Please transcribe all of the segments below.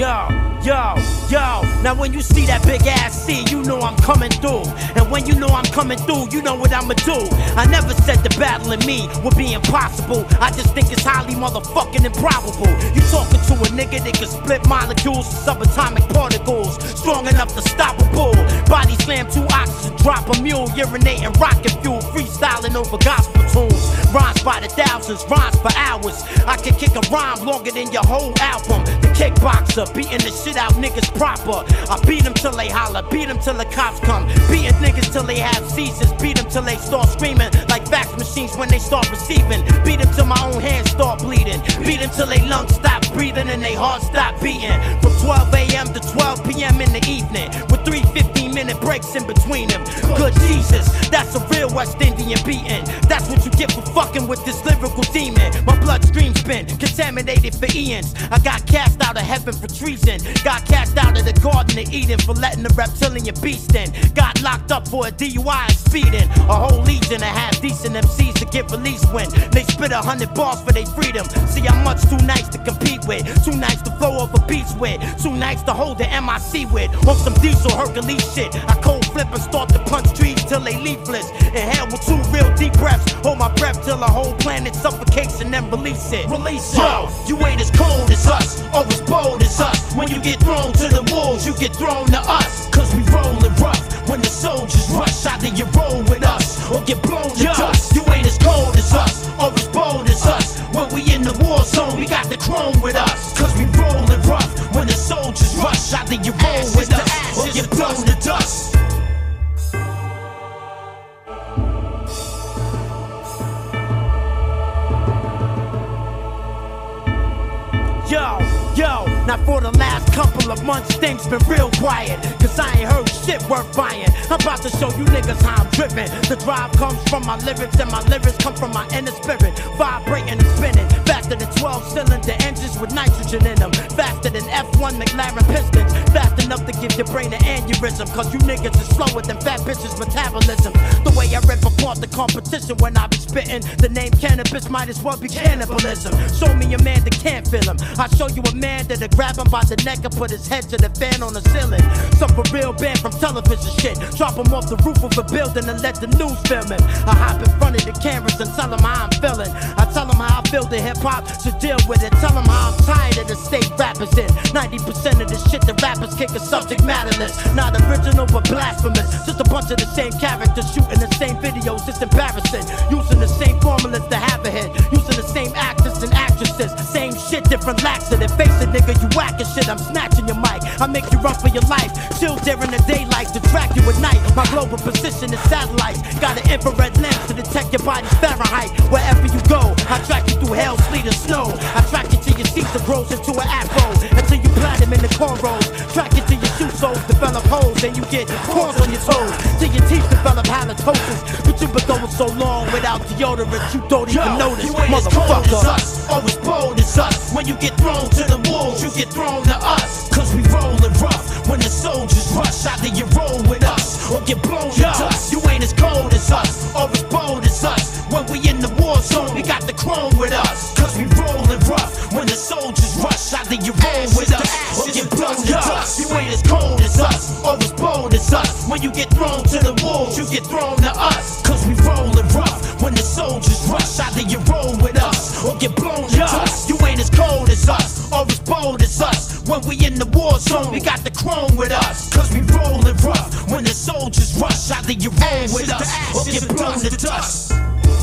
Yo, yo, yo. Now when you see that big ass C, you know I'm coming through. And when you know I'm coming through, you know what I'ma do. I never said the battle in me would be impossible. I just think it's highly motherfucking improbable. You talking to a nigga that can split molecules to subatomic particles, strong enough to stop a bull. Body slam 2 oxygen, drop a mule, urinating rocket fuel, freestyling over gospel tunes. Rhymes by the thousands, rhymes for hours. I can kick a rhyme longer than your whole album. The kickboxer, beating the shit out niggas proper. I beat them till they holler, beat them till the cops come. Beating niggas till they have seizures, beat them till they start screaming like fax machines when they start receiving. Beat them till my own hands start bleeding. Beat them till they lungs stop breathing and they heart stop beating. From 12 a.m. to 12 p.m. in the evening, with 3 15-minute breaks in between them. Good Jesus, that's a real West Indian beating. That's what you get for fucking with this lyrical demon. My bloodstream's been contaminated for eons. I got cast out of heaven for treason. Got cast out of the Garden of Eden for letting the reptilian beast in. Got locked up for a DUI and speeding. A whole legion of half-decent MCs to get released when they spit 100 bars for their freedom. See, I'm much too nice to compete with, too nice to flow over beats with, too nice to hold the MIC with. On some diesel Hercules shit, I cold flip and start to punch trees till they leafless. Inhale with 2 real deep breaths, hold my breath till the whole planet suffocates and then release it. Release it. Yo, you ain't as cold as us, or as bold as us. When you get thrown to the wolves, you get thrown to us. Cause we rollin' rough. When the soldiers rush, either you roll with us or get blown to dust. You ain't as cold as us, or as bold as us. When we in the war zone, we got the chrome with us. Cause we rollin' rough. When the soldiers rush, either you roll with us or get blown to dust. Yo, yo, now for the last couple of months, things been real quiet. Cause I ain't heard shit worth buying. I'm about to show you niggas how I'm driven. The drive comes from my lyrics, and my lyrics come from my inner spirit. Vibrating and spinning, faster than 12-cylinder engines with nitrogen in them. Faster than F1 McLaren pistons. Fast enough to give your brain an aneurysm. Cause you niggas is slower than fat bitches' metabolism. The way I rip apart the competition when I be spitting. The name cannabis might as well be cannibalism. Show me a man that can't feel him. I show you a man that'll grab him by the neck and put his head to the fan on the ceiling. Some for real band from television shit. Drop him off the roof of a building and let the news film him. I hop in front of the cameras and tell him how I'm feeling. I tell him how I feel the hip hop should deal with it. Tell him how I'm tired of the state rappers in. 90% of the shit the rappers kick is subject matterless. Not original but blasphemous. Just a bunch of the same characters shooting the same videos. It's embarrassing. Using the same formulas to have a hit. Using the same actors and actresses. Same shit, different laxative. Face it, nigga, you whacking shit. I'm snatching your mic. I make you run for your life. Chill during the daylight, distract you at night. My global position is satellites. Got an infrared lens to detect your body's Fahrenheit. Wherever you go, I track you through hell, sleet, and snow. I track you till your Caesar grows into an afro. Until you plant him in the cornrows. Track you till your shoe soles develop holes. And you get corns on your toes. Till your teeth develop halitosis. But you've been going so long without deodorant, you don't even notice. You ain't as cold as us, or as bold as us. When you get thrown to the wolves, you get thrown to us. Cause we rollin' rough. When the soldiers rush, either you roll with us or get blown to dust. You ain't as cold as us, or as bold as us. When we in the war zone, we got the chrome with us. Cause we rollin' rough. When the soldiers rush, either you roll with us or get blown to dust. You ain't as cold as us, or as bold as us. When you get thrown to the wolves, you get thrown to us. Cause we rollin' rough. When the soldiers rush, either you roll with us or get blown to dust. You ain't as cold as us, or as bold as us. When we in the war zone, we got the chrome with us. Cause we rollin' rough. When the soldiers rush, either you roll with us or get blown to dust.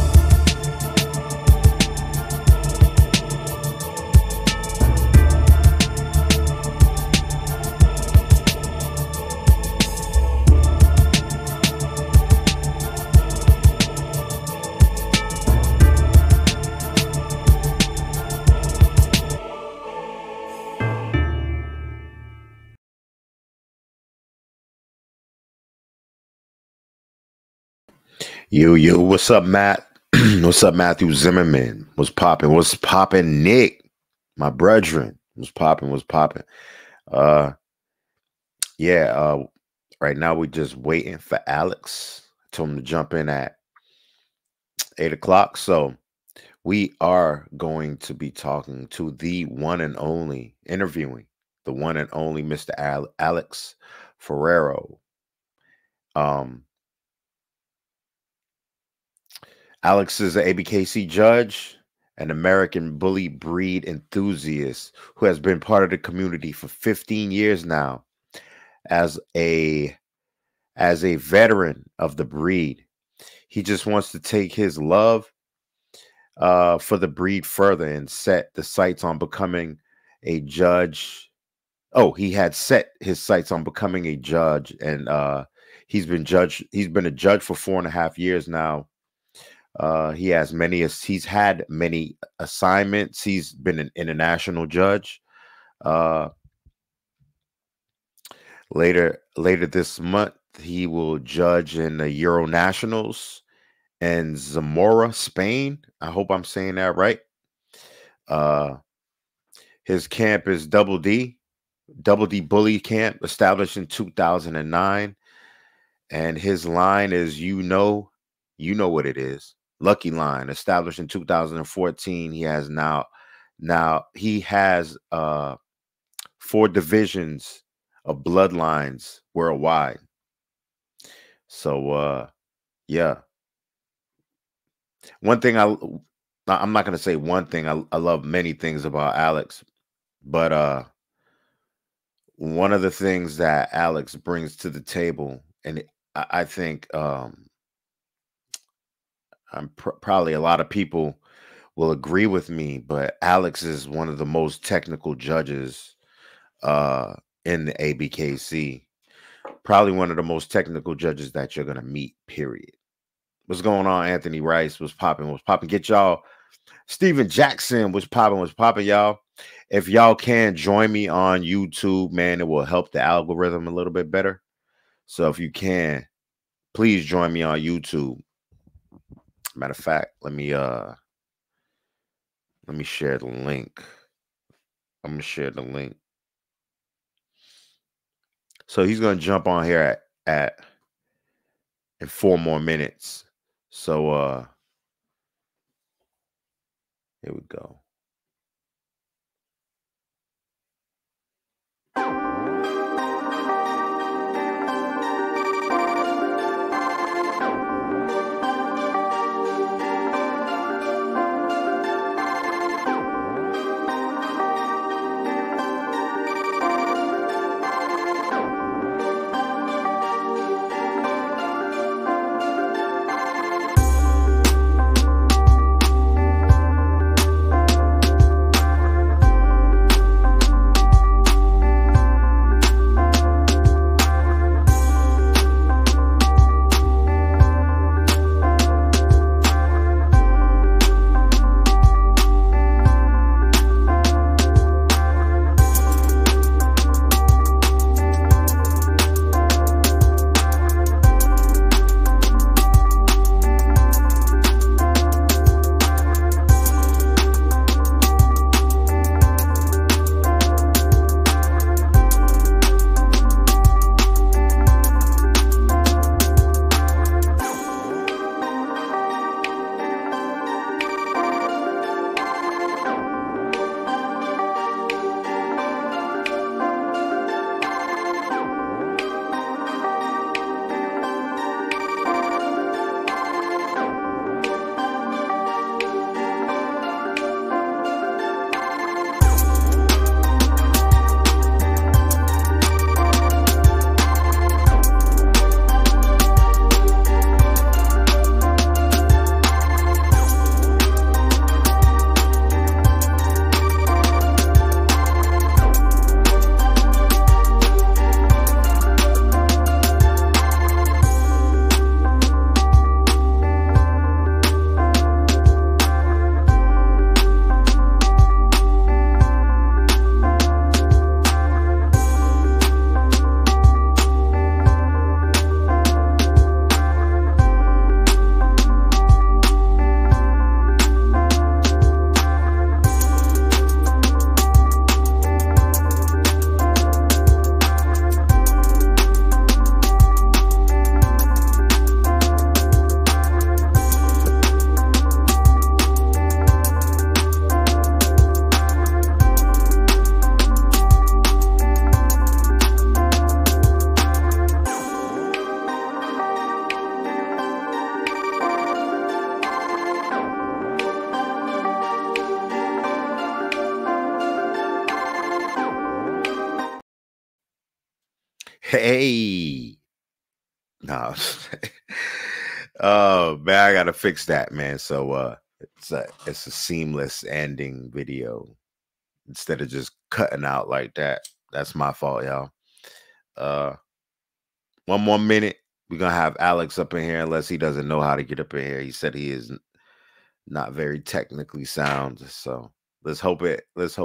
Yo, what's up, Matt? What's up, Matthew Zimmerman? What's poppin'? What's poppin', Nick? My brethren. What's poppin'? What's poppin'? Right now we're just waiting for Alex. I told him to jump in at 8 o'clock. So we are going to be talking to the one and only, interviewing the one and only Mr. Alex Ferrero. Alex is an ABKC judge, an American bully breed enthusiast who has been part of the community for 15 years now. As a veteran of the breed, he just wants to take his love for the breed further and set the sights on becoming a judge. Oh, he had set his sights on becoming a judge, and he's been a judge for 4.5 years now. He's had many assignments. He's been an international judge. Later this month, he will judge in the Euro Nationals in Zamora, Spain. I hope I'm saying that right. His camp is Double D Bully Camp, established in 2009. And his line is, you know what it is. Lucky Line, established in 2014. He has now he has 4 divisions of bloodlines worldwide. So yeah. One thing I'm not gonna say one thing. I love many things about Alex, but one of the things that Alex brings to the table, and I think probably a lot of people will agree with me, but Alex is one of the most technical judges in the ABKC. Probably one of the most technical judges that you're gonna meet, period. What's going on, Anthony Rice? What's popping? Get y'all. Steven Jackson, what's popping, y'all? If y'all can join me on YouTube, man, it will help the algorithm a little bit better. So if you can, please join me on YouTube. Matter of fact, let me share the link. I'm gonna share the link. So he's gonna jump on here at in 4 more minutes. So here we go. Hey. No. Oh man, I gotta fix that, man. So it's a seamless ending video instead of just cutting out like that. That's my fault, y'all. One more minute. We're gonna have Alex up in here unless he doesn't know how to get up in here. He said he is not very technically sound. So let's hope it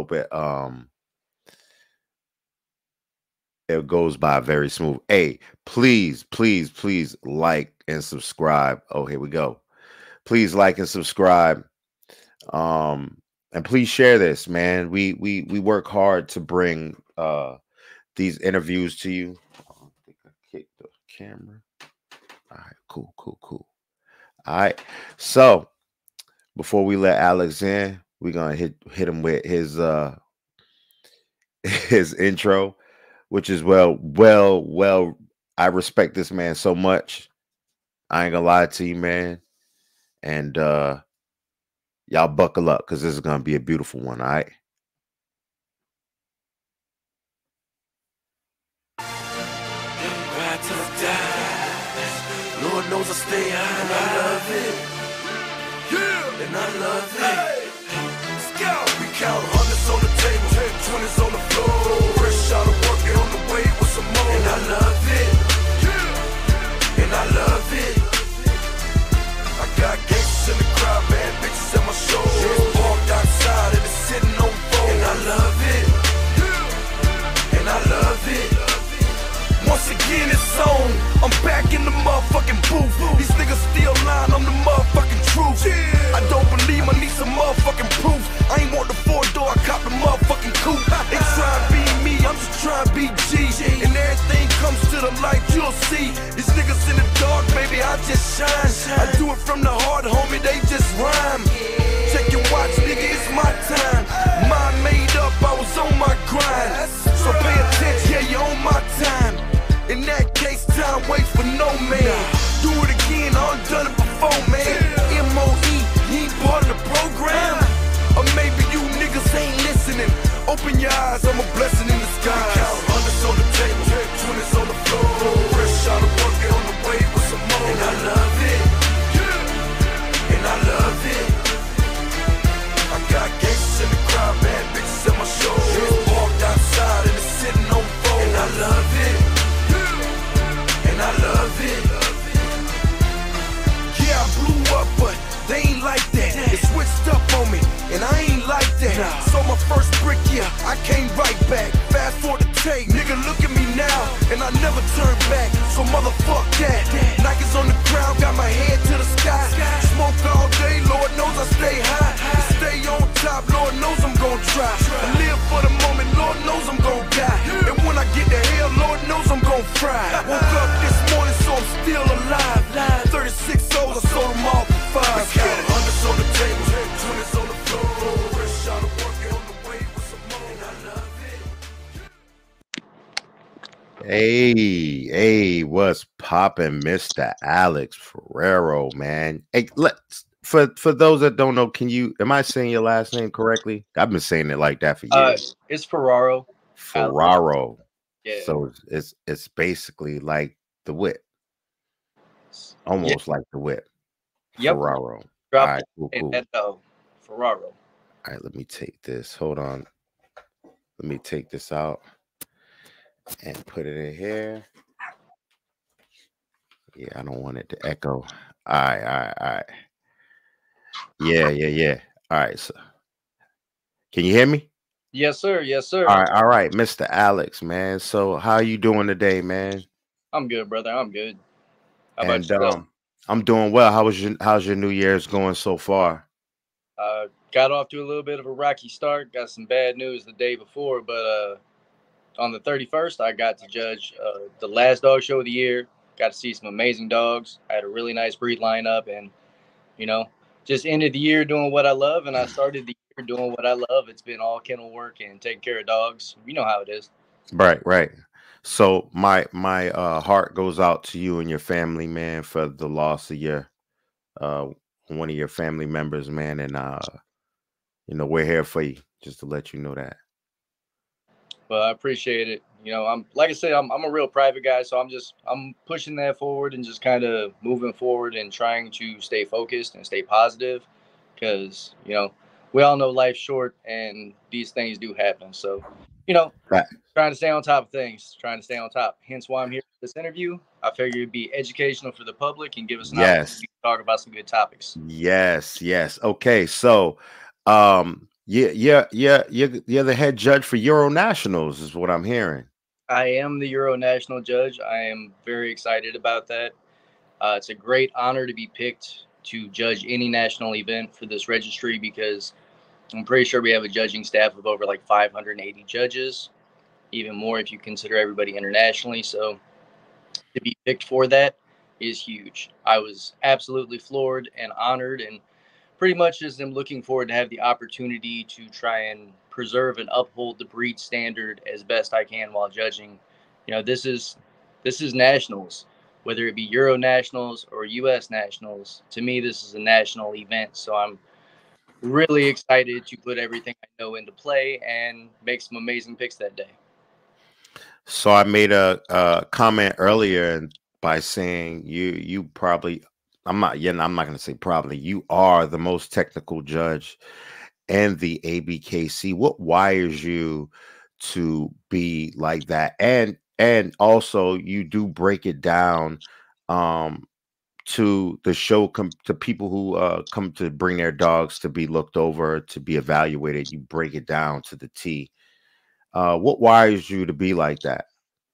it goes by very smooth. Hey, please like and subscribe. Oh, here we go. Please like and subscribe. And please share this, man. We work hard to bring these interviews to you. I think I kicked the camera. All right, cool. All right. So before we let Alex in, we're gonna hit him with his his intro, which is well. I respect this man so much. I ain't gonna lie to you, man. And y'all buckle up because this is gonna be a beautiful one, all right? Ride till I die. Lord knows I stay high and I love it. Yeah, and I love it. Let's go. We count hundreds on the table, 20s on the floor. Fresh out of work, on the way with some more. And I love it. Yeah, and I love it. I got gangsters in the crowd, man, bitches at my show. Parked outside and it's sitting on phone. And I love it. Yeah, and I love it. Once again, it's on. I'm back in the motherfucking booth. These niggas still lying, I'm the motherfucking truth. I don't believe I need some motherfucking proof. I ain't want the 4-door, I cop the motherfucking coupe. They try to be me, I'm just trying to be G. And everything comes to the light, you'll see. These niggas in the dark, baby, I just shine. I do it from the heart, homie, they just rhyme. Check your watch, nigga, it's my time. Mind made up, I was on my grind. So pay attention, yeah, you're on my time. In that case, time waits for no man. Do it again, I done it before, man. M.O.E., he ain't part of the program. Or maybe you niggas ain't listening. Open your eyes, I'm a blessing in disguise. Count hundreds on the table, 20s on the floor. Fresh out of work, on the way with some more. And I love it. And I love it. I got gangsters in the crowd, man, bitches at my show. Parked outside and it's sitting on phone. And I love it. And I love it. Yeah, I blew up, but they ain't like that. They switched up on me, and I ain't like that. So my first brick, yeah, I came right back. Fast forward the tape, nigga, look at me now, and I never turn back. So motherfuck that. Nikes on the ground, got my head to the sky. Smoke all day, Lord knows I stay high. And stay on top, Lord knows I'm gon' try. I live for the moment, Lord knows I'm gon' die. And when I get to hell, Lord knows I'm gon' fry. Woke up this morning, so I'm still alive. 36 souls, I sold them all for 5. Count hundreds on the table, 20s on the floor. Fresh out of work, on the way with some more. And I love it. Hey, what's poppin', Mr. Alex Ferrero, man? Hey, for those that don't know, am I saying your last name correctly? I've been saying it like that for years. It's Ferraro. Ferraro. Yeah. So it's basically like the whip. Almost like the whip. Yep. Ferraro. Drop all right, cool. Ferraro. All right, let me take this. Hold on. Let me take this out and put it in here. Yeah, I don't want it to echo. All right. Yeah. All right, so can you hear me? Yes, sir. All right, Mr. Alex, man. So how are you doing today, man? I'm good, brother. I'm good. How about yourself? I'm doing well. How's your New Year's going so far? Got off to a little bit of a rocky start. Got some bad news the day before, but on the 31st, I got to judge the last dog show of the year. Got to see some amazing dogs. I had a really nice breed lineup, and just ended the year doing what I love, and I started the year doing what I love. It's been all kennel work and taking care of dogs. You know how it is. Right. So my heart goes out to you and your family, man, for the loss of your one of your family members, man, and we're here for you, just to let you know that. But I appreciate it. You know, I'm like I said, I'm a real private guy, so I'm pushing that forward and just kind of moving forward and trying to stay focused and stay positive, because we all know life's short and these things do happen. So, Right. trying to stay on top of things, trying to stay on top. Hence why I'm here for this interview. I figure it'd be educational for the public and give us an Yes. opportunity to talk about some good topics. Yes. Okay. So, you're the head judge for Euro Nationals, is what I'm hearing. I am the Euro National Judge. I am very excited about that. It's a great honor to be picked to judge any national event for this registry, because I'm pretty sure we have a judging staff of over like 580 judges, even more if you consider everybody internationally. So to be picked for that is huge. I was absolutely floored and honored, and pretty much just am looking forward to have the opportunity to try and preserve and uphold the breed standard as best I can while judging. This is nationals, whether it be Euro Nationals or US Nationals. To me, this is a national event, so I'm really excited to put everything I know into play and make some amazing picks that day. So I made a comment earlier by saying you probably, I'm not going to say probably, you are the most technical judge in the ABKC. What wires you to be like that? And also you do break it down to the show, to people who come to bring their dogs to be looked over, to be evaluated. You break it down to the T. What wires you to be like that?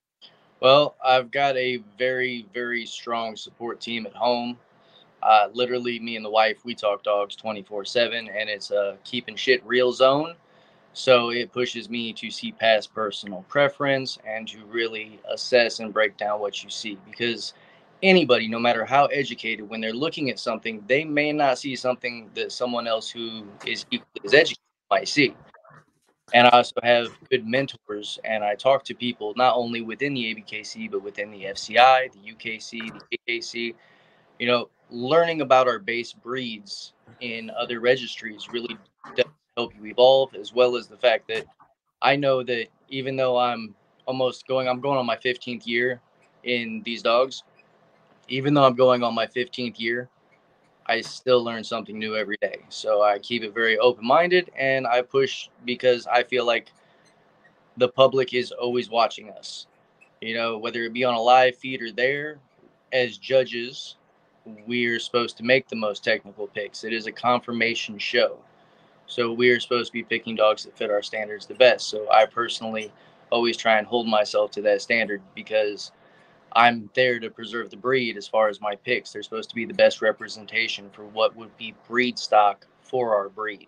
Well, I've got a very, very strong support team at home. Literally, me and the wife, we talk dogs 24/7, and it's a keeping shit real zone. So it pushes me to see past personal preference and to really assess and break down what you see. Because anybody, no matter how educated, when they're looking at something, they may not see something that someone else who is equally as educated might see. And I also have good mentors, and I talk to people not only within the ABKC, but within the FCI, the UKC, the AKC. Learning about our base breeds in other registries really does help you evolve, as well as the fact that I know that even though I'm going on my 15th year in these dogs, even though I'm going on my 15th year, I still learn something new every day. So I keep it very open-minded, and I push because I feel like the public is always watching us. Whether it be on a live feed or there, as judges, we're supposed to make the most technical picks. It is a confirmation show. So we're supposed to be picking dogs that fit our standards the best. So I personally always try and hold myself to that standard, because I'm there to preserve the breed. As far as my picks, they're supposed to be the best representation for what would be breed stock for our breed.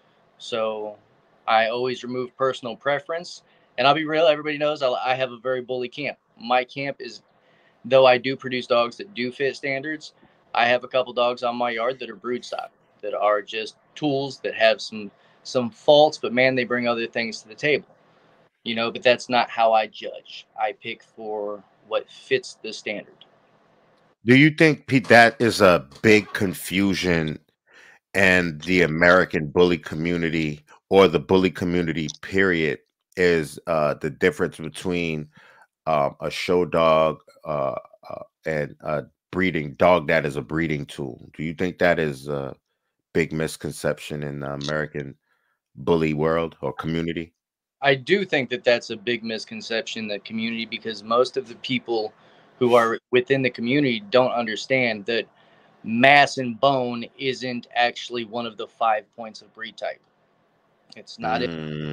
So I always remove personal preference. And I'll be real, everybody knows I have a very bully camp. My camp is, though I do produce dogs that do fit standards, I have a couple dogs on my yard that are brood stock, that are just tools that have some faults, but man, they bring other things to the table. But that's not how I judge. I pick for what fits the standard. Do you think, Pete, that is a big confusion in the American bully community, or the bully community period, is the difference between a show dog and a breeding dog that is a breeding tool? Do you think that is a big misconception in the American bully world or community? I do think that that's a big misconception in the community, because most of the people who are within the community don't understand that mass and bone isn't actually one of the 5 points of breed type. It's not it.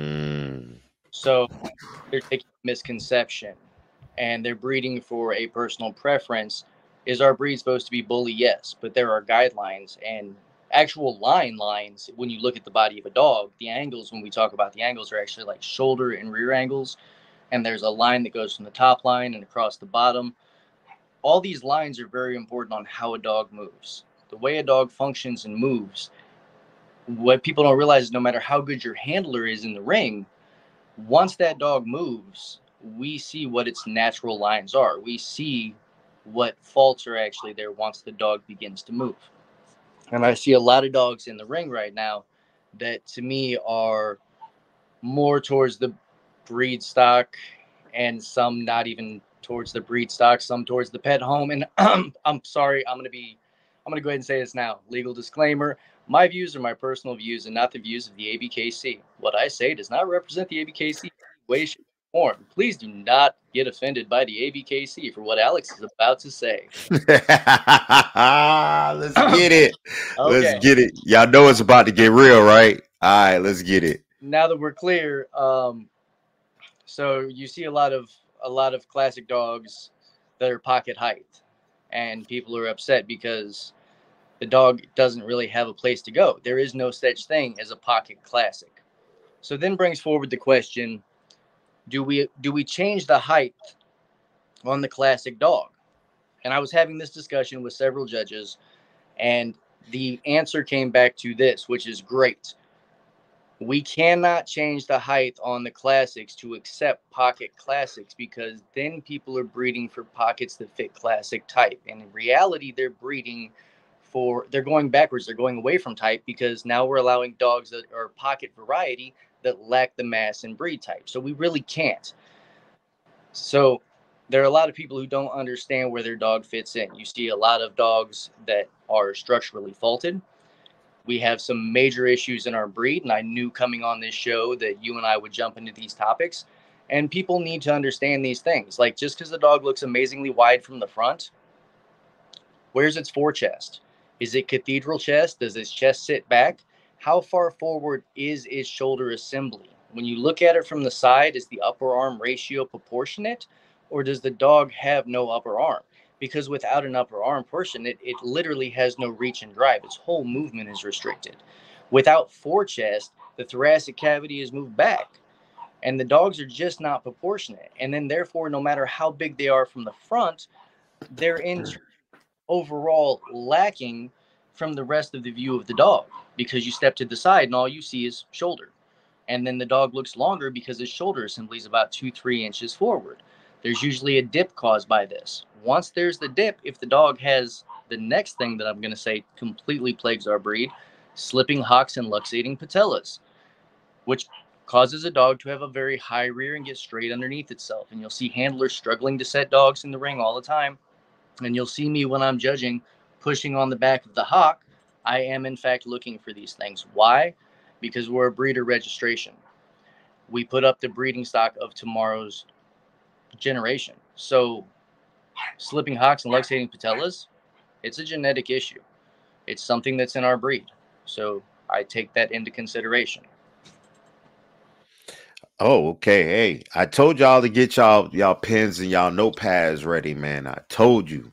So they're taking a misconception, and they're breeding for a personal preference. Is our breed supposed to be bully? Yes, but there are guidelines and actual lines. When you look at the body of a dog, the angles, when we talk about the angles, are actually like shoulder and rear angles. And there's a line that goes from the top line and across the bottom. All these lines are very important on how a dog moves. The way a dog functions and moves. What people don't realize is no matter how good your handler is in the ring, once that dog moves, we see what its natural lines are. We see what faults are actually there once the dog begins to move. And I see a lot of dogs in the ring right now that, to me, are more towards the breed stock, and some not even towards the breed stock, some towards the pet home. And I'm sorry, I'm gonna go ahead and say this now. Legal disclaimer: my views are my personal views and not the views of the ABKC. What I say does not represent the ABKC in any way, shape, or form. Please do not get offended by the ABKC for what Alex is about to say. Let's get it. Okay. Let's get it. Y'all know it's about to get real, right? All right, let's get it. Now that we're clear, so you see a lot of classic dogs that are pocket height, and people are upset because the dog doesn't really have a place to go. There is no such thing as a pocket classic. So then brings forward the question, do we change the height on the classic dog? And I was having this discussion with several judges, and the answer came back to this, which is great. We cannot change the height on the classics to accept pocket classics, because then people are breeding for pockets that fit classic type. And in reality, they're going backwards. They're going away from type, because now we're allowing dogs that are pocket variety that lack the mass and breed type. So we really can't. So there are a lot of people who don't understand where their dog fits in. You see a lot of dogs that are structurally faulted. We have some major issues in our breed, and I knew coming on this show that you and I would jump into these topics. And people need to understand these things. Like, just because the dog looks amazingly wide from the front, where's its forechest? Is it cathedral chest? Does its chest sit back? How far forward is its shoulder assembly? When you look at it from the side, is the upper arm ratio proportionate, or does the dog have no upper arm? Because without an upper arm portion, it literally has no reach and drive. Its whole movement is restricted. Without forechest, the thoracic cavity is moved back, and the dogs are just not proportionate. And then therefore, no matter how big they are from the front, they're in overall lacking from the rest of the view of the dog, because you step to the side and all you see is shoulder. And then the dog looks longer because his shoulder assembly is about 2-3 inches forward. There's usually a dip caused by this. Once there's the dip, if the dog has the next thing that I'm going to say completely plagues our breed, slipping hocks and luxating patellas, which causes a dog to have a very high rear and get straight underneath itself. And you'll see handlers struggling to set dogs in the ring all the time. And you'll see me when I'm judging pushing on the back of the hock. I am, in fact, looking for these things. Why? Because we're a breeder registration. We put up the breeding stock of tomorrow's generation. So slipping hocks and luxating patellas, it's a genetic issue. It's something that's in our breed. So I take that into consideration. Oh, okay. Hey, I told y'all to get y'all pens and y'all notepads ready, man. I told you.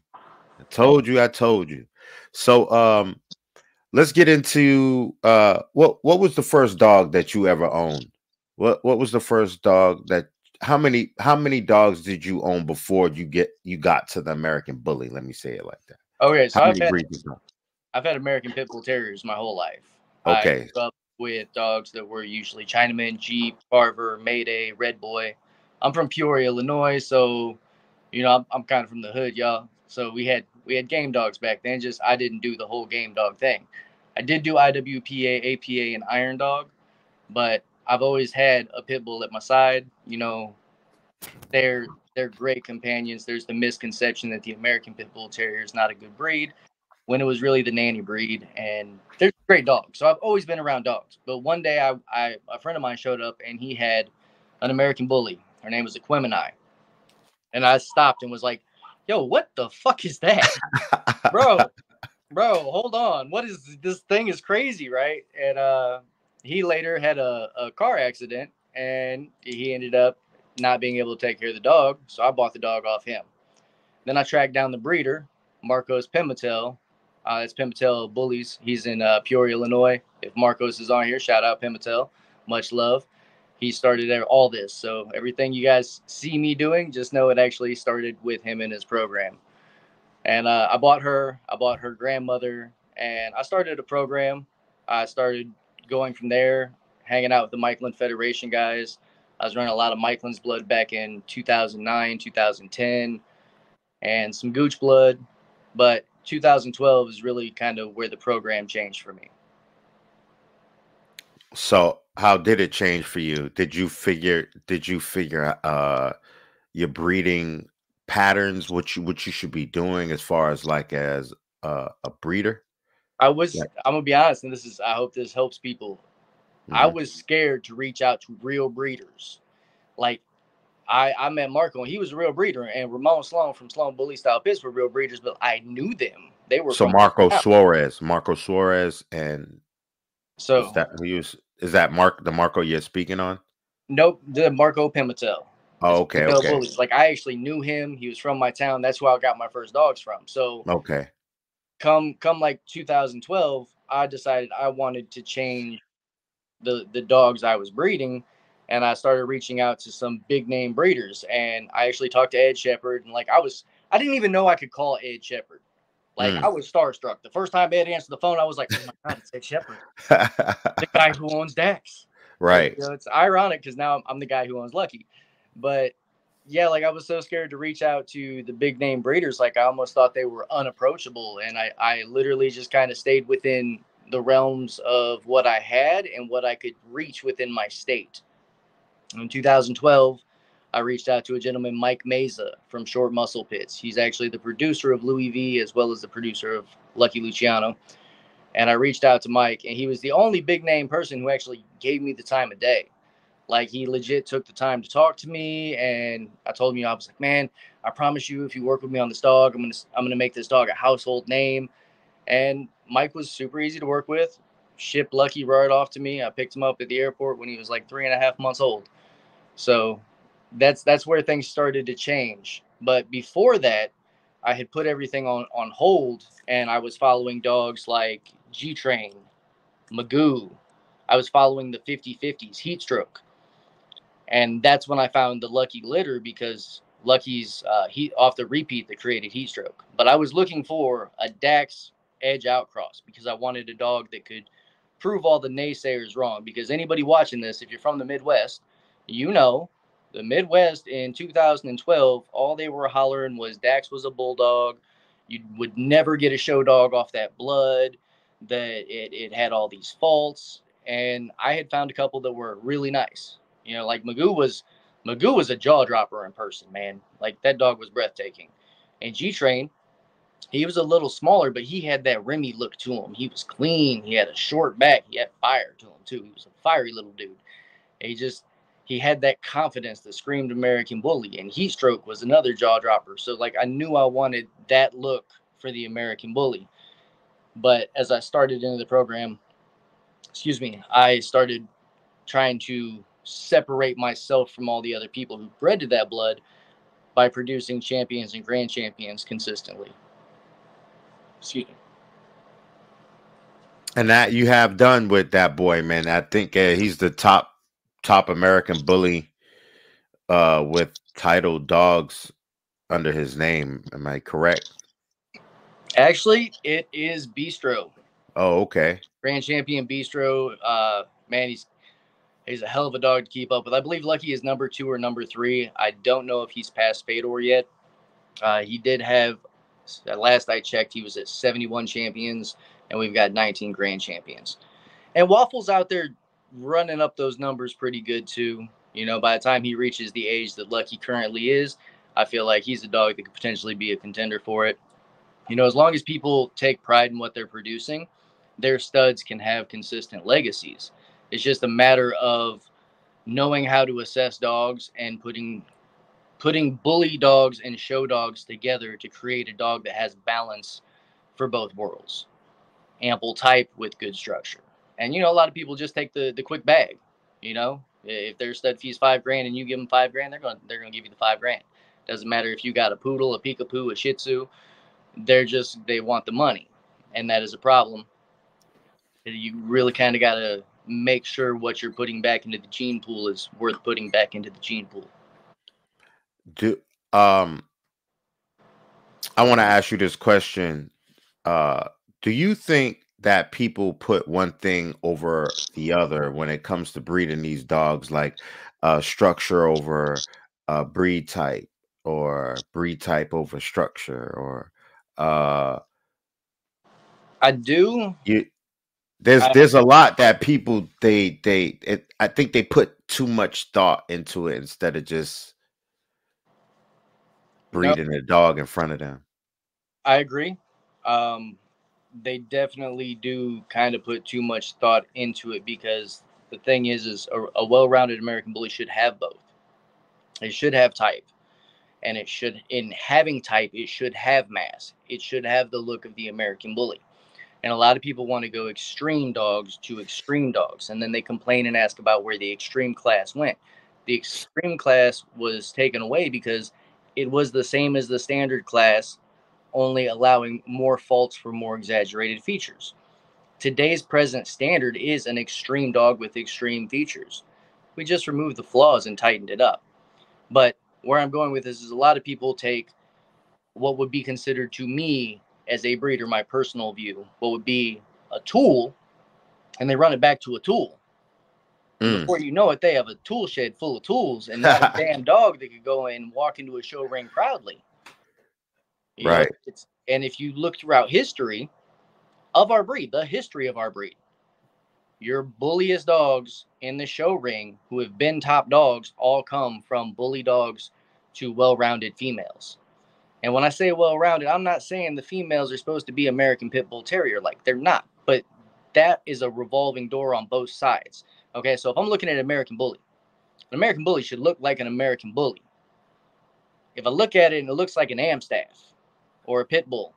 So let's get into what was the first dog that you ever owned? What was the first dog that how many dogs did you own before you got to the American Bully? Let me say it like that. Okay, so I've had American Pit Bull Terriers my whole life. Okay. I grew up with dogs that were usually Chinaman, Jeep, Carver, Mayday, Red Boy. I'm from Peoria, Illinois, so I'm kind of from the hood, y'all. So we had game dogs back then. Just I didn't do the whole game dog thing. I did do IWPA, APA, and Iron Dog, but I've always had a pit bull at my side. They're great companions. There's the misconception that the American Pit Bull Terrier is not a good breed, when it was really the nanny breed, and they're great dogs. So I've always been around dogs. But one day a friend of mine showed up, and he had an American Bully. Her name was Equimini. And I stopped and was like, yo, what the fuck is that? bro, hold on. What is this thing is crazy, right? And he later had a car accident, and he ended up not being able to take care of the dog. So I bought the dog off him. Then I tracked down the breeder, Marcos Pimentel. That's Pimentel Bullies. He's in Peoria, Illinois. If Marcos is on here, shout out Pimentel. Much love. He started all this. So everything you guys see me doing, just know it actually started with him in his program. And I bought her grandmother, and I started a program. I started going from there, hanging out with the Micheland Federation guys. I was running a lot of Micheland's blood back in 2009, 2010, and some Gooch blood. But 2012 is really kind of where the program changed for me. So how did it change for you? Did you figure your breeding patterns, what you should be doing as far as like as a breeder? I'm Like, gonna be honest, and I hope this helps people. I mhm. was scared to reach out to real breeders. Like I met Marco and he was a real breeder, and Ramon Sloan from Sloan Bully Style Pits were real breeders, but I knew them. They were So from my town. Marco Suarez, and was So that who you is that the Marco you're speaking on? nope, the Marco Pimentel. Oh, It's okay, female okay, bullies. Like I actually knew him. He was from my town. That's who I got my first dogs from. So okay. come like 2012, I decided I wanted to change the dogs I was breeding, and I started reaching out to some big name breeders. And I actually talked to Ed Shepard, and like I didn't even know I could call Ed Shepard. Like I Mm. was starstruck. The first time Ed answered the phone, I was like, "Oh my god, it's Ed Shepard, the guy who owns Dax." Like Right. it's ironic because now I'm the guy who owns Lucky, but yeah, like I was so scared to reach out to the big name breeders. Like I almost thought they were unapproachable. And I literally just kind of stayed within the realms of what I had and what I could reach within my state. In 2012, I reached out to a gentleman, Mike Meza from Short Muscle Pits. He's actually the producer of Louis V as well as the producer of Lucky Luciano. And I reached out to Mike, and he was the only big name person who actually gave me the time of day. Like he legit took the time to talk to me, and I told him, I was like, man, I promise you, if you work with me on this dog, I'm gonna make this dog a household name. And Mike was super easy to work with. Shipped Lucky right off to me. I picked him up at the airport when he was like 3.5 months old. So that's where things started to change. But before that, I had put everything on hold, and I was following dogs like G Train, Magoo. I was following the 50/50s, Heat Stroke. And that's when I found the Lucky litter because Lucky's heat off the repeat that created heat stroke. But I was looking for a Dax Edge outcross because I wanted a dog that could prove all the naysayers wrong. Because anybody watching this, if you're from the Midwest, you know the Midwest in 2012, all they were hollering was Dax was a bulldog. You would never get a show dog off that blood, that it had all these faults. And I had found a couple that were really nice. You know, like Magoo was a jaw dropper in person, man. Like that dog was breathtaking. And G Train, he was a little smaller, but he had that Remy look to him. He was clean. He had a short back. He had fire to him too. He was a fiery little dude. He had that confidence that screamed American Bully. And Heat Stroke was another jaw dropper. So like I knew I wanted that look for the American Bully. But as I started into the program, I started trying to separate myself from all the other people who bred to that blood by producing champions and grand champions consistently. Excuse me. And that you have done with that boy, man. I think he's the top American bully with titled dogs under his name. Am I correct? Actually, it is Bistro. Oh, okay. Grand champion Bistro. Man, he's a hell of a dog to keep up with. I believe Lucky is number 2 or number 3. I don't know if he's past Fedor yet. He did have, at last I checked, he was at 71 champions, and we've got 19 grand champions. And Waffle's out there running up those numbers pretty good too. You know, by the time he reaches the age that Lucky currently is, I feel like he's a dog that could potentially be a contender for it. You know, as long as people take pride in what they're producing, their studs can have consistent legacies. It's just a matter of knowing how to assess dogs and putting bully dogs and show dogs together to create a dog that has balance for both worlds. Ample type with good structure. And you know, a lot of people just take the quick bag. You know, if their stud fee's $5,000 and you give them $5,000, they're gonna give you the $5,000. Doesn't matter if you got a poodle, a peekapoo, a Shih Tzu. They want the money, and that is a problem. You really kind of got to make sure what you're putting back into the gene pool is worth putting back into the gene pool. Do I want to ask you this question? Do you think that people put one thing over the other when it comes to breeding these dogs, like structure over breed type, or breed type over structure, or I do. you? There's a lot that people I think they put too much thought into it instead of just breeding a dog in front of them. I agree. They definitely do kind of put too much thought into it, because the thing is a well-rounded American Bully should have both. It should have type, and it should, in having type, it should have mass. It should have the look of the American Bully. And a lot of people want to go extreme dogs to extreme dogs, and then they complain and ask about where the extreme class went. The extreme class was taken away because it was the same as the standard class, only allowing more faults for more exaggerated features. Today's present standard is an extreme dog with extreme features. We just removed the flaws and tightened it up. But where I'm going with this is a lot of people take what would be considered to me as a breeder, my personal view, what would be a tool, and they run it back to a tool. Before you know it, they have a tool shed full of tools and not a damn dog that could go and walk into a show ring proudly. Right. And if you look throughout history of our breed, the history of our breed, your bulliest dogs in the show ring who have been top dogs all come from bully dogs to well-rounded females. And when I say well-rounded, I'm not saying the females are supposed to be American Pit Bull Terrier. Like, they're not. But that is a revolving door on both sides. Okay, so if I'm looking at an American Bully should look like an American Bully. If I look at it and it looks like an Amstaff or a Pit Bull,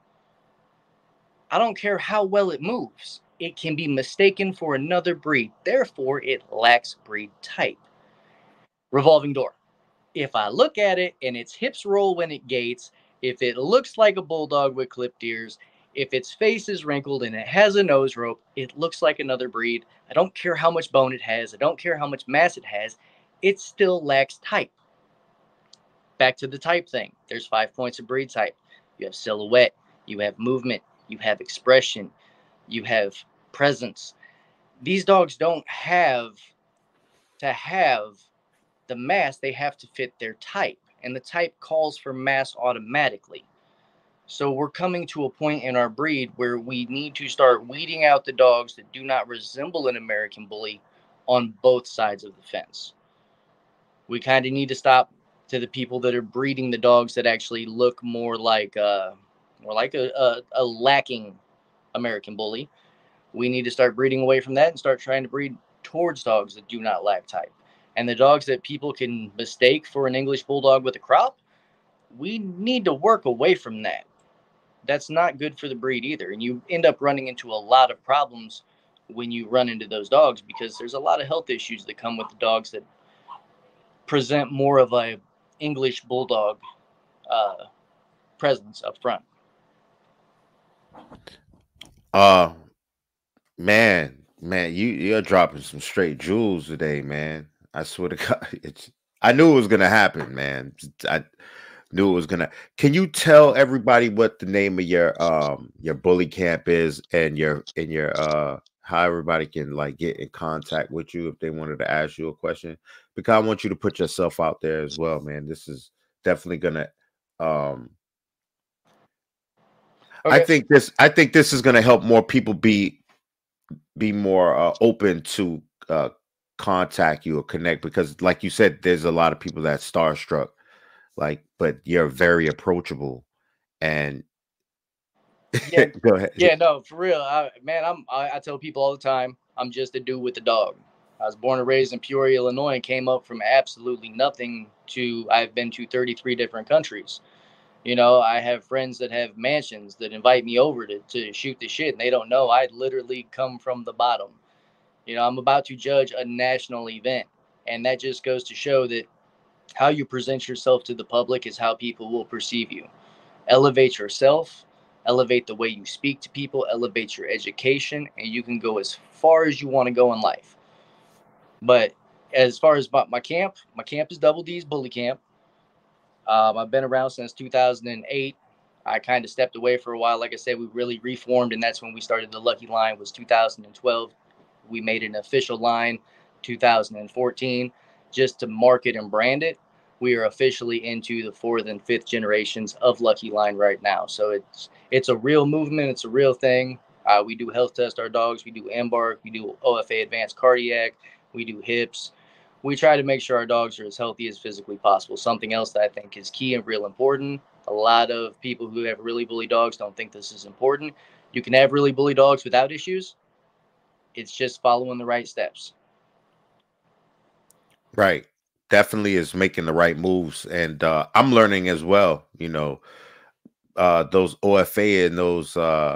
I don't care how well it moves. It can be mistaken for another breed. Therefore, it lacks breed type. Revolving door. If I look at it and its hips roll when it gates, if it looks like a bulldog with clipped ears, if its face is wrinkled and it has a nose rope, it looks like another breed. I don't care how much bone it has. I don't care how much mass it has. It still lacks type. Back to the type thing. There's 5 points of breed type. You have silhouette. You have movement. You have expression. You have presence. These dogs don't have to have the mass. They have to fit their type. And the type calls for mass automatically. So we're coming to a point in our breed where we need to start weeding out the dogs that do not resemble an American Bully on both sides of the fence. We kind of need to stop to the people that are breeding the dogs that actually look more like a lacking American Bully. We need to start breeding away from that and start trying to breed towards dogs that do not lack type. And the dogs that people can mistake for an English Bulldog with a crop, we need to work away from that. That's not good for the breed either. And you end up running into a lot of problems when you run into those dogs, because there's a lot of health issues that come with the dogs that present more of a English Bulldog presence up front. Man, you're dropping some straight jewels today, man. I swear to God, I knew it was gonna happen, man. I knew it was gonna. Can you tell everybody what the name of your bully camp is, and your how everybody can like get in contact with you if they wanted to ask you a question? Because I want you to put yourself out there as well, man. This is definitely gonna okay. I think this is gonna help more people be more open to contact you or connect, because like you said, there's a lot of people that starstruck, like, but you're very approachable. And yeah. Go ahead. Yeah, no, for real, I tell people all the time, I'm just a dude with a dog. I was born and raised in Peoria, Illinois, and came up from absolutely nothing to I've been to 33 different countries. You know, I have friends that have mansions that invite me over to shoot the shit, and they don't know I literally come from the bottom. You know, I'm about to judge a national event, and that just goes to show that how you present yourself to the public is how people will perceive you. Elevate yourself, elevate the way you speak to people, elevate your education, and you can go as far as you want to go in life. But as far as my camp is Double D's Bully Camp. I've been around since 2008. I kind of stepped away for a while. Like I said, we really reformed, and that's when we started the Lucky line, was 2012. We made an official line 2014 just to market and brand it. We are officially into the 4th and 5th generations of Lucky line right now. So it's a real movement. It's a real thing. We do health test our dogs. We do embark. We do OFA advanced cardiac. We do hips. We try to make sure our dogs are as healthy as physically possible. Something else that I think is key and real important. A lot of people who have really bully dogs don't think this is important. You can have really bully dogs without issues. It's just following the right steps. Right. Definitely is making the right moves. And I'm learning as well, you know, those OFA and those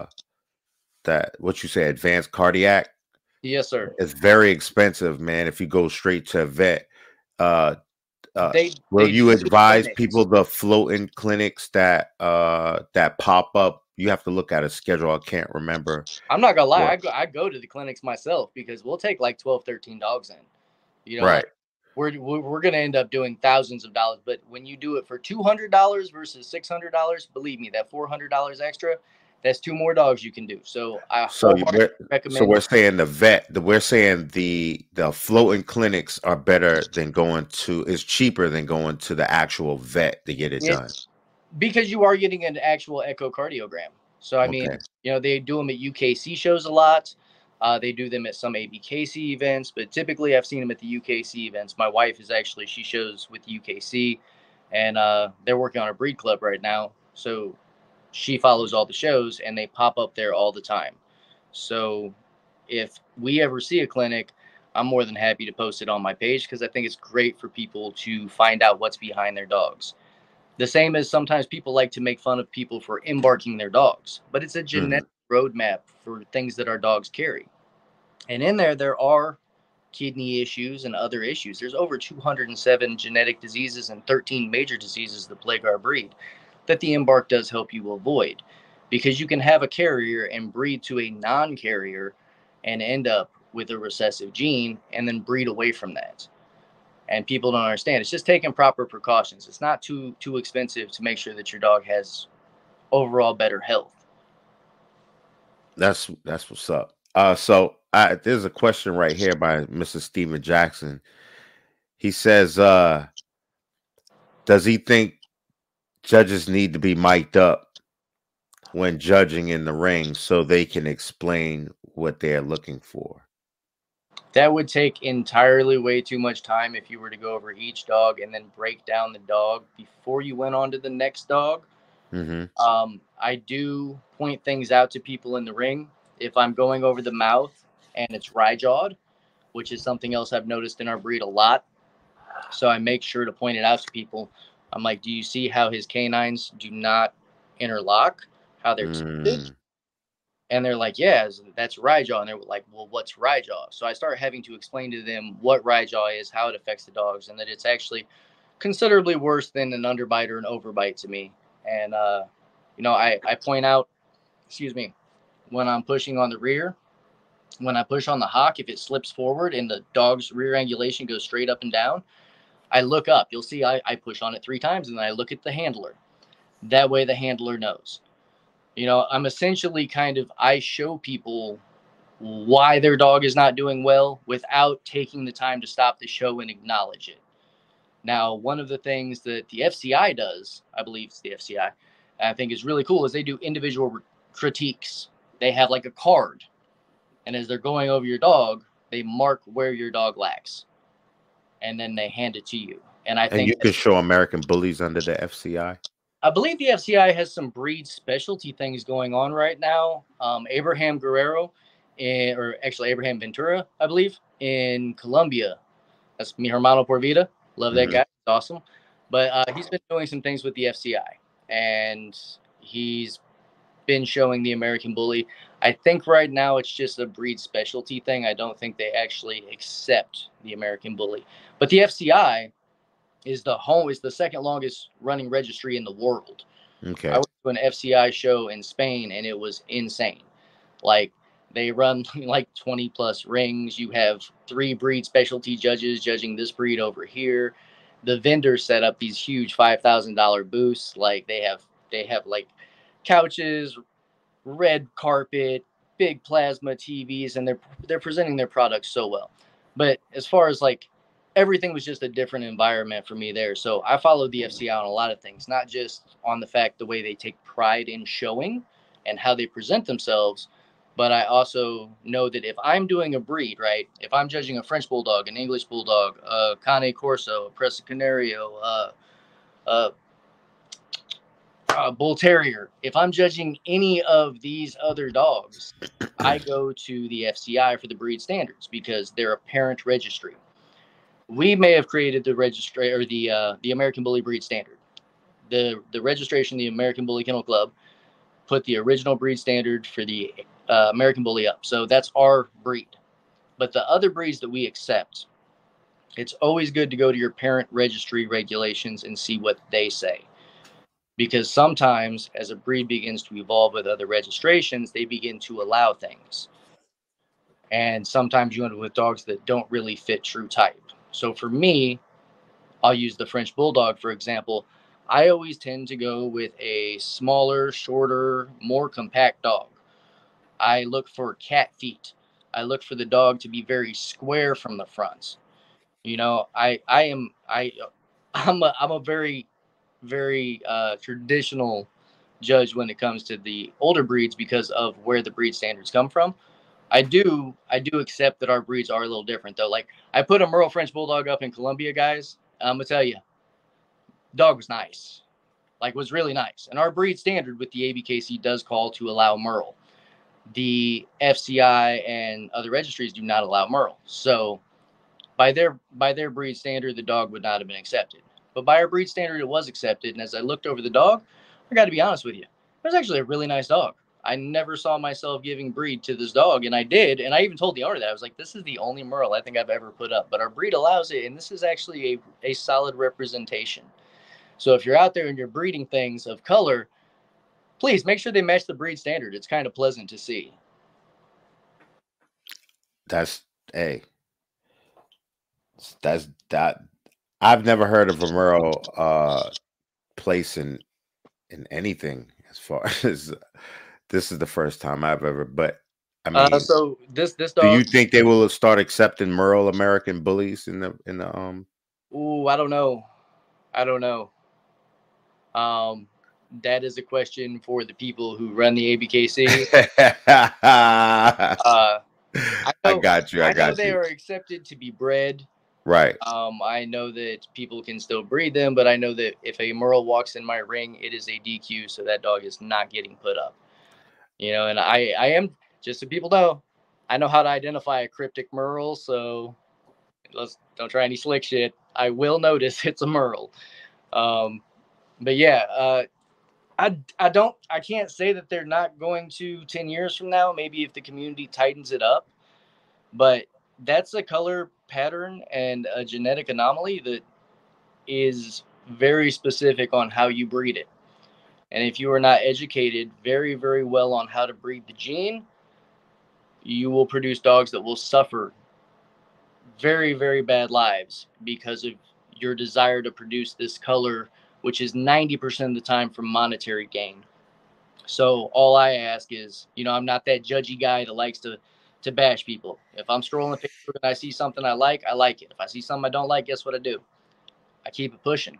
that what you say, advanced cardiac. Yes, sir. It's very expensive, man. If you go straight to a vet, uh, will you advise people the floating clinics that that pop up? You have to look at a schedule. I can't remember. I'm not gonna lie. I go to the clinics myself because we'll take like 12, 13 dogs in. You know, right? Like we're gonna end up doing thousands of dollars. But when you do it for $200 versus $600, believe me, that $400 extra, that's 2 more dogs you can do. So recommend. So we're saying we're saying the floating clinics are better than going to, is cheaper than going to the actual vet to get it done. Because you are getting an actual echocardiogram. So, I mean, you know, they do them at UKC shows a lot. They do them at some ABKC events, but typically I've seen them at the UKC events. My wife is actually, she shows with UKC, and they're working on a breed club right now. So she follows all the shows, and they pop up there all the time. So if we ever see a clinic, I'm more than happy to post it on my page because I think it's great for people to find out what's behind their dogs. The same as sometimes people like to make fun of people for embarking their dogs, but it's a genetic roadmap for things that our dogs carry. And in there are kidney issues and other issues. There's over 207 genetic diseases and 13 major diseases that plague our breed that the embark does help you avoid, because you can have a carrier and breed to a non-carrier and end up with a recessive gene and then breed away from that. And people don't understand. It's just taking proper precautions. It's not too expensive to make sure that your dog has overall better health. That's what's up. So there's a question right here by Mr. Steven Jackson. He says, does he think judges need to be mic'd up when judging in the ring so they can explain what they're looking for? That would take entirely way too much time if you were to go over each dog and then break down the dog before you went on to the next dog. I do point things out to people in the ring. If I'm going over the mouth and it's rye-jawed, which is something else I've noticed in our breed a lot, so I make sure to point it out to people. I'm like, do you see how his canines do not interlock? How they're tilted? And they're like, yeah, that's rye-jaw. And they're like, well, what's rye-jaw? So I start having to explain to them what rye-jaw is, how it affects the dogs, and that it's actually considerably worse than an underbite or an overbite to me. And, you know, I point out, when I'm pushing on the rear, when I push on the hock, if it slips forward and the dog's rear angulation goes straight up and down, I look up. You'll see I push on it 3 times, and then I look at the handler. That way the handler knows. You know, I'm essentially I show people why their dog is not doing well without taking the time to stop the show and acknowledge it. Now, one of the things that the FCI does, I believe it's the FCI, I think is really cool, is they do individual critiques. They have like a card. And as they're going over your dog, they mark where your dog lacks. And then they hand it to you. And I think you can show American bullies under the FCI. I believe the FCI has some breed specialty things going on right now. Abraham Guerrero, or actually Abraham Ventura, I believe, in Colombia. That's mi hermano por vida. Love that guy. It's awesome. But he's been doing some things with the FCI. And he's been showing the American bully. I think right now it's just a breed specialty thing. I don't think they actually accept the American bully. But the FCI is the second longest running registry in the world. Okay. I went to an FCI show in Spain and it was insane. Like, they run like 20 plus rings. You have 3 breed specialty judges judging this breed over here. The vendors set up these huge $5,000 booths. Like, they have like couches, red carpet, big plasma TVs, and they're presenting their products so well. But as far as like, everything was just a different environment for me there. So I followed the FCI on a lot of things, not just on the way they take pride in showing and how they present themselves, But I also know that if I'm doing a breed, right, if I'm judging a French Bulldog, an English Bulldog, a Cane Corso, a Presa Canario, a Bull Terrier, if I'm judging any of these other dogs, I go to the FCI for the breed standards because they're a parent registry. We may have created the registry or the American Bully breed standard. The registration, the American Bully Kennel Club, put the original breed standard for the American Bully up. So that's our breed. But the other breeds that we accept, it's always good to go to your parent registry regulations and see what they say. Because sometimes as a breed begins to evolve with other registrations, they begin to allow things. And sometimes you end up with dogs that don't really fit true type. So for me, I'll use the French Bulldog, for example. I always tend to go with a smaller, shorter, more compact dog. I look for cat feet. I look for the dog to be very square from the front. You know, I'm a very traditional judge when it comes to the older breeds because of where the breed standards come from. I do accept that our breeds are a little different though. Like I put a Merle French Bulldog up in Colombia, guys. I'm gonna tell you, dog was nice, like was really nice. And our breed standard with the ABKC does call to allow Merle. The FCI and other registries do not allow Merle. So by their breed standard, the dog would not have been accepted. But by our breed standard, it was accepted. And as I looked over the dog, I got to be honest with you, it was actually a really nice dog. I never saw myself giving breed to this dog, and I did. And I even told the owner that I was like, "This is the only Merle I think I've ever put up, but our breed allows it, and this is actually a solid representation." So if you're out there and you're breeding things of color, please make sure they match the breed standard. It's kind of pleasant to see. That's hey, that's that. I've never heard of a Merle place in anything as far as this is the first time I've ever. But I mean, So this do dog. you think they will start accepting Merle American bullies in the Ooh, I don't know. I don't know. That is a question for the people who run the ABKC. I I know, got you. I I know got they you. are accepted to be bred. Right. I know that people can still breed them, but I know that if a Merle walks in my ring, it is a DQ, so that dog is not getting put up. You know, and I am, just so people know, I know how to identify a cryptic Merle, so don't try any slick shit. I will notice it's a Merle. Um, but yeah, I can't say that they're not going to 10 years from now, maybe if the community tightens it up, but that's a color pattern and a genetic anomaly that is very specific on how you breed it. And if you are not educated very, very well on how to breed the gene, you will produce dogs that will suffer very, very bad lives because of your desire to produce this color, which is 90% of the time from monetary gain. So all I ask is, I'm not that judgy guy that likes to bash people. If I'm scrolling Facebook and I see something I like it. If I see something I don't like, guess what I do? I keep it pushing.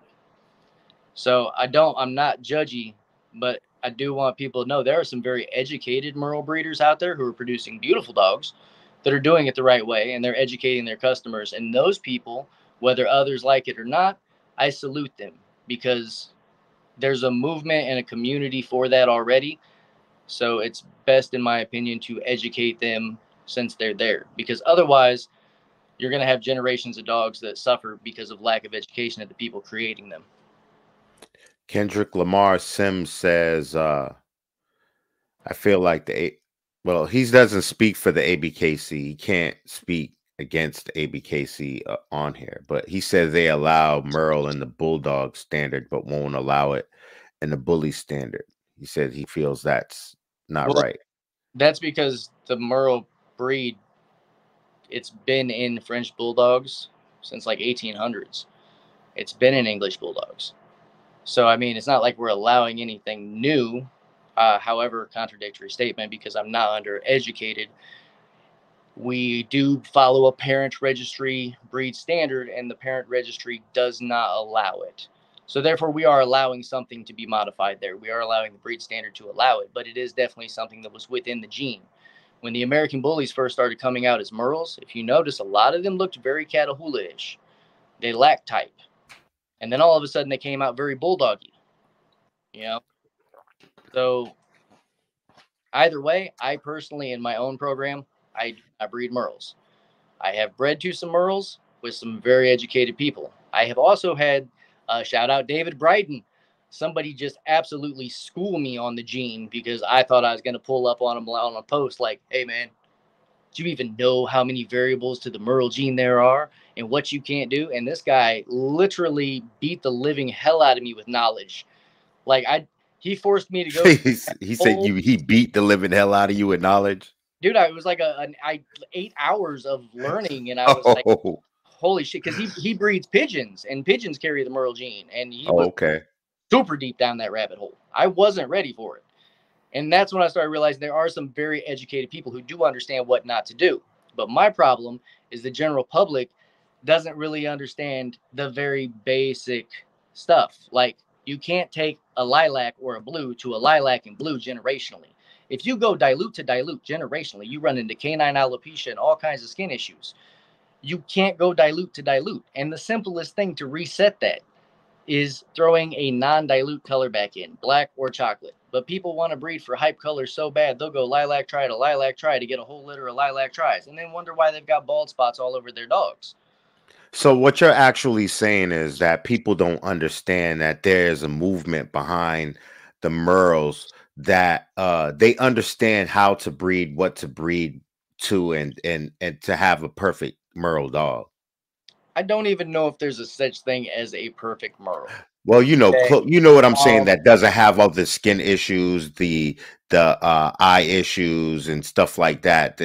So I'm not judgy, but I do want people to know there are some very educated Merle breeders out there who are producing beautiful dogs that are doing it the right way, and they're educating their customers. And those people, whether others like it or not, I salute them because there's a movement and a community for that already. So it's best, in my opinion, to educate them since they're there, because otherwise you're going to have generations of dogs that suffer because of lack of education of the people creating them. Kendrick Lamar Sims says, I feel like he doesn't speak for the ABKC. He can't speak against ABKC on here, but he says they allow Merle in the Bulldog standard, but won't allow it in the Bully standard. He said he feels that's not right. That's because the Merle breed, it's been in French Bulldogs since like 1800s. It's been in English Bulldogs. So, I mean, it's not like we're allowing anything new. However, contradictory statement because I'm not undereducated. We do follow a parent registry breed standard, and the parent registry does not allow it. So therefore, we are allowing something to be modified there. We are allowing the breed standard to allow it, but it is definitely something that was within the gene. when the American Bullies first started coming out as Merles, if you notice, a lot of them looked very Catahoula-ish. They lacked type. And then all of a sudden they came out very bulldoggy. You know? So either way, I personally, in my own program, I breed Merles. I have bred to some Merles with some very educated people. I have also had, shout out David Bryden, somebody just absolutely school me on the gene because I thought I was going to pull up on him on a post like, hey, man, do you even know how many variables to the Merle gene there are and what you can't do? And this guy literally beat the living hell out of me with knowledge. Like, he forced me to go. He said he beat the living hell out of you with knowledge. Dude, it was like 8 hours of learning, and I was like, holy shit, because he breeds pigeons, and pigeons carry the Merle gene, and he was super deep down that rabbit hole. I wasn't ready for it. And that's when I started realizing there are some very educated people who do understand what not to do. But my problem is the general public doesn't really understand the very basic stuff. Like, you can't take a lilac or a blue to a lilac and blue generationally. If you go dilute to dilute generationally, you run into canine alopecia and all kinds of skin issues. You can't go dilute to dilute. And the simplest thing to reset that is throwing a non-dilute color back in, black or chocolate. But people want to breed for hype colors so bad, they'll go lilac try to get a whole litter of lilac tries and then wonder why they've got bald spots all over their dogs. So what you're actually saying is that people don't understand that there's a movement behind the Merles, that they understand how to breed, what to breed to, and to have a perfect Merle dog. I don't even know if there's a such thing as a perfect Merle. Well, you know what I'm saying, that doesn't have all the skin issues, the eye issues and stuff like that.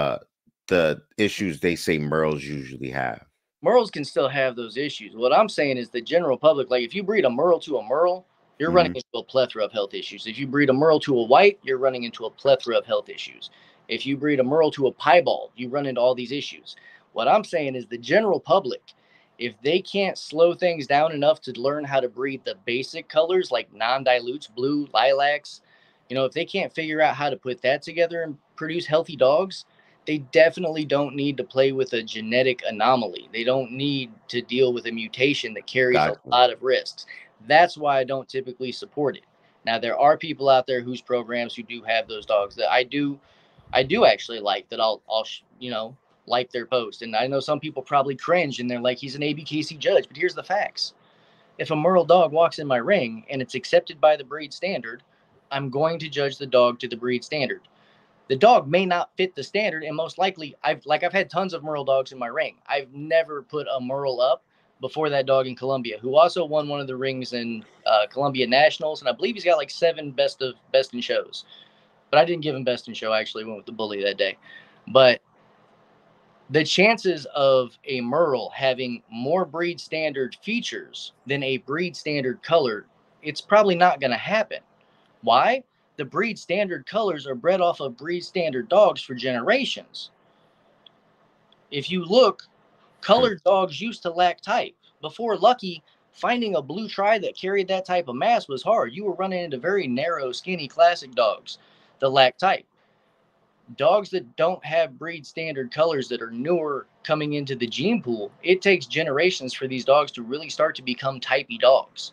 The issues they say Merles usually have. Merles can still have those issues. What I'm saying is the general public, like if you breed a Merle to a Merle, you're running into a plethora of health issues. If you breed a Merle to a white, you're running into a plethora of health issues. If you breed a Merle to a piebald, you run into all these issues. What I'm saying is the general public, if they can't slow things down enough to learn how to breed the basic colors like non-dilutes, blue, lilacs, if they can't figure out how to put that together and produce healthy dogs, they definitely don't need to play with a genetic anomaly. They don't need to deal with a mutation that carries a lot of risks. That's why I don't typically support it. Now, there are people out there whose programs who do have those dogs that I do actually like, that I'll like their post. And I know some people probably cringe and they're like, he's an ABKC judge, but here's the facts. If a Merle dog walks in my ring and it's accepted by the breed standard, I'm going to judge the dog to the breed standard. The dog may not fit the standard, and most likely I've had tons of Merle dogs in my ring. I've never put a Merle up before that dog in Columbia, who also won one of the rings in Columbia Nationals, and I believe he's got like 7 best in shows. But I didn't give him best in show. I actually went with the bully that day. But the chances of a Merle having more breed standard features than a breed standard color, it's probably not going to happen. Why? The breed standard colors are bred off of breed standard dogs for generations. If you look, colored dogs used to lack type. Before Lucky, finding a blue tri that carried that type of mass was hard. You were running into very narrow, skinny classic dogs that lack type. Dogs that don't have breed standard colors that are newer coming into the gene pool, it takes generations for these dogs to really start to become typey dogs.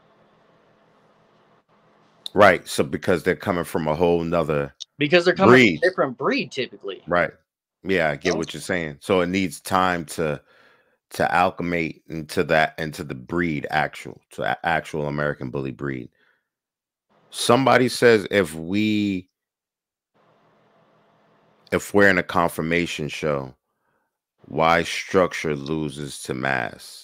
Right. So because they're coming from a whole nother because they're coming from a different breed typically. Right. Yeah, I get what you're saying. So it needs time to alchemate into the breed, actual American Bully breed. Somebody says if we're in a conformation show, why structure loses to mass?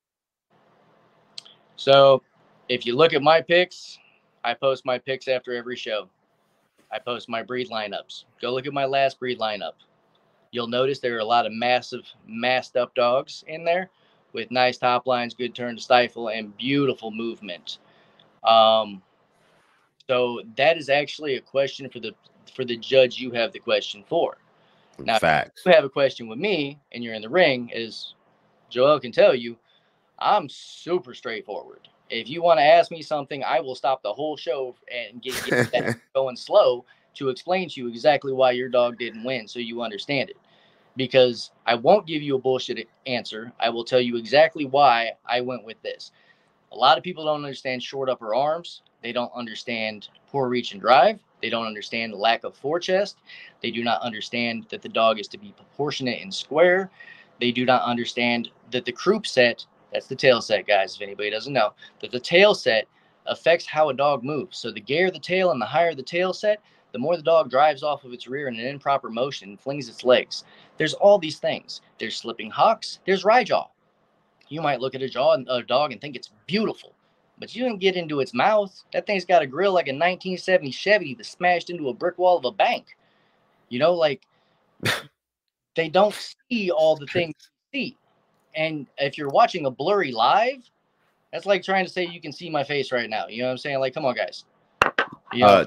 So if you look at my picks, I post my picks after every show. I post my breed lineups. Go look at my last breed lineup. You'll notice there are a lot of massive, masked up dogs in there with nice top lines, good turn to stifle, and beautiful movement. So that is actually a question for the judge you have the question for. Now, facts. If you have a question with me and you're in the ring, as Joel can tell you, I'm super straightforward. If you want to ask me something, I will stop the whole show and get that going slow to explain to you exactly why your dog didn't win so you understand it. Because I won't give you a bullshit answer. I will tell you exactly why I went with this. A lot of people don't understand short upper arms. They don't understand poor reach and drive. They don't understand the lack of forechest. They do not understand that the dog is to be proportionate and square. They do not understand that the croup set, that's the tail set, guys, if anybody doesn't know, that the tail set affects how a dog moves. So the gayer the tail and the higher the tail set, the more the dog drives off of its rear in an improper motion and flings its legs. There's all these things. There's slipping hocks. There's rye jaw. You might look at a dog and think it's beautiful, but you don't get into its mouth. That thing's got a grill like a 1970 Chevy that smashed into a brick wall of a bank. You know, like they don't see all the things you see. And if you're watching a blurry live, that's like trying to say you can see my face right now. You know what I'm saying? Like, come on, guys. You know,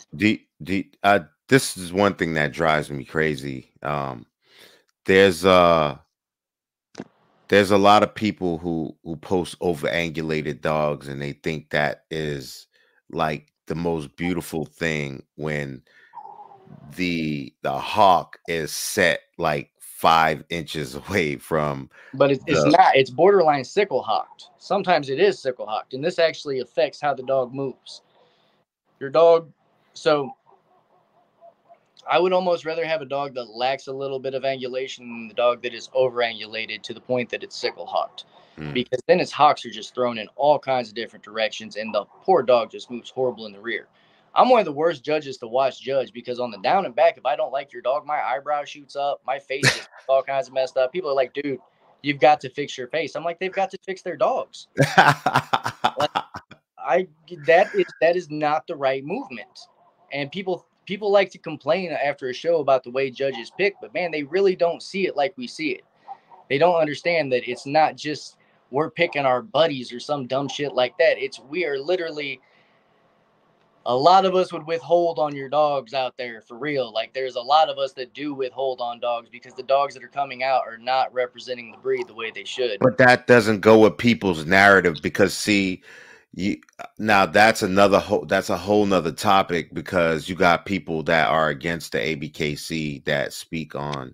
this is one thing that drives me crazy. There's a lot of people who post overangulated dogs, and they think that is like the most beautiful thing when the hawk is set like 5 inches away from. But it's not. It's borderline sickle hawked. Sometimes it is sickle hawked, and this actually affects how the dog moves. Your dog. So I would almost rather have a dog that lacks a little bit of angulation than the dog that is overangulated to the point that it's sickle hawked. Because then its hocks are just thrown in all kinds of different directions, and the poor dog just moves horrible in the rear. I'm one of the worst judges to watch judge, because on the down and back, if I don't like your dog, my eyebrow shoots up, my face is all kinds of messed up. People are like, dude, you've got to fix your face. I'm like, they've got to fix their dogs. That is not the right movement. And people like to complain after a show about the way judges pick, but man, they really don't see it like we see it. They don't understand that it's not just we're picking our buddies or some dumb shit like that. We are literally, a lot of us would withhold on your dogs out there for real. Like, there's a lot of us that do withhold on dogs because the dogs that are coming out are not representing the breed the way they should. But that doesn't go with people's narrative, because see, now that's a whole nother topic, because you got people that are against the ABKC that speak on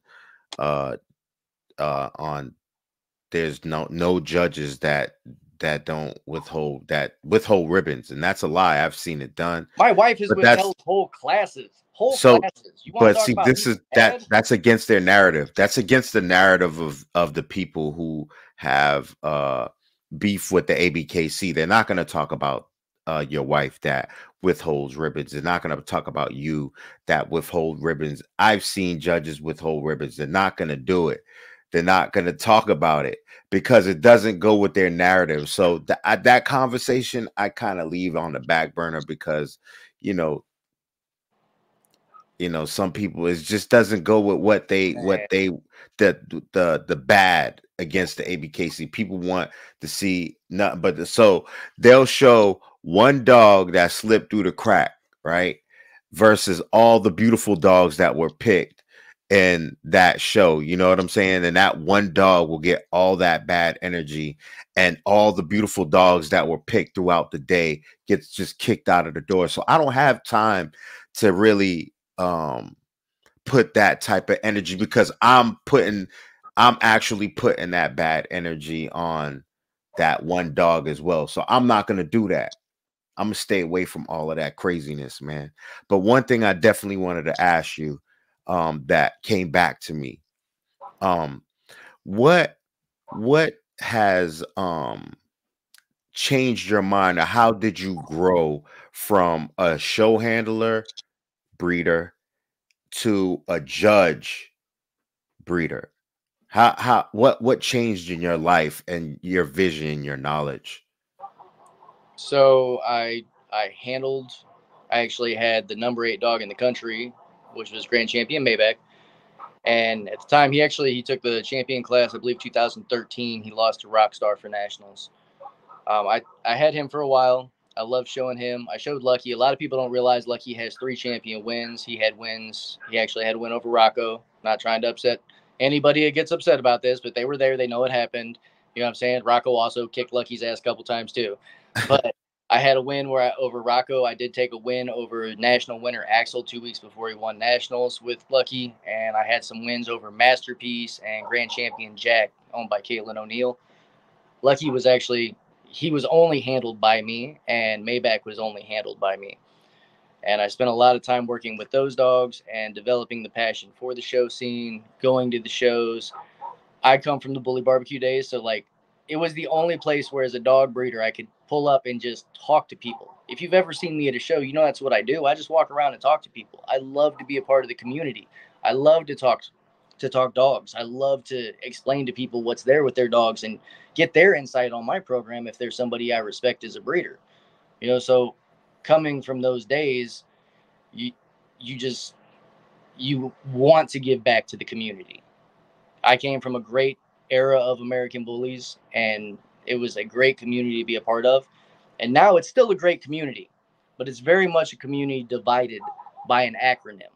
there's no judges that don't withhold ribbons, and that's a lie. I've seen it done. My wife has withheld whole classes. Classes. But see, that's against their narrative. That's against the narrative of the people who have beef with the ABKC. They're not going to talk about your wife that withholds ribbons. They're not going to talk about you that withhold ribbons. I've seen judges withhold ribbons. They're not going to do it. They're not going to talk about it because it doesn't go with their narrative. So that conversation I kind of leave on the back burner, because you know some people, it just doesn't go with the bad against the ABKC. People want to see nothing but so they'll show one dog that slipped through the crack, right, versus all the beautiful dogs that were picked in that show. You know what I'm saying? And that one dog will get all that bad energy, and all the beautiful dogs that were picked throughout the day gets just kicked out of the door. So I don't have time to really put that type of energy, because I'm actually putting that bad energy on that one dog as well. So I'm not going to do that. I'm going to stay away from all of that craziness, man. But one thing I definitely wanted to ask you, that came back to me, what has changed your mind, or how did you grow from a show handler breeder to a judge breeder? What changed in your life and your vision and your knowledge? So I actually had the number 8 dog in the country, which was Grand Champion Maybach. And at the time, he took the champion class, I believe 2013. He lost to Rockstar for nationals. I had him for a while. I loved showing him. I showed Lucky. A lot of people don't realize Lucky has 3 champion wins. He had wins. He actually had a win over Rocco. Not trying to upset anybody that gets upset about this, but they were there. They know it happened. You know what I'm saying? Rocco also kicked Lucky's ass a couple times too. But I had a win over Rocco. I did take a win over national winner Axel 2 weeks before he won nationals with Lucky, and I had some wins over Masterpiece and Grand Champion Jack, owned by Caitlin O'Neill. Lucky was he was only handled by me, and Maybach was only handled by me. And I spent a lot of time working with those dogs and developing the passion for the show scene, going to the shows. I come from the Bully Barbecue days, so like it was the only place where as a dog breeder I could pull up and just talk to people. If you've ever seen me at a show, you know that's what I do. I just walk around and talk to people. I love to be a part of the community. I love to talk dogs. I love to explain to people what's there with their dogs and get their insight on my program if there's somebody I respect as a breeder. You know, so coming from those days, you want to give back to the community. I came from a great era of American Bullies, and it was a great community to be a part of. And now it's still a great community, but it's very much a community divided by an acronym.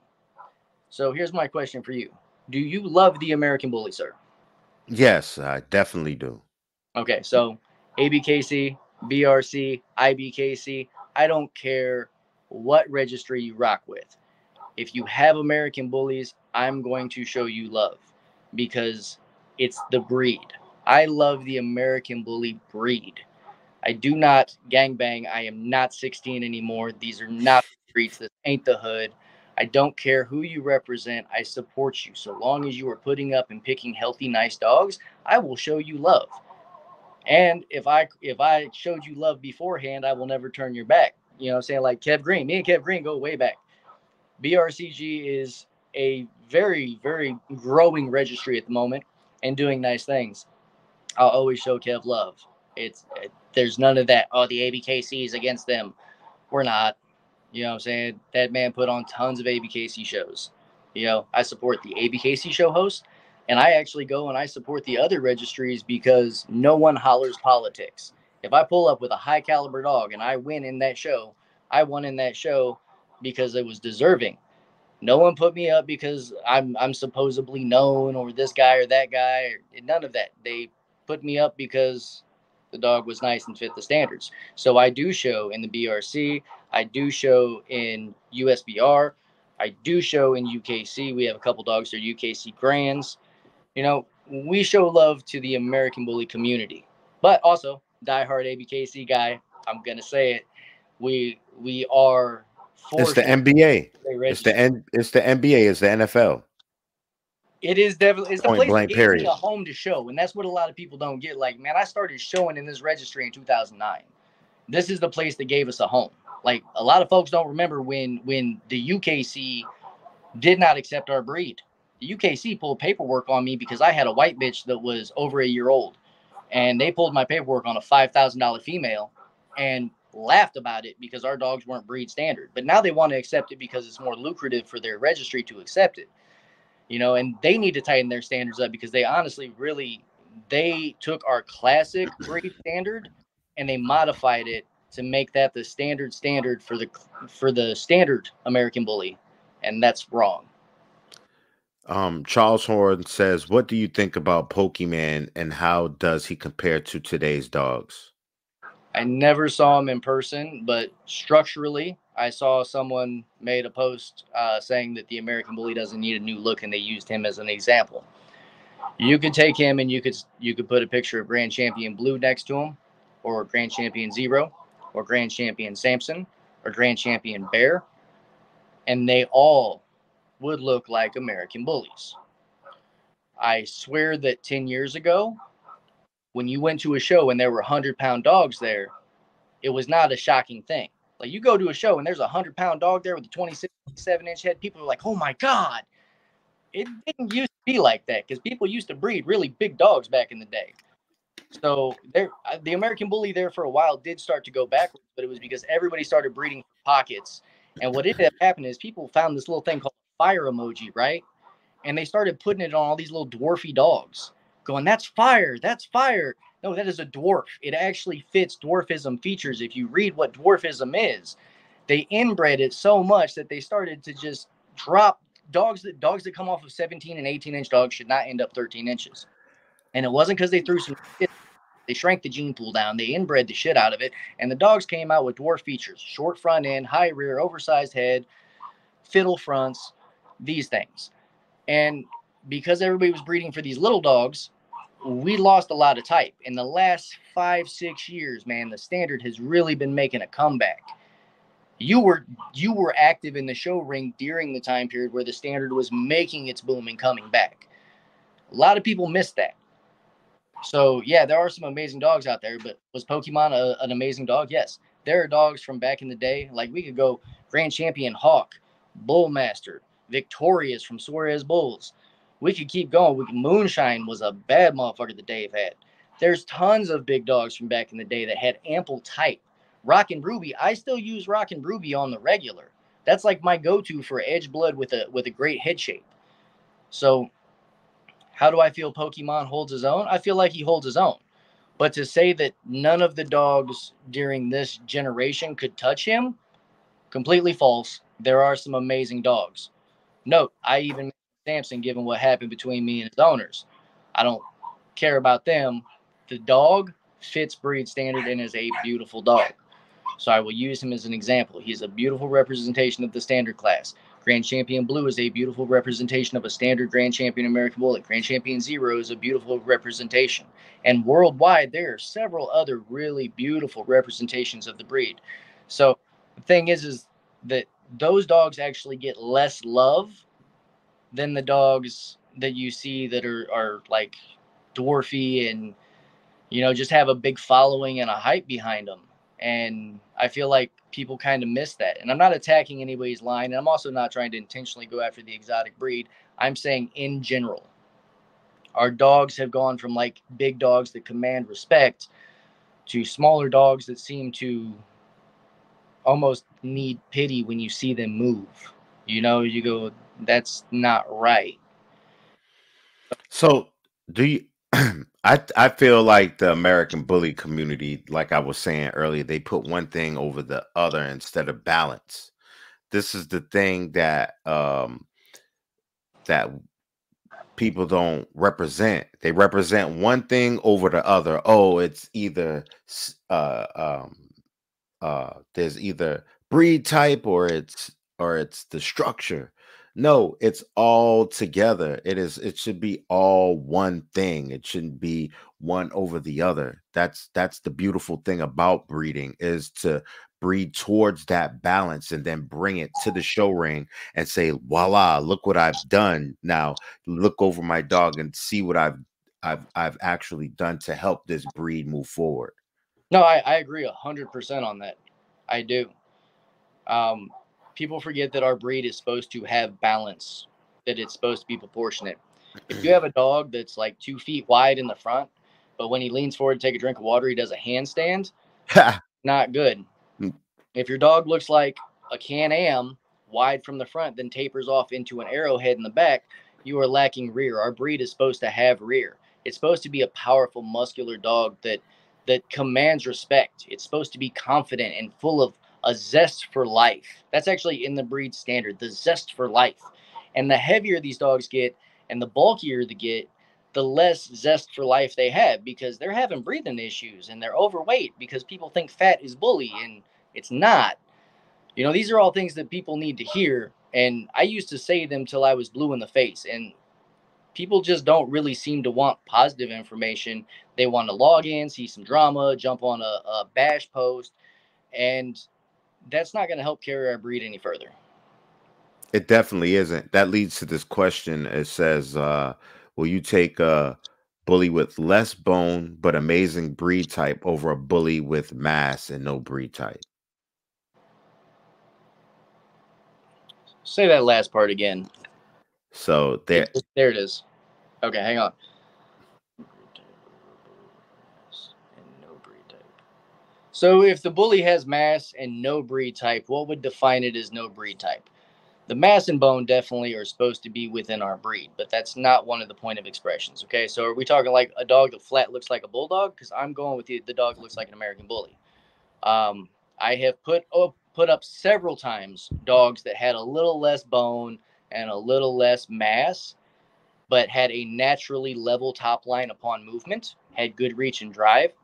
So here's my question for you. Do you love the American Bully, sir? Yes, I definitely do. Okay, so ABKC, BRC, IBKC, I don't care what registry you rock with. If you have American Bullies, I'm going to show you love because it's the breed. I love the American Bully breed. I do not gangbang. I am not 16 anymore. These are not the streets. This ain't the hood. I don't care who you represent. I support you. So long as you are putting up and picking healthy, nice dogs, I will show you love. And if I showed you love beforehand, I will never turn your back. You know what I'm saying? Like Kev Green. Me and Kev Green go way back. BRCG is a very, very growing registry at the moment and doing nice things. I'll always show Kev love. There's none of that. Oh, the ABKC is against them. We're not. You know what I'm saying? That man put on tons of ABKC shows. You know, I support the ABKC show host, and I actually go and I support the other registries because no one hollers politics. If I pull up with a high caliber dog and I win in that show, I won in that show because it was deserving. No one put me up because I'm supposedly known or this guy or that guy. None of that. They put me up because the dog was nice and fit the standards. So I do show in the BRC. I do show in USBR. I do show in UKC. We have a couple dogs that are UKC Grands. You know, we show love to the American Bully community, but also diehard ABKC guy. I'm gonna say it. We are. It's the NBA. It's the NBA. It's the NFL. It is definitely. It's the place that gave me a home to show, and that's what a lot of people don't get. Like, man, I started showing in this registry in 2009. This is the place that gave us a home. Like, a lot of folks don't remember when the UKC did not accept our breed. The UKC pulled paperwork on me because I had a white bitch that was over a year old, and they pulled my paperwork on a $5,000 female, and laughed about it because our dogs weren't breed standard. But now they want to accept it because it's more lucrative for their registry to accept it. You know, and they need to tighten their standards up because they honestly they took our classic breed standard and they modified it to make that the standard for the standard American Bully, and that's wrong. Charles Horn says, what do you think about Pokemon and how does he compare to today's dogs? I never saw him in person, but structurally, I saw someone made a post saying that the American Bully doesn't need a new look, and they used him as an example. You could take him and you could put a picture of Grand Champion Blue next to him, or Grand Champion Zero, or Grand Champion Samson, or Grand Champion Bear, and they all would look like American Bullies. I swear that 10 years ago, when you went to a show and there were 100-pound dogs there, it was not a shocking thing. Like, you go to a show and there's a 100-pound dog there with a 27-inch head, people are like, oh my God. It didn't used to be like that because people used to breed really big dogs back in the day. So the American Bully there for a while did start to go backwards, but it was because everybody started breeding pockets. And what ended up happening is people found this little thing called fire emoji, right? And they started putting it on all these little dwarfy dogs, going, that's fire, that's fire. No, that is a dwarf. It actually fits dwarfism features. If you read what dwarfism is, they inbred it so much that they started to just drop dogs that come off of 17 and 18-inch dogs should not end up 13 inches. And it wasn't because they threw some shit. They shrank the gene pool down. They inbred the shit out of it. And the dogs came out with dwarf features: short front end, high rear, oversized head, fiddle fronts, these things. And because everybody was breeding for these little dogs, we lost a lot of type. In the last 5-6 years, man, the standard has really been making a comeback. You were active in the show ring during the time period where the standard was making its boom and coming back. A lot of people missed that. So, yeah, there are some amazing dogs out there, but was Pokemon an amazing dog? Yes. There are dogs from back in the day. Like, we could go Grand Champion Hawk, Bullmaster, Victorious from Suarez Bulls. We could keep going. Moonshine was a bad motherfucker that Dave had. There's tons of big dogs from back in the day that had ample type. Rockin' Ruby, I still use Rockin' Ruby on the regular. That's like my go-to for edge blood with a great head shape. So how do I feel Pokemon holds his own? I feel like he holds his own. But to say that none of the dogs during this generation could touch him, completely false. There are some amazing dogs. Note, I even made Samson, given what happened between me and his owners. I don't care about them. The dog fits breed standard and is a beautiful dog. So I will use him as an example. He's a beautiful representation of the standard class. Grand Champion Blue is a beautiful representation of a standard Grand Champion American Bully. Grand Champion Zero is a beautiful representation. And worldwide, there are several other really beautiful representations of the breed. So the thing is that those dogs actually get less love than the dogs that you see that are like dwarfy and, you know, just have a big following and a hype behind them. And I feel like people kind of miss that. And I'm not attacking anybody's line. And I'm also not trying to intentionally go after the exotic breed. I'm saying in general, our dogs have gone from like big dogs that command respect to smaller dogs that seem to almost need pity when you see them move. You know, you go, that's not right. So do you I feel like the American Bully community, like I was saying earlier, they put one thing over the other instead of balance. This is the thing that that people don't represent. They represent one thing over the other. Oh, it's either there's either breed type or it's the structure. No, it's all together. It should be all one thing. It shouldn't be one over the other. That's the beautiful thing about breeding, is to breed towards that balance and then bring it to the show ring and say, voila, look what I've done. Now look over my dog and see what I've actually done to help this breed move forward. No, I agree 100% on that. I do. People forget that our breed is supposed to have balance, that it's supposed to be proportionate. If you have a dog that's like 2 feet wide in the front, but when he leans forward to take a drink of water, he does a handstand, not good. If your dog looks like a Can-Am, wide from the front, then tapers off into an arrowhead in the back, you are lacking rear. Our breed is supposed to have rear. It's supposed to be a powerful, muscular dog that commands respect. It's supposed to be confident and full of a zest for life. That's actually in the breed standard, the zest for life. And the heavier these dogs get and the bulkier they get, the less zest for life they have, because they're having breathing issues and they're overweight because people think fat is bully, and it's not. You know, these are all things that people need to hear. And I used to say them till I was blue in the face. And people just don't really seem to want positive information. They want to log in, see some drama, jump on a bash post. And that's not going to help carry our breed any further. It definitely isn't. That leads to this question. It says, will you take a bully with less bone but amazing breed type over a bully with mass and no breed type? Say that last part again. So there it is. Okay, hang on. So if the bully has mass and no breed type, what would define it as no breed type? The mass and bone definitely are supposed to be within our breed, but that's not one of the point of expressions. Okay, so are we talking like a dog that flat looks like a bulldog? Because I'm going with the dog that looks like an American Bully. I have put up several times dogs that had a little less bone and a little less mass, but had a naturally level top line upon movement, had good reach and drive.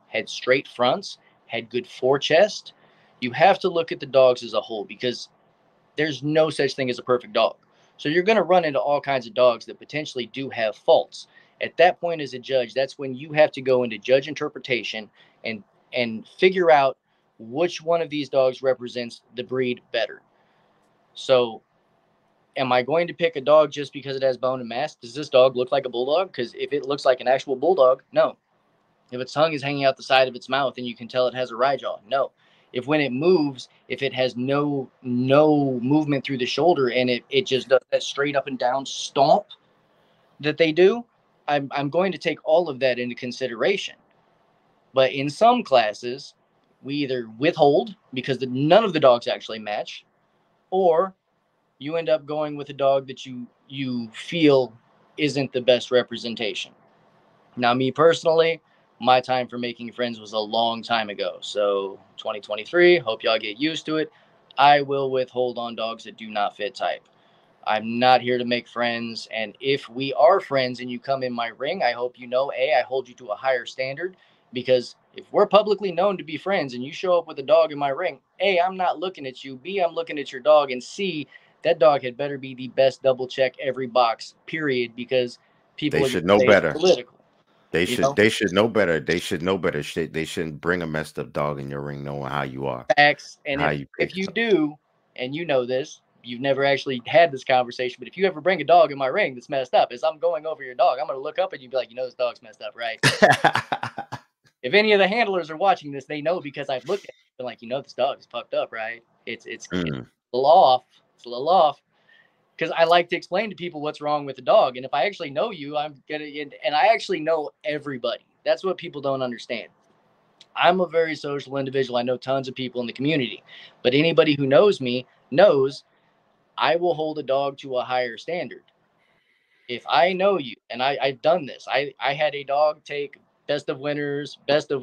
had straight fronts, had good forechest. You have to look at the dogs as a whole, because there's no such thing as a perfect dog. So you're going to run into all kinds of dogs that potentially do have faults. At that point, as a judge, that's when you have to go into judge interpretation and figure out which one of these dogs represents the breed better. So am I going to pick a dog just because it has bone and mass? Does this dog look like a bulldog? Because if it looks like an actual bulldog, no. If its tongue is hanging out the side of its mouth and you can tell it has a rye jaw, no. If when it moves, if it has no movement through the shoulder and it just does that straight up and down stomp that they do, I'm going to take all of that into consideration. But in some classes, we either withhold because none of the dogs actually match, or you end up going with a dog that you feel isn't the best representation. Now, me personally, my time for making friends was a long time ago. So 2023, hope y'all get used to it. I will withhold on dogs that do not fit type. I'm not here to make friends. And if we are friends and you come in my ring, I hope you know, A, I hold you to a higher standard, because if we're publicly known to be friends and you show up with a dog in my ring, A, I'm not looking at you. B, I'm looking at your dog. And C, that dog had better be the best double check every box, period, because people should know better. Political. They should know better. They should know better. They shouldn't bring a messed up dog in your ring knowing how you are. Facts. And if you do, and you know this, you've never actually had this conversation, but if you ever bring a dog in my ring that's messed up, as I'm going over your dog, I'm going to look up at you and be like, this dog's messed up, right? If any of the handlers are watching this, they know, because I've looked at it and like, this dog is fucked up, right? It's a little off. It's a little off. Because I like to explain to people what's wrong with the dog. And if I actually know you, and I actually know everybody. That's what people don't understand. I'm a very social individual. I know tons of people in the community. But anybody who knows me knows I will hold a dog to a higher standard. If I know you, and I've done this. I had a dog take best of winners,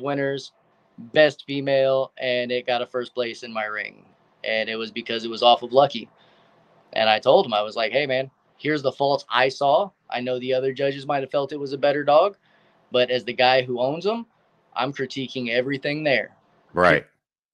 best female, and it got a first place in my ring. And it was because it was off of lucky. And I told him, I was like, hey, man, here's the faults I saw. I know the other judges might have felt it was a better dog, but as the guy who owns them, I'm critiquing everything there. Right.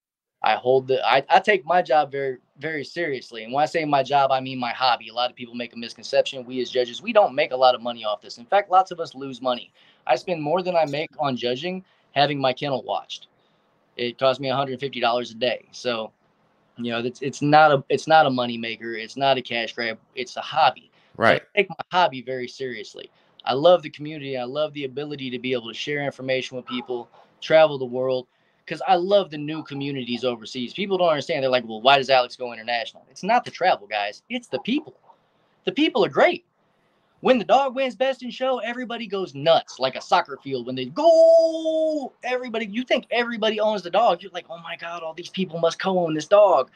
I take my job very, very seriously. And when I say my job, I mean my hobby. A lot of people make a misconception. We as judges, we don't make a lot of money off this. In fact, lots of us lose money. I spend more than I make on judging having my kennel watched. It costs me $150 a day. So, it's not a money maker. It's not a cash grab. It's a hobby. Right. So I take my hobby very seriously. I love the community. I love the ability to be able to share information with people, travel the world, because I love the new communities overseas. People don't understand. They're like, well, why does Alex go international? It's not the travel, guys. It's the people. The people are great. When the dog wins best in show, everybody goes nuts like a soccer field. When they go, you think everybody owns the dog. You're like, oh my God, all these people must co-own this dog.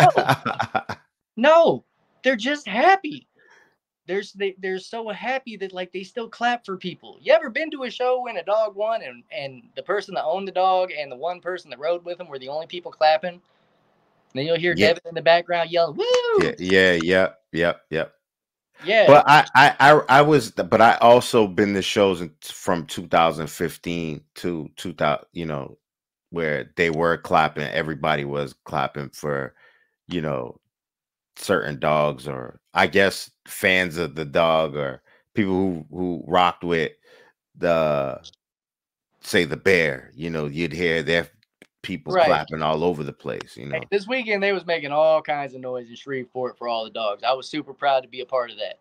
No, they're just happy. They're so happy that like they still clap for people. You ever been to a show when a dog won and the person that owned the dog and the one person that rode with him were the only people clapping? And then you'll hear Devin in the background yelling, woo! Yep. Yeah, but I also been to shows from 2015 to 2000, where they were clapping. Everybody was clapping for, certain dogs, or I guess fans of the dog, or people who rocked with the bear. You'd hear their people clapping all over the place. Hey, this weekend they was making all kinds of noise in Shreveport for all the dogs. I was super proud to be a part of that.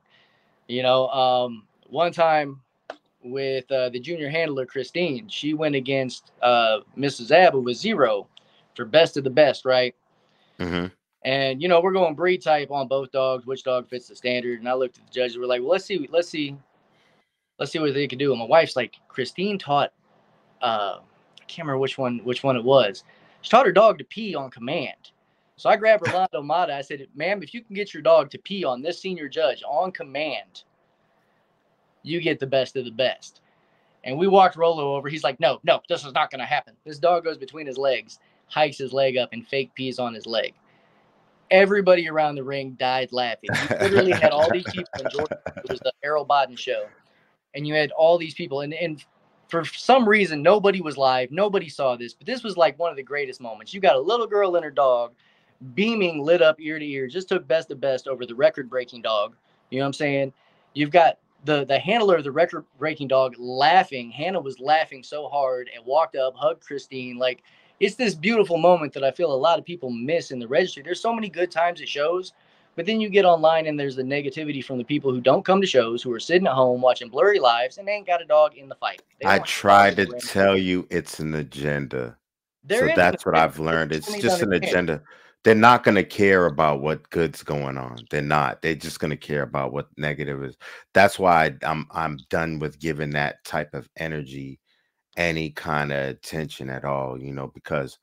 One time with the junior handler Christine, she went against Mrs. Abu with 0 for best of the best, right? Mm-hmm. And we're going breed type on both dogs, which dog fits the standard. And I looked at the judges. We're like, well, let's see what they could do. And my wife's like, Christine taught I can't remember which one it was. She taught her dog to pee on command. So I grabbed Rolando Mata. I said, ma'am, if you can get your dog to pee on this senior judge on command, you get the best of the best. And we walked Rolo over. He's like, no, this is not going to happen. This dog goes between his legs, hikes his leg up, and fake pees on his leg. Everybody around the ring died laughing. You literally had all these people in Georgia. It was the Errol Bodden show. And you had all these people. And for some reason, nobody was live. Nobody saw this, but this was like one of the greatest moments. You got a little girl and her dog beaming, lit up ear to ear, just took best of best over the record-breaking dog. You know what I'm saying? You've got the handler of the record-breaking dog laughing. Hannah was laughing so hard and walked up, hugged Christine. Like, it's this beautiful moment that I feel a lot of people miss in the registry. There's so many good times at shows, but then you get online and there's the negativity from the people who don't come to shows, who are sitting at home watching blurry lives, and they ain't got a dog in the fight. I try to tell you it's an agenda. So that's what I've learned. It's just an agenda. They're not going to care about what good's going on. They're not. They're just going to care about what negative is. That's why I'm done with giving that type of energy any kind of attention at all, you know, because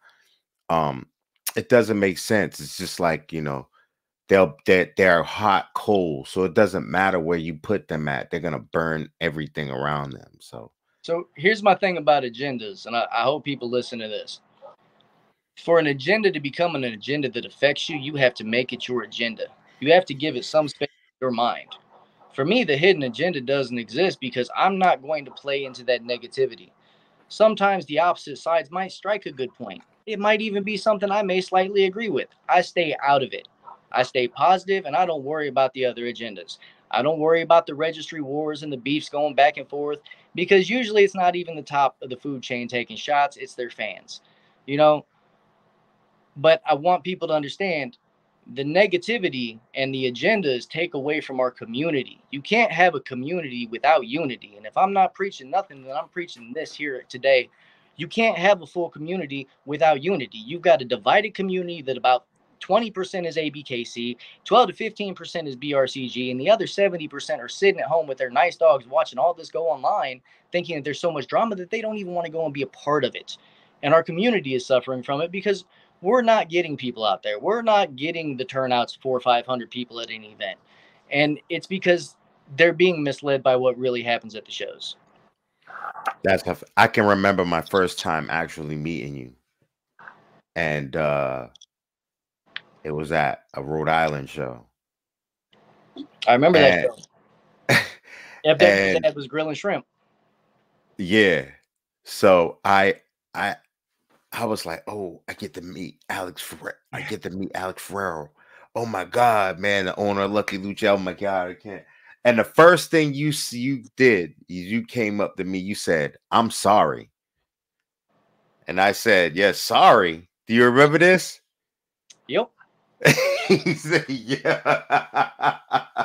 it doesn't make sense. It's just like, you know, they're hot coal, so it doesn't matter where you put them at. They're going to burn everything around them. So here's my thing about agendas, and I hope people listen to this. For an agenda to become an agenda that affects you, you have to make it your agenda. You have to give it some space in your mind. For me, the hidden agenda doesn't exist because I'm not going to play into that negativity. Sometimes the opposite sides might strike a good point. It might even be something I may slightly agree with. I stay out of it. I stay positive, and I don't worry about the other agendas. I don't worry about the registry wars and the beefs going back and forth, because usually it's not even the top of the food chain taking shots. It's their fans, you know. But I want people to understand the negativity and the agendas take away from our community. You can't have a community without unity. And if I'm not preaching nothing, then I'm preaching this here today. You can't have a full community without unity. You've got a divided community that about 20% is ABKC, 12 to 15% is BRCG, and the other 70% are sitting at home with their nice dogs watching all this go online, thinking that there's so much drama that they don't even want to go and be a part of it. And our community is suffering from it because we're not getting people out there. We're not getting the turnouts, 400 or 500 people at any event. And it's because they're being misled by what really happens at the shows. I can remember my first time actually meeting you. And it was at a Rhode Island show. I remember that show. That was grilling shrimp. Yeah. So I was like, oh, I get to meet Alex Ferrero. Oh my God, man, the owner of Lucky Lucha. Oh my God, I can't. And the first thing you did is you came up to me, you said, I'm sorry. And I said, yes, sorry. Do you remember this? Yep. He said, yeah.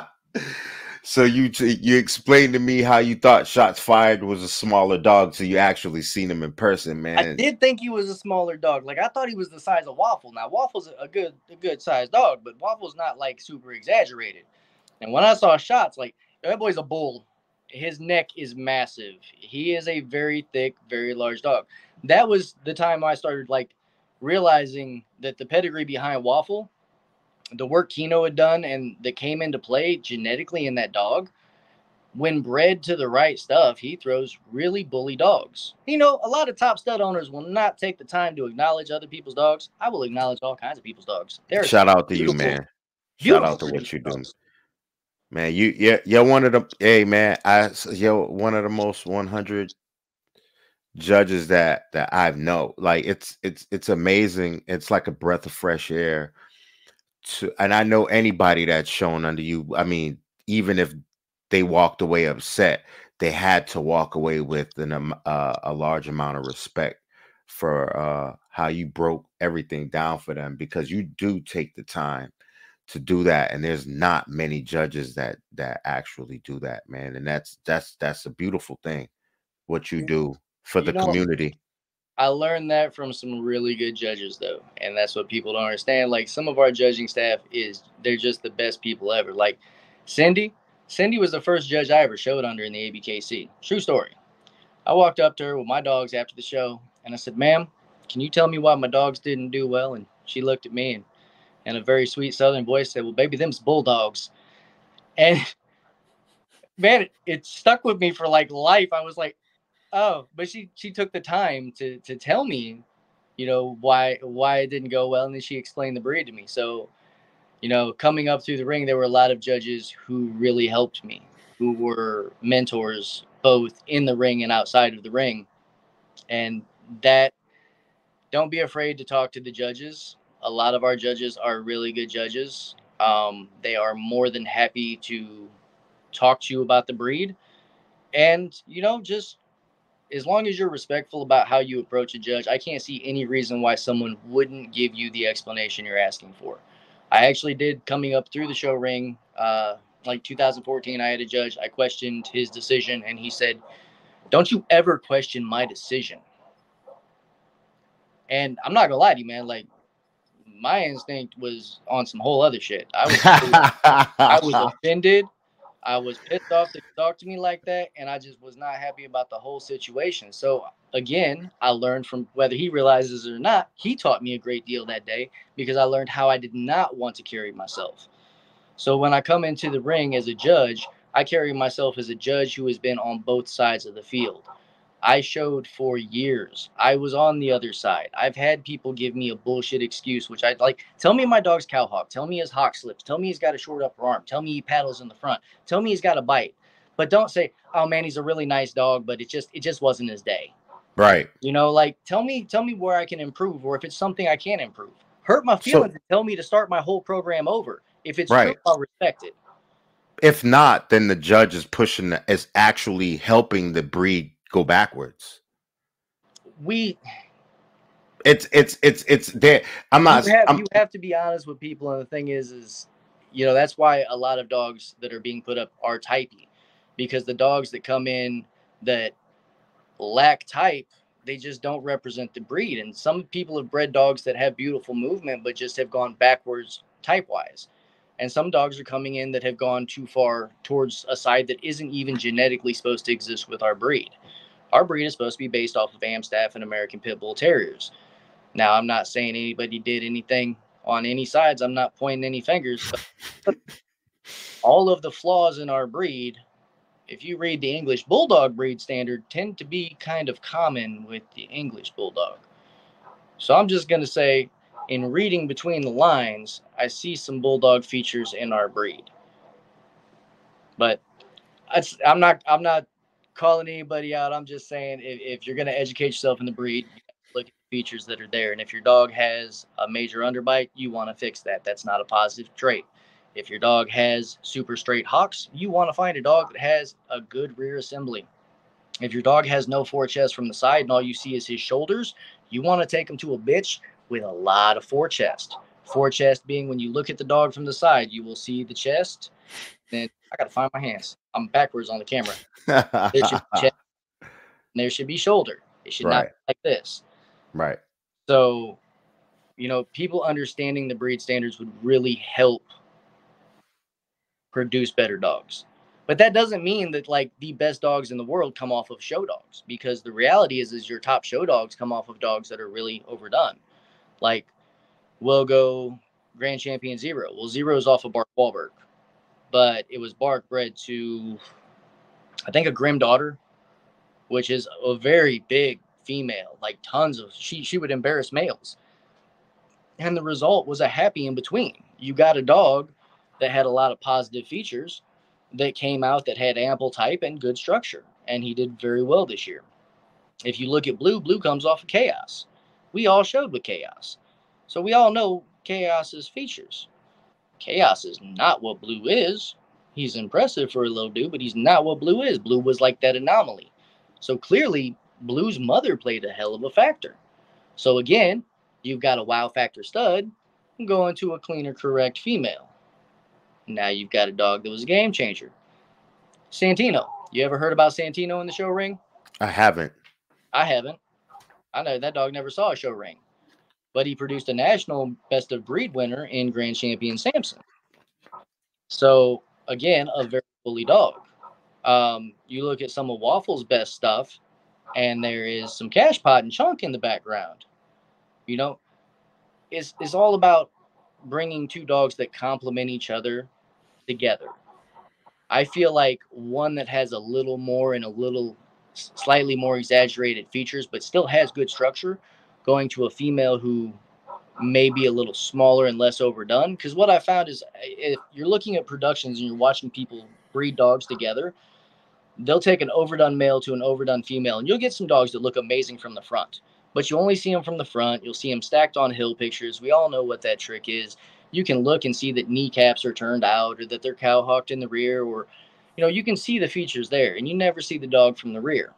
So you explained to me how you thought Shots Fired was a smaller dog, so you actually seen him in person, man. I did think he was a smaller dog. Like, I thought he was the size of Waffle. Now, Waffle's a good sized dog, but Waffle's not like super exaggerated. And when I saw Shots, like, that boy's a bull. His neck is massive. He is a very thick, very large dog. That was the time I started like realizing that the pedigree behind Waffle, the work Keno had done and that came into play genetically in that dog, when bred to the right stuff, he throws really bully dogs. You know, a lot of top stud owners will not take the time to acknowledge other people's dogs. I will acknowledge all kinds of people's dogs. Shout out to you, man. Shout out to what you're doing. Man, you're one of the, hey man, you're one of the most 100 judges that I've known. Like it's amazing. It's like a breath of fresh air. And I know anybody that's shown under you. I mean, even if they walked away upset, they had to walk away with a large amount of respect for how you broke everything down for them, because you do take the time to do that, and there's not many judges that actually do that, man. And that's a beautiful thing, what you do for the community. I learned that from some really good judges, though, and that's what people don't understand. Like, some of our judging staff they're just the best people ever. Like Cindy was the first judge I ever showed under in the ABKC. True story. I walked up to her with my dogs after the show, and I said, "Ma'am, can you tell me why my dogs didn't do well?" And she looked at me and in a very sweet Southern voice said, "Well, baby, them's bulldogs." And man, it stuck with me for like life. I was like, oh, but she took the time to tell me, you know, why it didn't go well. And then she explained the breed to me. So, you know, coming up through the ring, there were a lot of judges who really helped me. who were mentors both in the ring and outside of the ring. And that, don't be afraid to talk to the judges. A lot of our judges are really good judges. They are more than happy to talk to you about the breed. And, just as long as you're respectful about how you approach a judge, I can't see any reason why someone wouldn't give you the explanation you're asking for. I actually did, coming up through the show ring, like 2014, I had a judge. I questioned his decision, and he said, "Don't you ever question my decision." And I'm not gonna lie to you, man. Like, my instinct was on some whole other shit. I was offended. I was pissed off that he talked to me like that, and I just was not happy about the whole situation. So again, I learned from, whether he realizes it or not, he taught me a great deal that day, because I learned how I did not want to carry myself. So when I come into the ring as a judge, I carry myself as a judge who has been on both sides of the field. I showed for years. I was on the other side. I've had people give me a bullshit excuse, which I like. Tell me my dog's cowhawk. Tell me his hawk slips. Tell me he's got a short upper arm. Tell me he paddles in the front. Tell me he's got a bite. But don't say, "Oh man, he's a really nice dog, but it just wasn't his day." Right. Like, tell me where I can improve, or if it's something I can improve. Hurt my feelings and tell me to start my whole program over. If it's true, I'll respect it. If not, then the judge is is actually helping the breed go backwards. It's there. You have to be honest with people, and the thing is, that's why a lot of dogs that are being put up are typey, because the dogs that come in that lack type, they just don't represent the breed. And some people have bred dogs that have beautiful movement, but just have gone backwards type wise. And some dogs are coming in that have gone too far towards a side that isn't even genetically supposed to exist with our breed. Our breed is supposed to be based off of Amstaff and American Pit Bull Terriers. Now, I'm not saying anybody did anything on any sides. I'm not pointing any fingers. But all of the flaws in our breed, if you read the English Bulldog breed standard, tend to be kind of common with the English Bulldog. So I'm just going to say, in reading between the lines, I see some Bulldog features in our breed. But I'm not calling anybody out. I'm just saying, if you're going to educate yourself in the breed, you have to look at the features that are there. And if your dog has a major underbite, you want to fix that. That's not a positive trait. If your dog has super straight hocks, you want to find a dog that has a good rear assembly. If your dog has no forechest from the side and all you see is his shoulders, you want to take him to a bitch with a lot of forechest. Forechest being, when you look at the dog from the side, you will see the chest. Then I got to find my hands. I'm backwards on the camera. There should be chest, and there should be shoulder. It should not be like this. Right. So, people understanding the breed standards would really help produce better dogs. But that doesn't mean that like the best dogs in the world come off of show dogs, because the reality is your top show dogs come off of dogs that are really overdone. Like, we'll go Grand Champion Zero. Well, Zero's off of Bark Wahlberg, but it was Bark bred to, I think, a Grim Daughter, which is a very big female, like tons of, she would embarrass males. And the result was a happy in between. You got a dog that had a lot of positive features that came out that had ample type and good structure. And he did very well this year. If you look at Blue comes off of Chaos. We all showed with Chaos. So we all know Chaos's features. Chaos is not what Blue is. He's impressive for a little dude, but he's not what Blue is. Blue was like that anomaly. So clearly, Blue's mother played a hell of a factor. So again, you've got a wow factor stud going to a cleaner, correct female. Now you've got a dog that was a game changer. Santino. You ever heard about Santino in the show ring? I haven't. I haven't. I know that dog never saw a show ring. But he produced a national best of breed winner in Grand Champion Samson. So, again, a very bully dog. You look at some of Waffle's best stuff, and there is some Cash Pot and Chunk in the background. It's all about bringing two dogs that complement each other together. I feel like one that has a little more and a little slightly more exaggerated features, but still has good structure, going to a female who may be a little smaller and less overdone. Because what I found is, if you're looking at productions and you're watching people breed dogs together, they'll take an overdone male to an overdone female, and you'll get some dogs that look amazing from the front, but you only see them from the front. You'll see them stacked on hill pictures. We all know what that trick is. You can look and see that kneecaps are turned out, or that they're cowhocked in the rear, or, you can see the features there, and you never see the dog from the rear.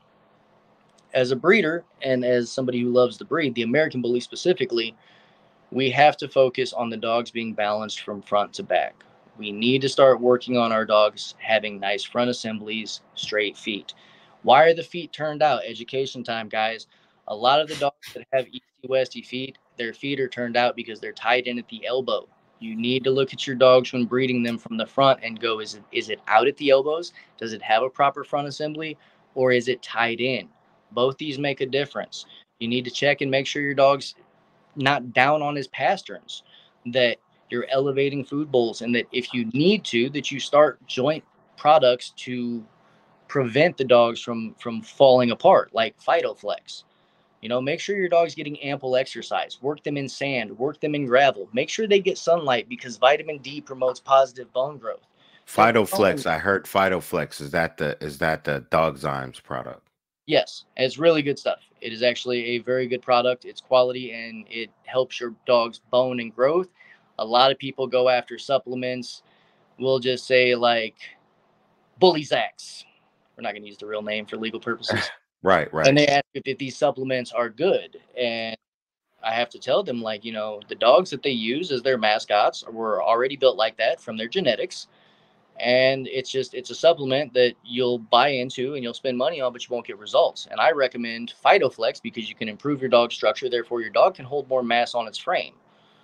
As a breeder, and as somebody who loves the breed, the American Bully specifically, we have to focus on the dogs being balanced from front to back. We need to start working on our dogs having nice front assemblies, straight feet. Why are the feet turned out? Education time, guys. A lot of the dogs that have easty-westy feet, their feet are turned out because they're tied in at the elbow. You need to look at your dogs when breeding them from the front and go, is it out at the elbows? Does it have a proper front assembly? Or is it tied in? Both these make a difference. You need to check and make sure your dog's not down on his pasterns, that you're elevating food bowls, and that if you need to, that you start joint products to prevent the dogs from falling apart, like Phytoflex. Make sure your dog's getting ample exercise. Work them in sand, work them in gravel. Make sure they get sunlight, because vitamin D promotes positive bone growth. Phytoflex, I heard Phytoflex. Is that the Dogzymes product? Yes, it's really good stuff. It is actually a very good product. It's quality, and it helps your dog's bone and growth. A lot of people go after supplements. We'll just say like Bully Zax. We're not going to use the real name for legal purposes. Right. And they ask if these supplements are good. And I have to tell them, like, the dogs that they use as their mascots were already built like that from their genetics. And it's a supplement that you'll buy into and you'll spend money on, but you won't get results. And I recommend Phytoflex because you can improve your dog's structure. Therefore, your dog can hold more mass on its frame.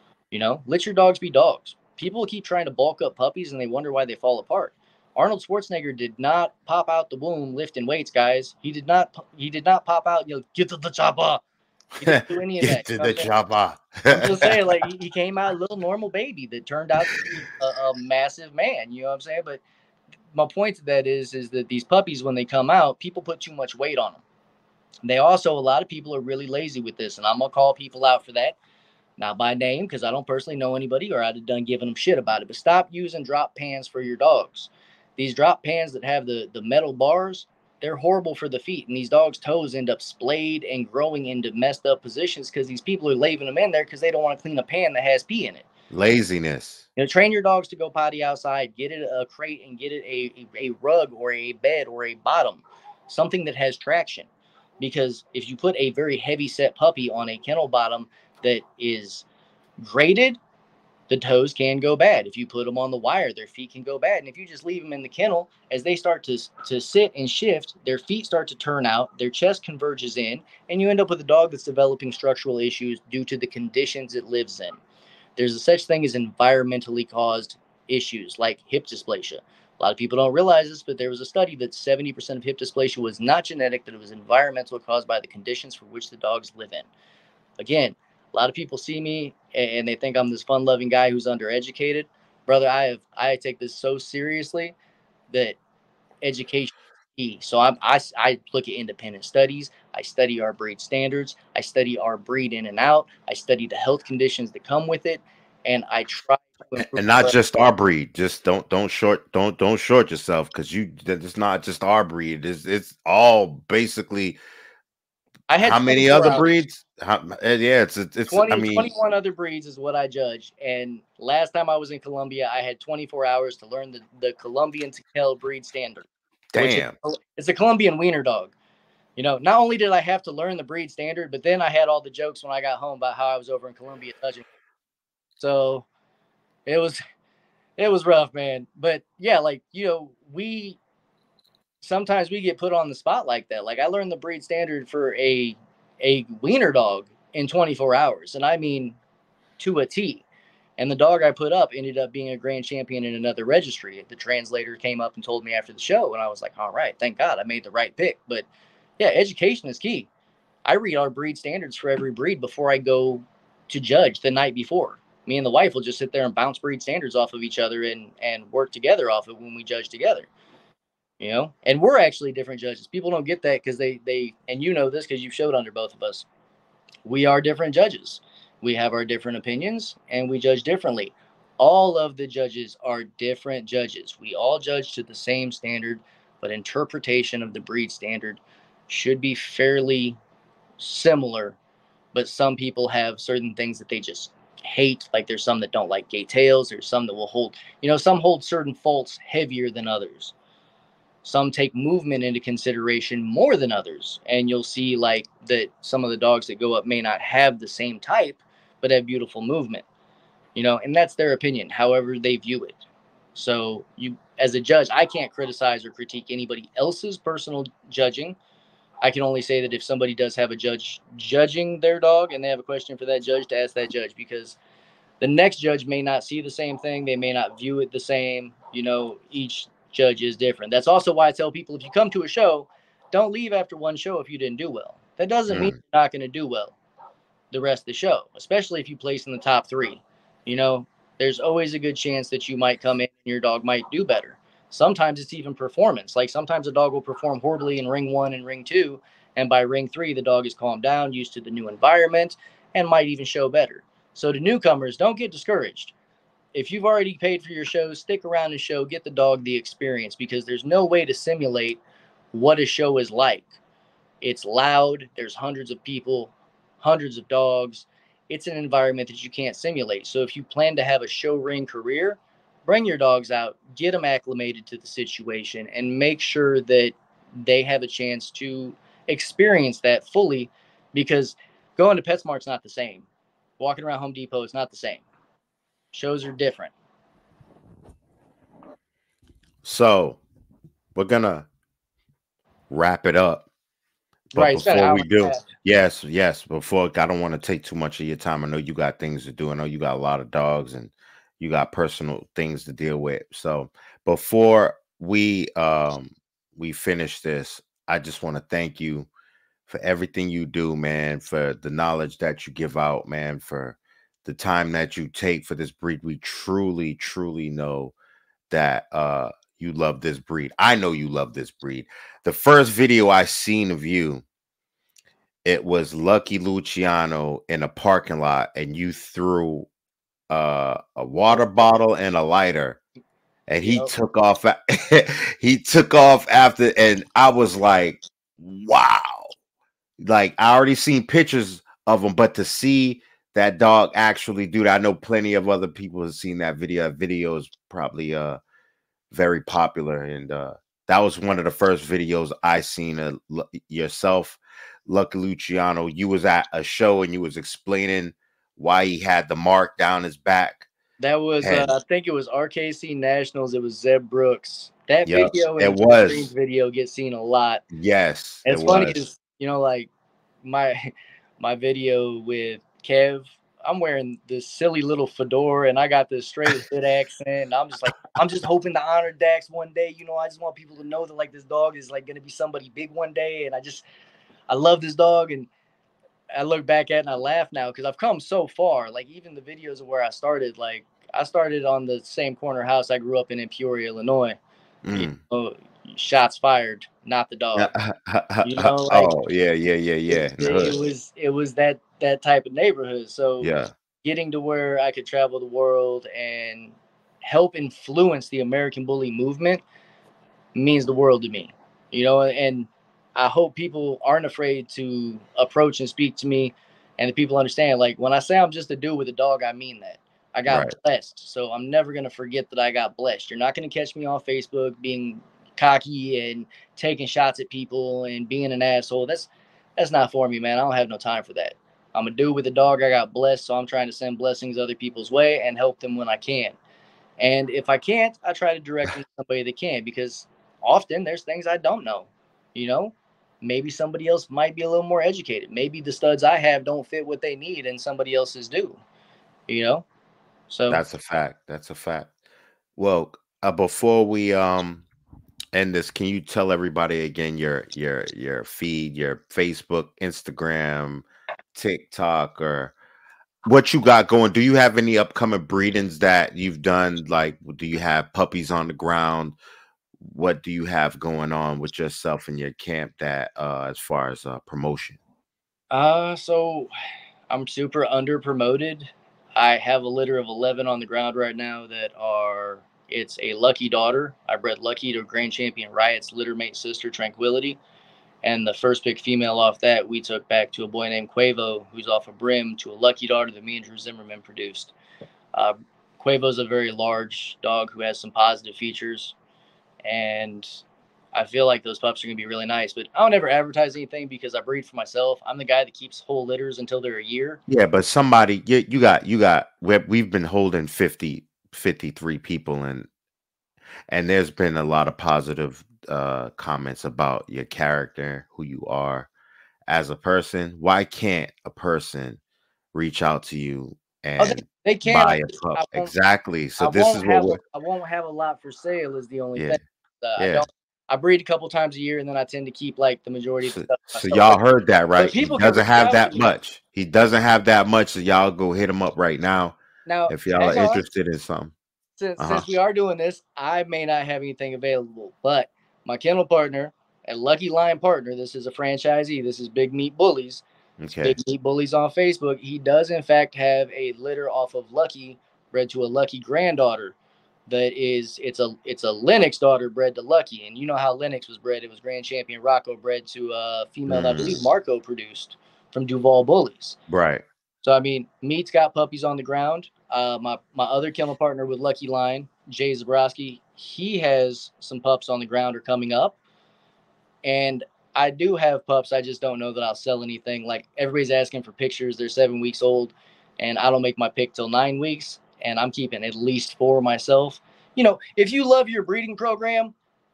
Let your dogs be dogs. People keep trying to bulk up puppies and they wonder why they fall apart. Arnold Schwarzenegger did not pop out the womb lifting weights, guys. He did not pop out, get to the chopper. He didn't do any of that. Get to the chopper. I'm just saying, like, he came out a little normal baby that turned out to be a massive man. You know what I'm saying? But my point to that is that these puppies, when they come out, people put too much weight on them. A lot of people are really lazy with this, and I'm going to call people out for that. Not by name, because I don't personally know anybody, or I'd have done giving them shit about it. But stop using drop pans for your dogs. These drop pans that have the metal bars, they're horrible for the feet. And these dogs' toes end up splayed and growing into messed up positions because these people are leaving them in there because they don't want to clean a pan that has pee in it. Laziness. Train your dogs to go potty outside. Get it a crate and get it a rug or a bed or a bottom, something that has traction. Because if you put a very heavy set puppy on a kennel bottom that is graded, the toes can go bad. If you put them on the wire, their feet can go bad. And if you just leave them in the kennel, as they start to sit and shift, their feet start to turn out, their chest converges in, and you end up with a dog that's developing structural issues due to the conditions it lives in. There's a such thing as environmentally caused issues like hip dysplasia. A lot of people don't realize this, but there was a study that 70% of hip dysplasia was not genetic, that it was environmental, caused by the conditions for which the dogs live in. Again, a lot of people see me and they think I'm this fun-loving guy who's undereducated. Brother, I take this so seriously that education is key. So I look at independent studies. I study our breed standards. I study our breed in and out. I study the health conditions that come with it, and I try to improve. And not just our breed. Just don't short yourself, because it's not just our breed. It's all basically. I had how many other breeds? It's 21 other breeds is what I judged. And last time I was in Colombia, I had 24 hours to learn the Colombian Tekel breed standard. Damn. It's a Colombian wiener dog. Not only did I have to learn the breed standard, but then I had all the jokes when I got home about how I was over in Colombia touching. So it was rough, man. But yeah, sometimes we get put on the spot like that. Like, I learned the breed standard for a wiener dog in 24 hours. And I mean, to a T. And the dog I put up ended up being a grand champion in another registry. The translator came up and told me after the show, and I was like, all right, thank God I made the right pick. But yeah, education is key. I read our breed standards for every breed before I go to judge the night before. Me and the wife will just sit there and bounce breed standards off of each other and work together off it when we judge together. And we're actually different judges. People don't get that because they and this because you've showed under both of us. We are different judges. We have our different opinions and we judge differently. All of the judges are different judges. We all judge to the same standard, but interpretation of the breed standard should be fairly similar. But some people have certain things that they just hate. Like there's some that don't like gay tails. There's some that will hold, some hold certain faults heavier than others. Some take movement into consideration more than others. And you'll see like that some of the dogs that go up may not have the same type, but have beautiful movement. And that's their opinion, however they view it. So you, as a judge, I can't criticize or critique anybody else's personal judging. I can only say that if somebody does have a judge judging their dog and they have a question for that judge, to ask that judge, because the next judge may not see the same thing. They may not view it the same. Each judge is different. That's also why I tell people, if you come to a show, don't leave after one show if you didn't do well. That doesn't mean you're not going to do well the rest of the show, especially if you place in the top 3. There's always a good chance that you might come in and your dog might do better. Sometimes it's even performance. Like sometimes a dog will perform horribly in ring 1 and ring 2. And by ring 3, the dog is calmed down, used to the new environment, and might even show better. So to newcomers, don't get discouraged. If you've already paid for your show, stick around and show, get the dog the experience, because there's no way to simulate what a show is like. It's loud. There's hundreds of people, hundreds of dogs. It's an environment that you can't simulate. So if you plan to have a show ring career, bring your dogs out, get them acclimated to the situation, and make sure that they have a chance to experience that fully, because going to PetSmart's not the same. Walking around Home Depot is not the same. Shows are different. So we're going to wrap it up. But right, before we do, yes, before, I don't want to take too much of your time. I know you got things to do. I know you got a lot of dogs and you got personal things to deal with. So before we finish this, I just want to thank you for everything you do, man, for the knowledge that you give out, man, for the time that you take for this breed. We truly, truly know that you love this breed. I know you love this breed. The first video I seen of you, it was Lucky Luciano in a parking lot, and you threw a water bottle and a lighter, and he took off. He took off after, and I was like, wow. Like, I already seen pictures of him, but to see that dog actually do that, I know plenty of other people have seen that video. That video is probably very popular, and that was one of the first videos I seen yourself, Lucky Luciano. You was at a show and you was explaining why he had the mark down his back. That was I think it was RKC Nationals. It was Zeb Brooks. That video and the video gets seen a lot. Yes, it's funny because like my video with Kev, I'm wearing this silly little fedora and I got this straight fit accent. And I'm just like, I'm just hoping to honor Dax one day. I just want people to know that like this dog is like going to be somebody big one day. And I love this dog. And I look back at it and I laugh now because I've come so far. Like even the videos of where I started, like I started on the same corner house I grew up in Peoria, Illinois. Shots fired, not the dog. Yeah. It was that type of neighborhood. So getting to where I could travel the world and help influence the American Bully movement means the world to me. And I hope people aren't afraid to approach and speak to me, and the people understand. Like when I say I'm just a dude with a dog, I mean that. I got blessed, so I'm never gonna forget that I got blessed. You're not gonna catch me on Facebook being cocky and taking shots at people and being an asshole. That's not for me, man. I don't have no time for that. I'm a dude with a dog. I got blessed, so I'm trying to send blessings other people's way and help them when I can. And if I can't, I try to direct them to somebody that can, because often there's things I don't know. Maybe somebody else might be a little more educated. Maybe the studs I have don't fit what they need and somebody else's do. So that's a fact. That's a fact. Well, before we end this, can you tell everybody again your feed, your Facebook, Instagram, TikTok, or what you got going? Do you have any upcoming breedings that you've done? Like, do you have puppies on the ground? What do you have going on with yourself and your camp that as far as promotion? So I'm super under promoted. I have a litter of 11 on the ground right now that are, it's a Lucky daughter. I bred Lucky to Grand Champion Riot's littermate sister, Tranquility. And the first pick female off that we took back to a boy named Quavo, who's off of Brim, to a Lucky daughter that me and Drew Zimmerman produced. Quavo's a very large dog who has some positive features, and I feel like those pups are going to be really nice. But I don't ever advertise anything because I breed for myself. I'm the guy that keeps whole litters until they're a year. Yeah, but somebody, you got. We've been holding 53 people, and there's been a lot of positive comments about your character, who you are as a person. Why can't a person reach out to you and they can buy a pup? Exactly. So this is what I won't have a lot for sale is the only yeah. thing. I breed a couple times a year, and then I tend to keep like the majority of the stuff. So y'all heard that, right? He doesn't have that much. He doesn't have that much. So y'all go hit him up right now. Now, if y'all are interested in something. Since we are doing this, I may not have anything available, but my kennel partner and Lucky Lion Partner, this is a franchisee. This is Big Meat Bullies. Okay. Big Meat Bullies on Facebook. He does in fact have a litter off of Lucky, bred to a Lucky granddaughter. That is, it's a Lennox daughter bred to Lucky, and you know how Lennox was bred. It was Grand Champion Rocco bred to a female that I believe Marco produced from Duval Bullies. Right. So I mean, Meat's got puppies on the ground. My other kennel partner with Lucky Line, Jay Zabrowski, he has some pups on the ground or coming up, and I do have pups. I just don't know that I'll sell anything. Like everybody's asking for pictures. They're 7 weeks old, and I don't make my pick till 9 weeks. And I'm keeping at least 4 myself. You know, if you love your breeding program,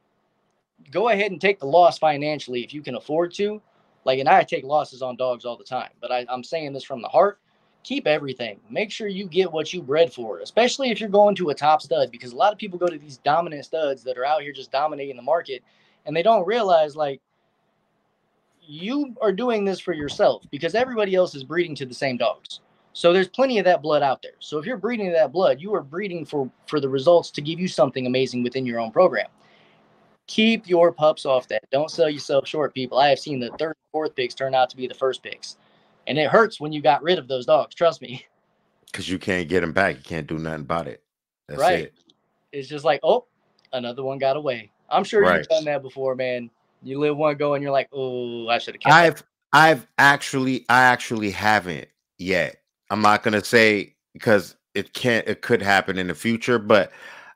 go ahead and take the loss financially if you can afford to. Like, and I take losses on dogs all the time, but I'm saying this from the heart. Keep everything. Make sure you get what you bred for, especially if you're going to a top stud, because a lot of people go to these dominant studs that are out here just dominating the market, and they don't realize, like, you are doing this for yourself because everybody else is breeding to the same dogs. So there's plenty of that blood out there. So if you're breeding that blood, you are breeding for the results to give you something amazing within your own program. Keep your pups off that. Don't sell yourself short, people. I have seen the 3rd and 4th picks turn out to be the first picks. And it hurts when you got rid of those dogs. Trust me. Because you can't get them back. You can't do nothing about it. That's right. It. It's just like, oh, another one got away. I'm sure you've done that before, man. You let one go and you're like, oh, I should have kept I actually haven't yet. I'm not gonna say because it could happen in the future, but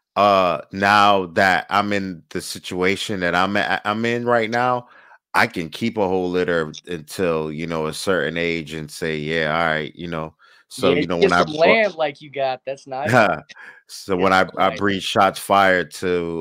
now that I'm in the situation that I'm in right now, I can keep a whole litter until a certain age and say, yeah, all right, So when I land like you got, that's nice. So when I breed shots fired to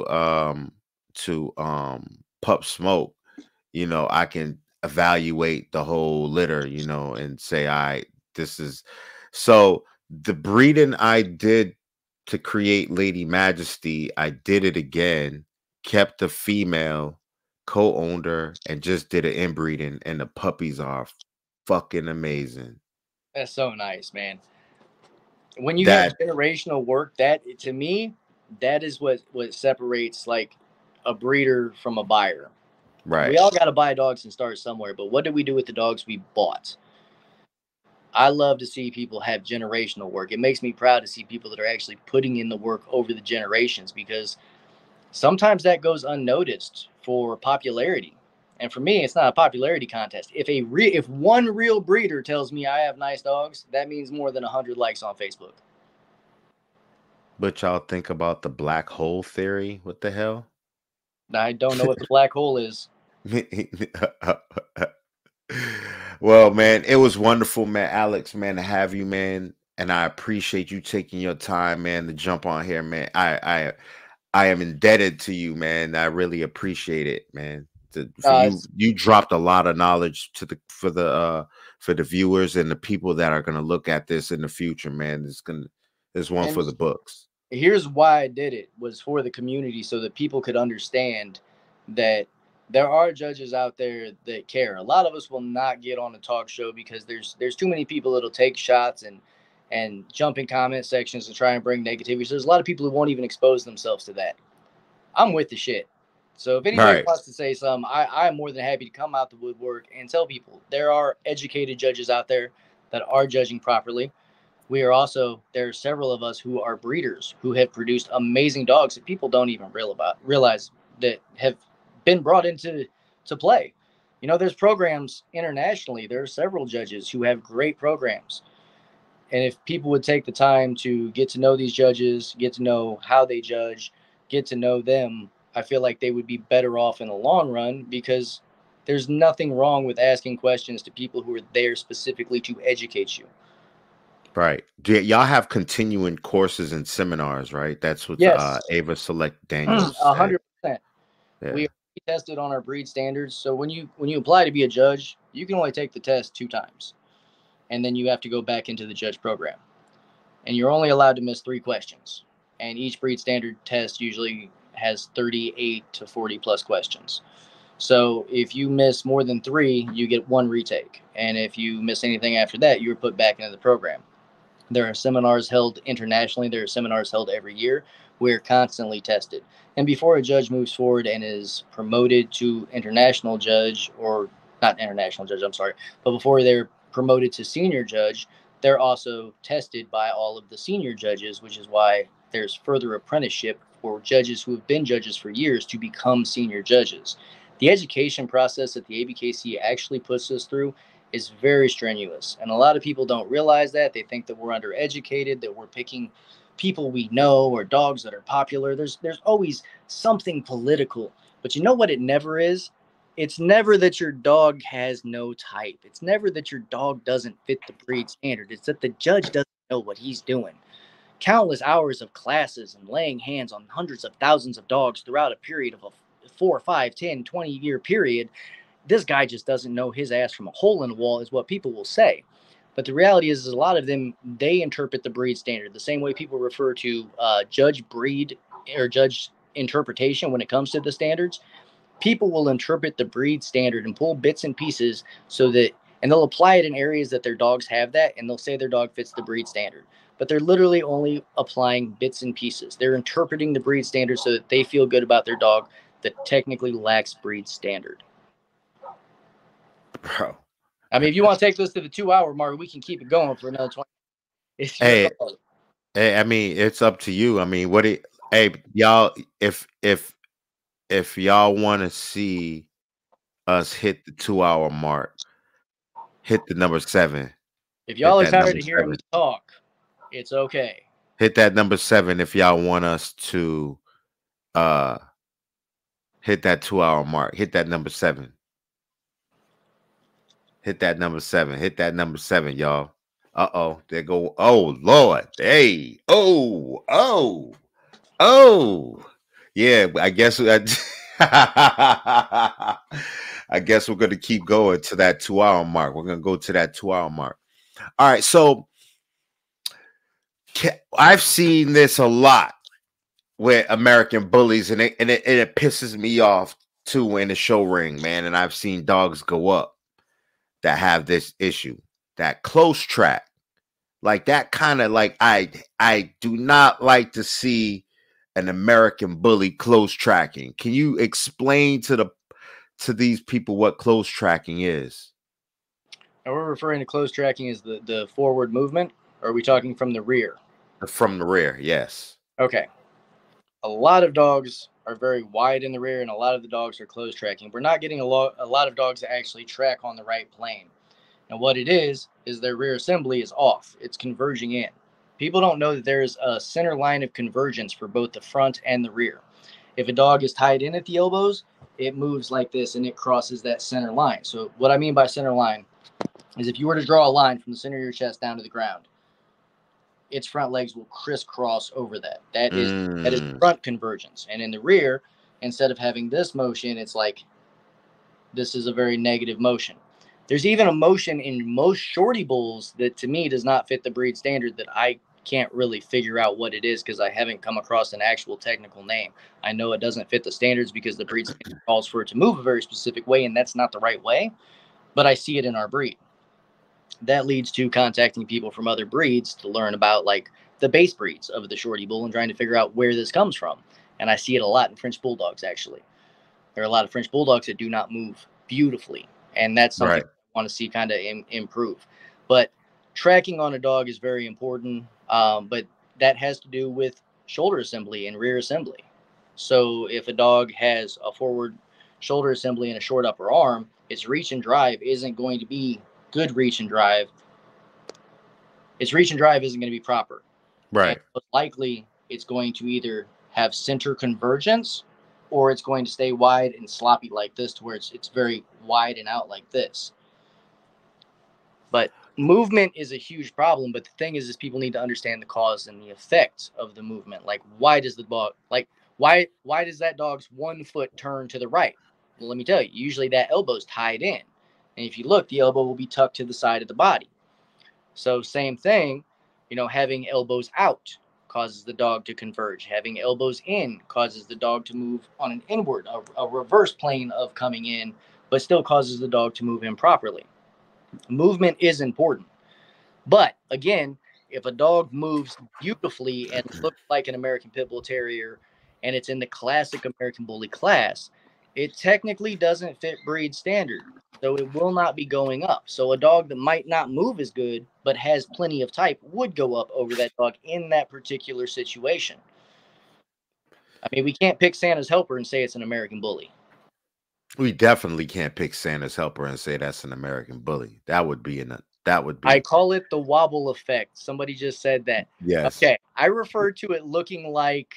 Pup Smoke, I can evaluate the whole litter, and say, all right, this is. So the breeding I did to create Lady Majesty, I did it again, kept the female, co-owned her, and just did an inbreeding, and the puppies are fucking amazing. That's so nice, man. When you have generational work, that to me, that is what separates like a breeder from a buyer. Right. We all got to buy dogs and start somewhere, but what did we do with the dogs we bought? I love to see people have generational work. It makes me proud to see people that are actually putting in the work over the generations, because sometimes that goes unnoticed for popularity. And for me, it's not a popularity contest. If one real breeder tells me I have nice dogs, that means more than 100 likes on Facebook. But y'all think about the black hole theory? What the hell? I don't know what the black hole is. Well, man, it was wonderful, man, Alex, man, to have you, man, and I appreciate you taking your time, man, to jump on here, man. I am indebted to you, man. I really appreciate it, man. You dropped a lot of knowledge for the viewers and the people that are going to look at this in the future, man. There's one for the books. Here's why I did it, was for the community, so that people could understand that there are judges out there that care. A lot of us will not get on a talk show because there's too many people that'll take shots and jump in comment sections and try and bring negativity. So there's a lot of people who won't even expose themselves to that. I'm with the shit. So if anybody wants to say something, I'm more than happy to come out the woodwork and tell people there are educated judges out there that are judging properly. there are several of us who are breeders who have produced amazing dogs that people don't even realize that have been brought into play. There's programs internationally. There are several judges who have great programs. And if people would take the time to get to know these judges, get to know how they judge, get to know them, I feel like they would be better off in the long run, because there's nothing wrong with asking questions to people who are there specifically to educate you. Right. Y'all have continuing courses and seminars, right? That's what Yes. Ava Select Daniels 100%. Yeah. We are tested on our breed standards. So when you apply to be a judge, you can only take the test 2 times. And then you have to go back into the judge program. And you're only allowed to miss 3 questions. And each breed standard test usually has 38 to 40 plus questions. So if you miss more than 3, you get 1 retake. And if you miss anything after that, you're put back into the program. There are seminars held internationally. There are seminars held every year. We're constantly tested. And before a judge moves forward and is promoted to international judge, or not international judge, I'm sorry, but before they're promoted to senior judge, they're also tested by all of the senior judges, which is why there's further apprenticeship for judges who have been judges for years to become senior judges. The education process that the ABKC actually puts us through is very strenuous. And a lot of people don't realize that. They think that we're undereducated, that we're picking people we know or dogs that are popular. There's always something political. But you know what it never is? It's never that your dog has no type. It's never that your dog doesn't fit the breed standard. It's that the judge doesn't know what he's doing. Countless hours of classes and laying hands on hundreds of thousands of dogs throughout a period of a 4, 5, 10, 20-year period. This guy just doesn't know his ass from a hole in the wall, is what people will say. But the reality is a lot of them, they interpret the breed standard the same way people refer to judge breed or judge interpretation when it comes to the standards. People will interpret the breed standard and pull bits and pieces and they'll apply it in areas that their dogs have that, and they'll say their dog fits the breed standard. But they're literally only applying bits and pieces. They're interpreting the breed standard so that they feel good about their dog that technically lacks breed standard. Bro. I mean, if you want to take this to the 2-hour mark, we can keep it going for another 20. Hey, I mean, it's up to you. I mean, y'all, if y'all want to see us hit the 2-hour mark, hit the number 7. If y'all are tired of hearing me talk, it's okay. Hit that number 7 if y'all want us to hit that 2-hour mark. Hit that number 7. Hit that number 7. Hit that number 7, y'all. Uh-oh. There go. Oh, Lord. Hey. Oh. Yeah, I guess I guess we're going to keep going to that 2-hour mark. We're going to go to that 2-hour mark. All right. So I've seen this a lot with American bullies, and it pisses me off too in the show ring, man. And I've seen dogs go up that have this issue, that close track, like that kind of, like, I do not like to see an American bully close tracking. Can you explain to these people what close tracking is? Are we referring to close tracking as the forward movement, or are we talking from the rear? From the rear, yes. Okay. A lot of dogs are very wide in the rear, and a lot of the dogs are close tracking. We're not getting a lot of dogs that actually track on the right plane. And what it is their rear assembly is off. It's converging in. People don't know that there is a center line of convergence for both the front and the rear. If a dog is tied in at the elbows, it moves like this and it crosses that center line. So what I mean by center line is if you were to draw a line from the center of your chest down to the ground, its front legs will crisscross over that. That is front convergence. And in the rear, instead of having this motion, it's like this is a very negative motion. There's even a motion in most shorty bulls that to me does not fit the breed standard that I can't really figure out what it is because I haven't come across an actual technical name. I know it doesn't fit the standards because the breed standard calls for it to move a very specific way, and that's not the right way, but I see it in our breed. That leads to contacting people from other breeds to learn about like the base breeds of the shorty bull and trying to figure out where this comes from. And I see it a lot in French bulldogs, actually. There are a lot of French bulldogs that do not move beautifully. And that's something I want to see kind of improve. But tracking on a dog is very important, but that has to do with shoulder assembly and rear assembly. So if a dog has a forward shoulder assembly and a short upper arm, its reach and drive isn't going to be good reach and drive. Its reach and drive isn't going to be proper. Right. And most likely it's going to either have center convergence or it's going to stay wide and sloppy like this, to where it's very wide and out like this. But movement is a huge problem. But the thing is people need to understand the cause and the effect of the movement. Like, why does the dog, like, why does that dog's 1 foot turn to the right? Well, let me tell you, usually that elbow's tied in. And if you look, the elbow will be tucked to the side of the body. So same thing, having elbows out causes the dog to converge. Having elbows in causes the dog to move on an inward, a reverse plane of coming in, but still causes the dog to move improperly. Movement is important. But again, if a dog moves beautifully and looks like an American Pit Bull Terrier and it's in the classic American Bully class, it technically doesn't fit breed standard. So it will not be going up. So a dog that might not move as good but has plenty of type would go up over that dog in that particular situation. I mean, we can't pick Santa's Helper and say it's an American Bully. We definitely can't pick Santa's Helper and say that's an American Bully. That would be. I call it the wobble effect. Somebody just said that. Yes. Okay. I refer to it looking like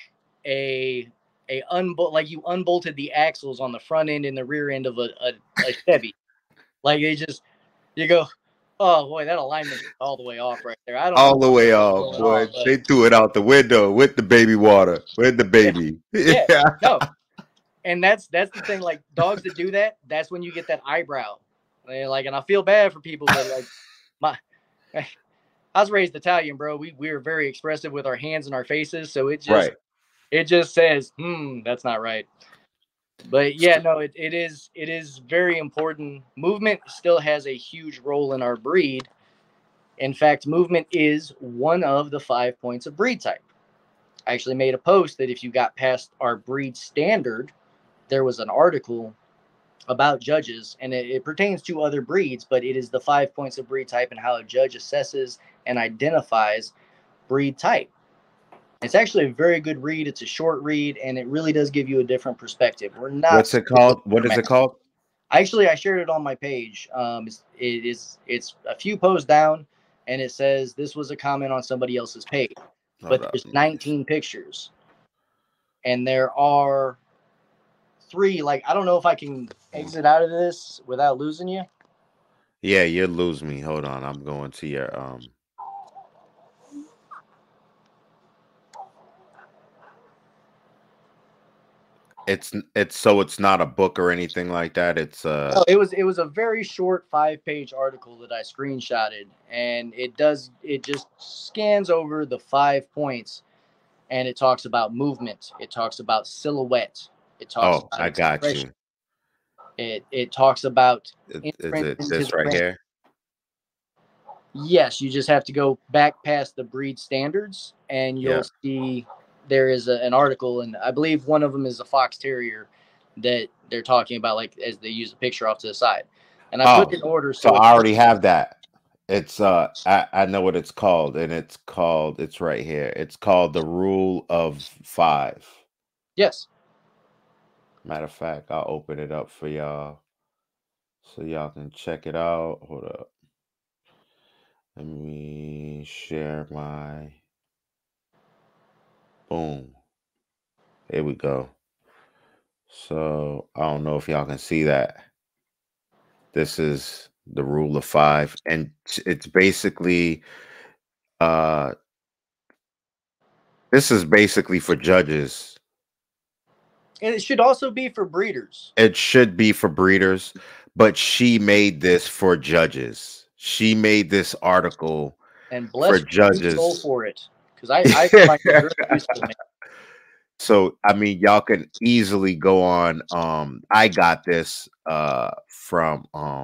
like you unbolted the axles on the front end and the rear end of a Chevy. Like you go, oh boy, that alignment's all the way off right there. I don't all the way off, boy. They threw it out the window with the baby water, with the baby. Yeah. No. And that's the thing. Like, dogs that do that, that's when you get that eyebrow. And I feel bad for people, but I was raised Italian, bro. We were very expressive with our hands and our faces, so it just says, that's not right. But yeah, no, it is very important. Movement still has a huge role in our breed. In fact, movement is one of the 5 points of breed type. I actually made a post that if you got past our breed standard, there was an article about judges, and it pertains to other breeds, but it is the 5 points of breed type and how a judge assesses and identifies breed type. It's actually a very good read. It's a short read, and it really does give you a different perspective. We're not. What's it called? What is it called? Actually, I shared it on my page. It's a few posts down, and it says this was a comment on somebody else's page. But there's 19 pictures, and there are 3. Like, I don't know if I can exit out of this without losing you. Yeah, you'll lose me. Hold on, I'm going to your It's not a book or anything like that. It's No, it was a very short 5-page article that I screenshotted, and it just scans over the 5 points, and it talks about movement, it talks about silhouette, it talks about I got you. It talks about is it this right here? Yes, you just have to go back past the breed standards, and you'll see there is an article, and I believe one of them is a Fox Terrier that they're talking about, like, as they use a picture off to the side. And I put it in order. So I already have that. It's I know what it's called, and it's right here. It's called the Rule of 5. Yes. Matter of fact, I'll open it up for y'all so y'all can check it out. Hold up. Let me share my. Boom. Here we go. So I don't know if y'all can see that. This is the Rule of 5, and it's basically this is basically for judges. And it should also be for breeders. It should be for breeders, but she made this for judges. She made this article and bless for judges. Soul for it, because I find it really useful. So I mean, y'all can easily go on. I got this from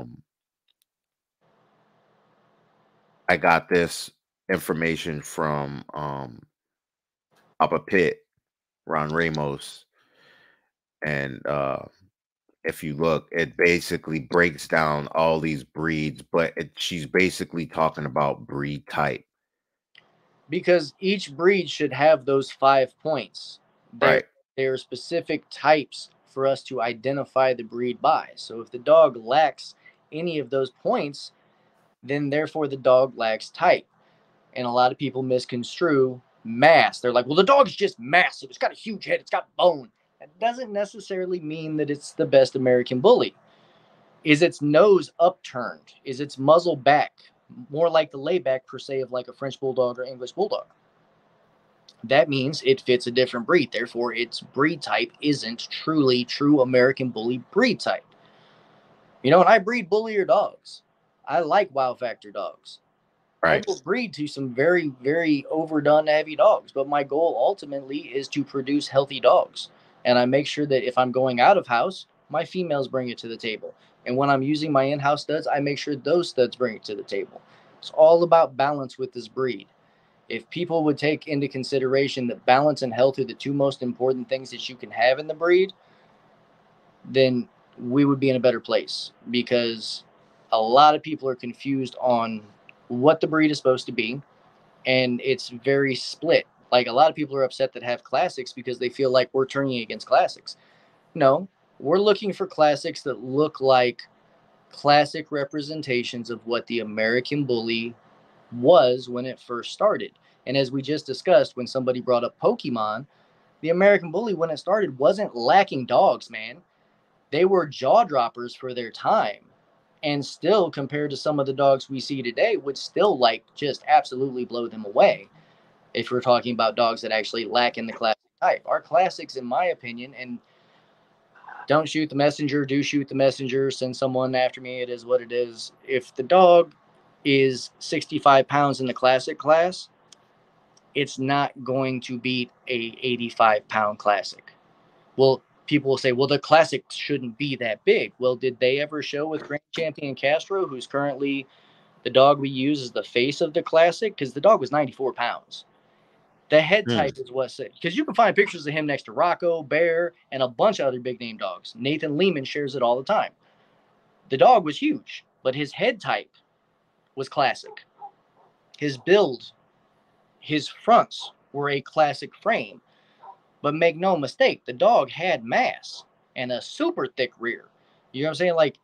I got this information from Papa Pitt, Ron Ramos, and if you look, it basically breaks down all these breeds, but she's basically talking about breed type. Because each breed should have those 5 points. There, Right. there are specific types for us to identify the breed by. So if the dog lacks any of those points, then therefore the dog lacks type. And a lot of people misconstrue mass. They're like, well, the dog's just massive. It's got a huge head. It's got bone. That doesn't necessarily mean that it's the best American Bully. Is its nose upturned? Is its muzzle back? More like the layback, per se, of like a French Bulldog or English Bulldog. That means it fits a different breed. Therefore, its breed type isn't truly true American Bully breed type. You know, and I breed bullier dogs. I like wow factor dogs. Right. I will breed to some very, very overdone heavy dogs, but my goal ultimately is to produce healthy dogs. And I make sure that if I'm going out of house, my females bring it to the table. And when I'm using my in-house studs, I make sure those studs bring it to the table. It's all about balance with this breed. If people would take into consideration that balance and health are the 2 most important things that you can have in the breed, then we would be in a better place, because a lot of people are confused on what the breed is supposed to be, and it's very split. Like, a lot of people are upset that have classics because they feel like we're turning against classics. No, we're looking for classics that look like classic representations of what the American Bully was when it first started. And as we just discussed, when somebody brought up Pokemon, the American Bully, when it started, wasn't lacking dogs, man. They were jaw droppers for their time. And still, compared to some of the dogs we see today, would still like just absolutely blow them away. If we're talking about dogs that actually lack in the classic type, our classics, in my opinion, and don't shoot the messenger, do shoot the messenger, send someone after me, it is what it is. If the dog is 65 pounds in the classic class, it's not going to beat a 85-pound classic. Well, people will say, well, the classic shouldn't be that big. Well, did they ever show with Grand Champion Castro, who's currently the dog we use as the face of the classic? Because the dog was 94 pounds. The head type is what's it. Because you can find pictures of him next to Rocco, Bear, and a bunch of other big name dogs. Nathan Lehman shares it all the time. The dog was huge, but his head type was classic. His build, his fronts were a classic frame. But make no mistake, the dog had mass and a super thick rear. You know what I'm saying? Like,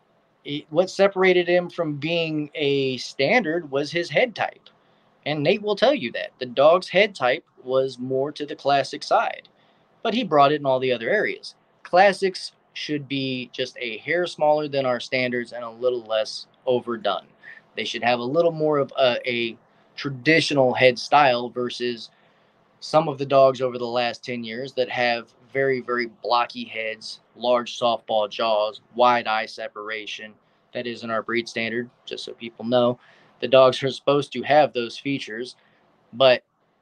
what separated him from being a standard was his head type. And Nate will tell you that. The dog's head type was more to the classic side. But he brought it in all the other areas. Classics should be just a hair smaller than our standards and a little less overdone. They should have a little more of a traditional head style versus some of the dogs over the last 10 years that have very, very blocky heads, large softball jaws, wide eye separation. That isn't our breed standard, just so people know. The dogs are supposed to have those features, but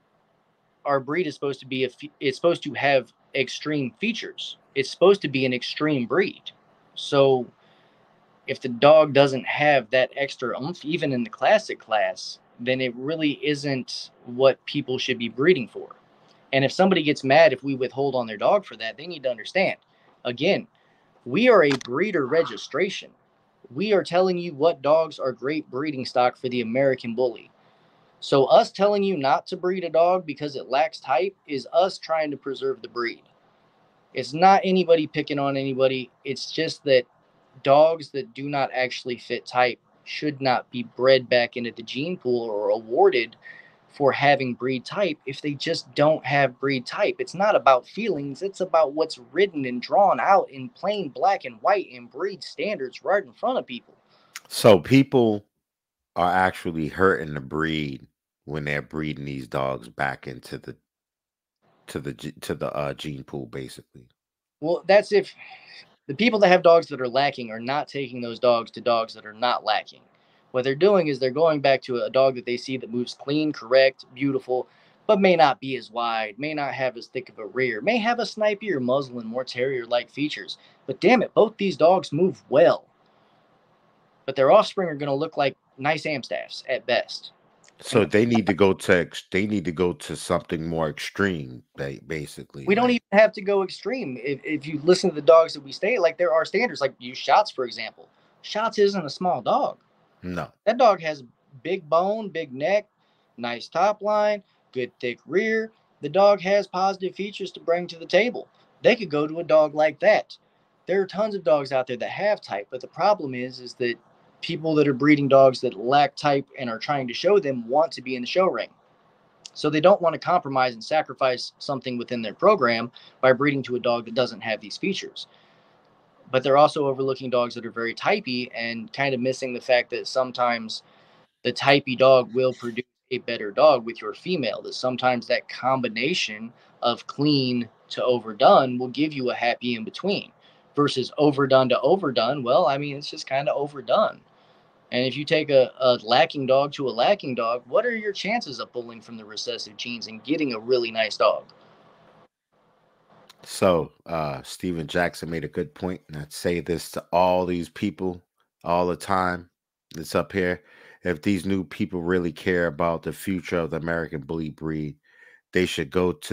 our breed is supposed to be it's supposed to have extreme features. It's supposed to be an extreme breed. So if the dog doesn't have that extra oomph, even in the classic class, then it really isn't what people should be breeding for. And if somebody gets mad if we withhold on their dog for that, they need to understand. Again, we are a breeder registration. We are telling you what dogs are great breeding stock for the American Bully. So us telling you not to breed a dog because it lacks type is us trying to preserve the breed. It's not anybody picking on anybody. It's just that dogs that do not actually fit type should not be bred back into the gene pool or awarded for having breed type if they just don't have breed type. It's not about feelings. It's about what's written and drawn out in plain black and white in breed standards right in front of people. So people are actually hurting the breed when they're breeding these dogs back into the gene pool, basically. Well, that's if the people that have dogs that are lacking are not taking those dogs to dogs that are not lacking. What they're doing is they're going back to a dog that they see that moves clean, correct, beautiful, but may not be as wide, may not have as thick of a rear, may have a snipier muzzle and more terrier-like features. But damn it, both these dogs move well. But their offspring are going to look like nice Amstaffs at best. So they need to go to something more extreme, basically. We don't Like, even have to go extreme. If you listen to the dogs that we stay, like there are standards. Like use Shots for example. Shots isn't a small dog. no. That dog has big bone, big neck, nice top line, good thick rear. The dog has positive features to bring to the table. They could go to a dog like that. There are tons of dogs out there that have type, but the problem is that people that are breeding dogs that lack type and are trying to show them want to be in the show ring. So they don't want to compromise and sacrifice something within their program by breeding to a dog that doesn't have these features. But they're also overlooking dogs that are very typey and kind of missing the fact that sometimes the typey dog will produce a better dog with your female. That sometimes that combination of clean to overdone will give you a happy in between versus overdone to overdone. Well, I mean, it's just kind of overdone. And if you take a lacking dog to a lacking dog, what are your chances of pulling from the recessive genes and getting a really nice dog? So, Steven Jackson made a good point, and I'd say this to all these people all the time that's up here. If these new people really care about the future of the American bully breed, they should go to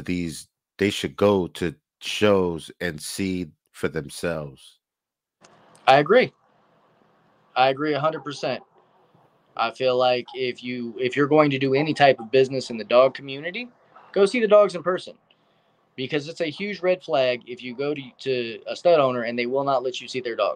shows and see for themselves. I agree. I agree 100%. I feel like if you're going to do any type of business in the dog community, go see the dogs in person. Because it's a huge red flag if you go to a stud owner and they will not let you see their dog.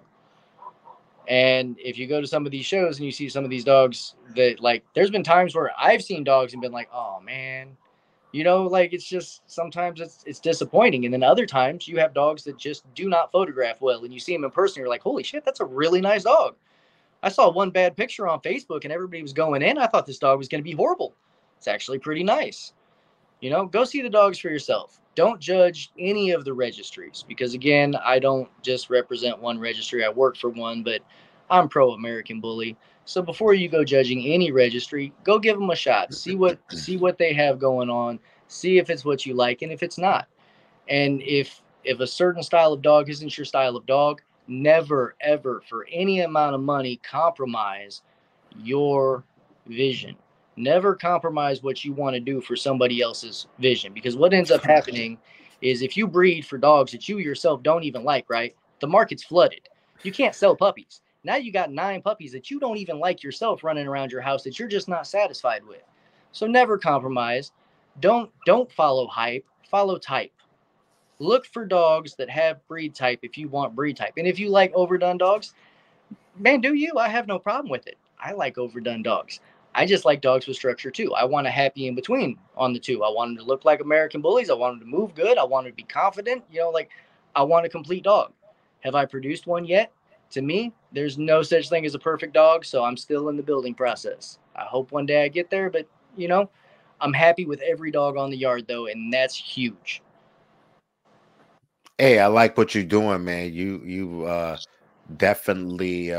And if you go to some of these shows and you see some of these dogs that, like, there's been times where I've seen dogs and been like, oh man, like it's just sometimes it's disappointing. And then other times you have dogs that just do not photograph well, and you see them in person, you're like, holy shit, that's a really nice dog. I saw one bad picture on Facebook and everybody was going in. I thought this dog was going to be horrible. It's actually pretty nice. Go see the dogs for yourself. Don't judge any of the registries because, again, I don't just represent one registry. I work for one, but I'm pro American Bully. So before you go judging any registry, go give them a shot. See what they have going on. See if it's what you like and if it's not. And if a certain style of dog isn't your style of dog, never, ever, for any amount of money, compromise your vision. Never compromise what you want to do for somebody else's vision, because what ends up happening is if you breed for dogs that you yourself don't even like, right? The market's flooded. You can't sell puppies. Now you got 9 puppies that you don't even like yourself running around your house that you're just not satisfied with. So never compromise. Don't follow hype. Follow type. Look for dogs that have breed type if you want breed type. And if you like overdone dogs, man, do you? I have no problem with it. I like overdone dogs. I just like dogs with structure too. I want a happy in between on the two. I want them to look like American Bullies. I want them to move good. I want them to be confident. I want a complete dog. Have I produced one yet? To me, there's no such thing as a perfect dog, so I'm still in the building process. I hope one day I get there, but I'm happy with every dog on the yard though, and that's huge. Hey, I like what you're doing, man. You definitely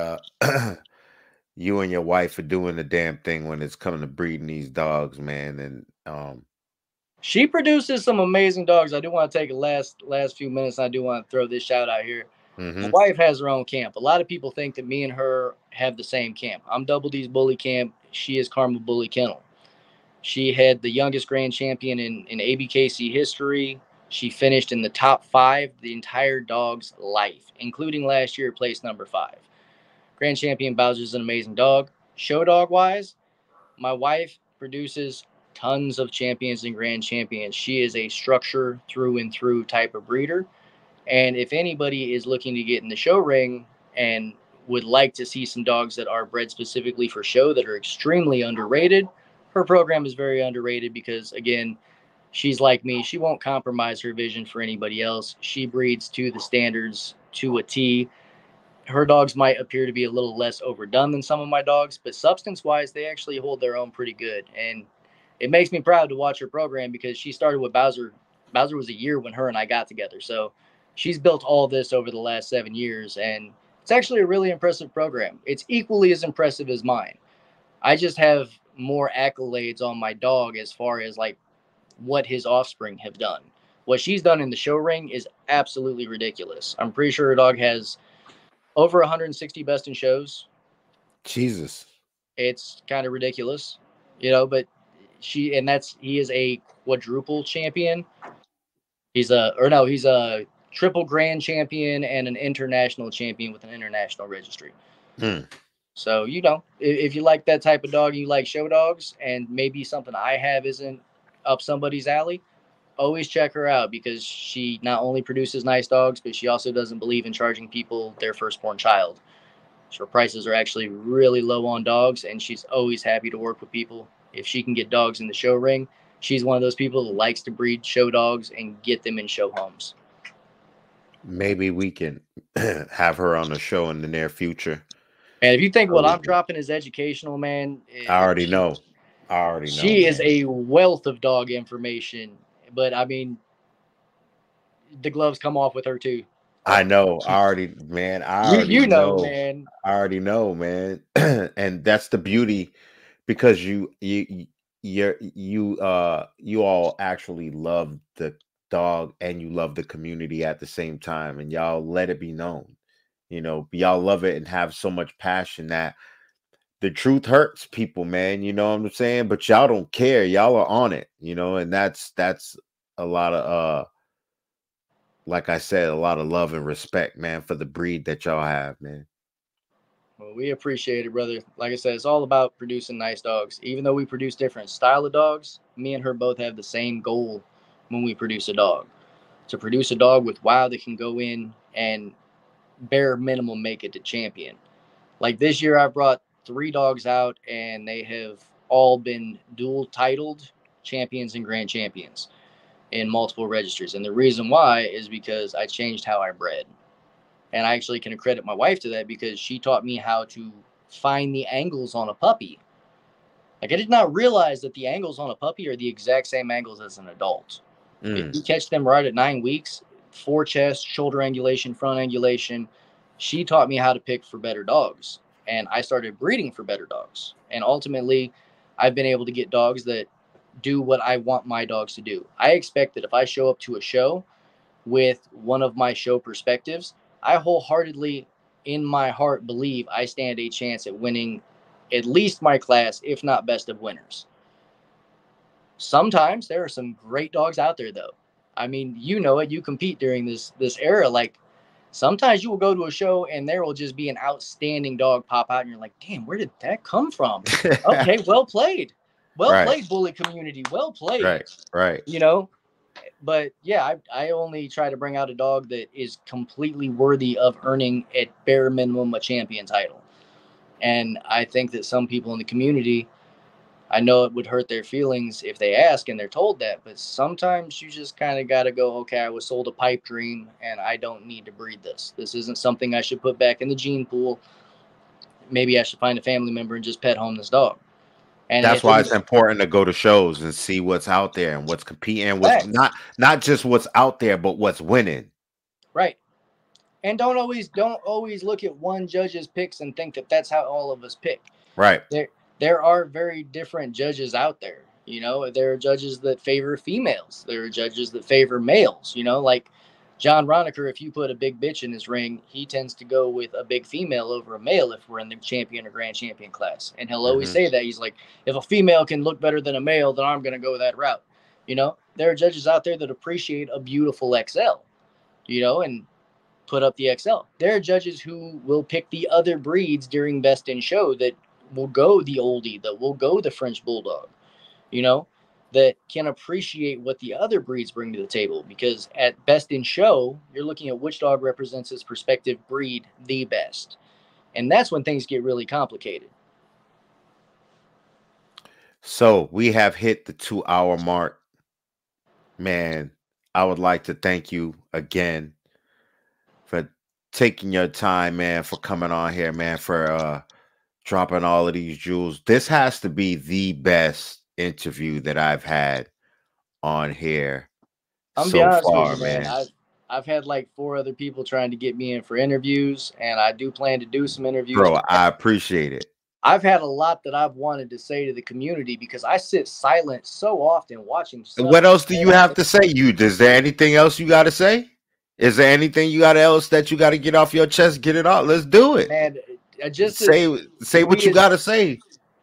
you and your wife are doing the damn thing when it's coming to breeding these dogs, man. And she produces some amazing dogs. I do want to take a last few minutes. I do want to throw this shout out here. My wife has her own camp. A lot of people think that me and her have the same camp. I'm Double D's Bully Camp. She is Karma Bully Kennel. She had the youngest grand champion in ABKC history. She finished in the top 5 the entire dog's life, including last year, place number 5. Grand champion Bowser's an amazing dog. Show dog wise, my wife produces tons of champions and grand champions. She is a structure through and through type of breeder. And if anybody is looking to get in the show ring and would like to see some dogs that are bred specifically for show that are extremely underrated, her program is very underrated because, again, she's like me. She won't compromise her vision for anybody else. She breeds to the standards to a T. Her dogs might appear to be a little less overdone than some of my dogs, but substance-wise, they actually hold their own pretty good. And it makes me proud to watch her program because she started with Bowser. Bowser was a year when her and I got together. So she's built all this over the last 7 years, and it's actually a really impressive program. It's equally as impressive as mine. I just have more accolades on my dog as far as like what his offspring have done. What she's done in the show ring is absolutely ridiculous. I'm pretty sure her dog has over 160 best in shows. Jesus. It's kind of ridiculous. you know, but he is a quadruple champion. He's a triple grand champion and an international champion with an international registry. So, you know, if you like that type of dog, you like show dogs, and maybe something I have isn't up somebody's alley, always check her out, because she not only produces nice dogs, but she also doesn't believe in charging people their firstborn child. Her prices are actually really low on dogs, and she's always happy to work with people. If she can get dogs in the show ring, she's one of those people that likes to breed show dogs and get them in show homes. Maybe we can have her on the show in the near future. And if you think what I'm dropping is educational, man, I already know. She is a wealth of dog information. But I mean, the gloves come off with her too. I know. I already know, man. I already know, man. And that's the beauty, because you all actually love the dog and you love the community at the same time, and y'all let it be known. You know, y'all love it and have so much passion that the truth hurts people, man. You know what I'm saying? But y'all don't care. Y'all are on it, you know, and that's a lot of like I said, a lot of love and respect, man, for the breed that y'all have, man. Well, we appreciate it, brother. Like I said, it's all about producing nice dogs. Even though we produce different style of dogs, me and her both have the same goal when we produce a dog. To produce a dog with wow that can go in and bare minimum make it to champion. Like this year, I brought 3 dogs out, and they have all been dual titled champions and grand champions in multiple registers. And the reason why is because I changed how I bred. And I actually can credit my wife to that, because she taught me how to find the angles on a puppy. Like, I did not realize that the angles on a puppy are the exact same angles as an adult. If you catch them right at 9 weeks, fore chest, shoulder angulation, front angulation, she taught me how to pick for better dogs. And I started breeding for better dogs. And ultimately, I've been able to get dogs that do what I want my dogs to do. I expect that if I show up to a show with one of my show perspectives, I wholeheartedly, in my heart, believe I stand a chance at winning at least my class, if not best of winners. Sometimes there are some great dogs out there, though. I mean, you know it. You compete during this era. Like, sometimes you will go to a show and there will just be an outstanding dog pop out, and you're like, damn, where did that come from? Okay, well played. Well played, bully community. Well played. Right. You know? But, yeah, I only try to bring out a dog that is completely worthy of earning, at bare minimum, a champion title. And I think that some people in the community, I know it would hurt their feelings if they ask and they're told that, but sometimes you just kind of got to go, okay, I was sold a pipe dream and I don't need to breed this. This isn't something I should put back in the gene pool. Maybe I should find a family member and just pet home this dog. And that's why it's important to go to shows and see what's out there and what's competing with, not just what's out there, but what's winning. Right. And don't always look at one judge's picks and think that that's how all of us pick. Right. There are very different judges out there. You know, there are judges that favor females. There are judges that favor males. You know, like John Ronacher, if you put a big bitch in his ring, he tends to go with a big female over a male if we're in the champion or grand champion class. And he'll always say that. He's like, if a female can look better than a male, then I'm going to go that route. You know, there are judges out there that appreciate a beautiful XL, you know, and put up the XL. There are judges who will pick the other breeds during Best in Show that will go the oldie, that will go the French Bulldog, you know, that can appreciate what the other breeds bring to the table. Because at Best in Show, you're looking at which dog represents his prospective breed the best. And that's when things get really complicated. So we have hit the 2-hour mark. Man, I would like to thank you again for taking your time, man, for coming on here, man, for dropping all of these jewels. This has to be the best interview that I've had on here so far, man. I've had like 4 other people trying to get me in for interviews, and I do plan to do some interviews. Bro, I appreciate it. I've had a lot that I've wanted to say to the community because I sit silent so often watching stuff. What else do you have to say? Is there anything else you got to say? Is there anything you got else that you got to get off your chest? Get it out. Let's do it. Man, just say what you got to say.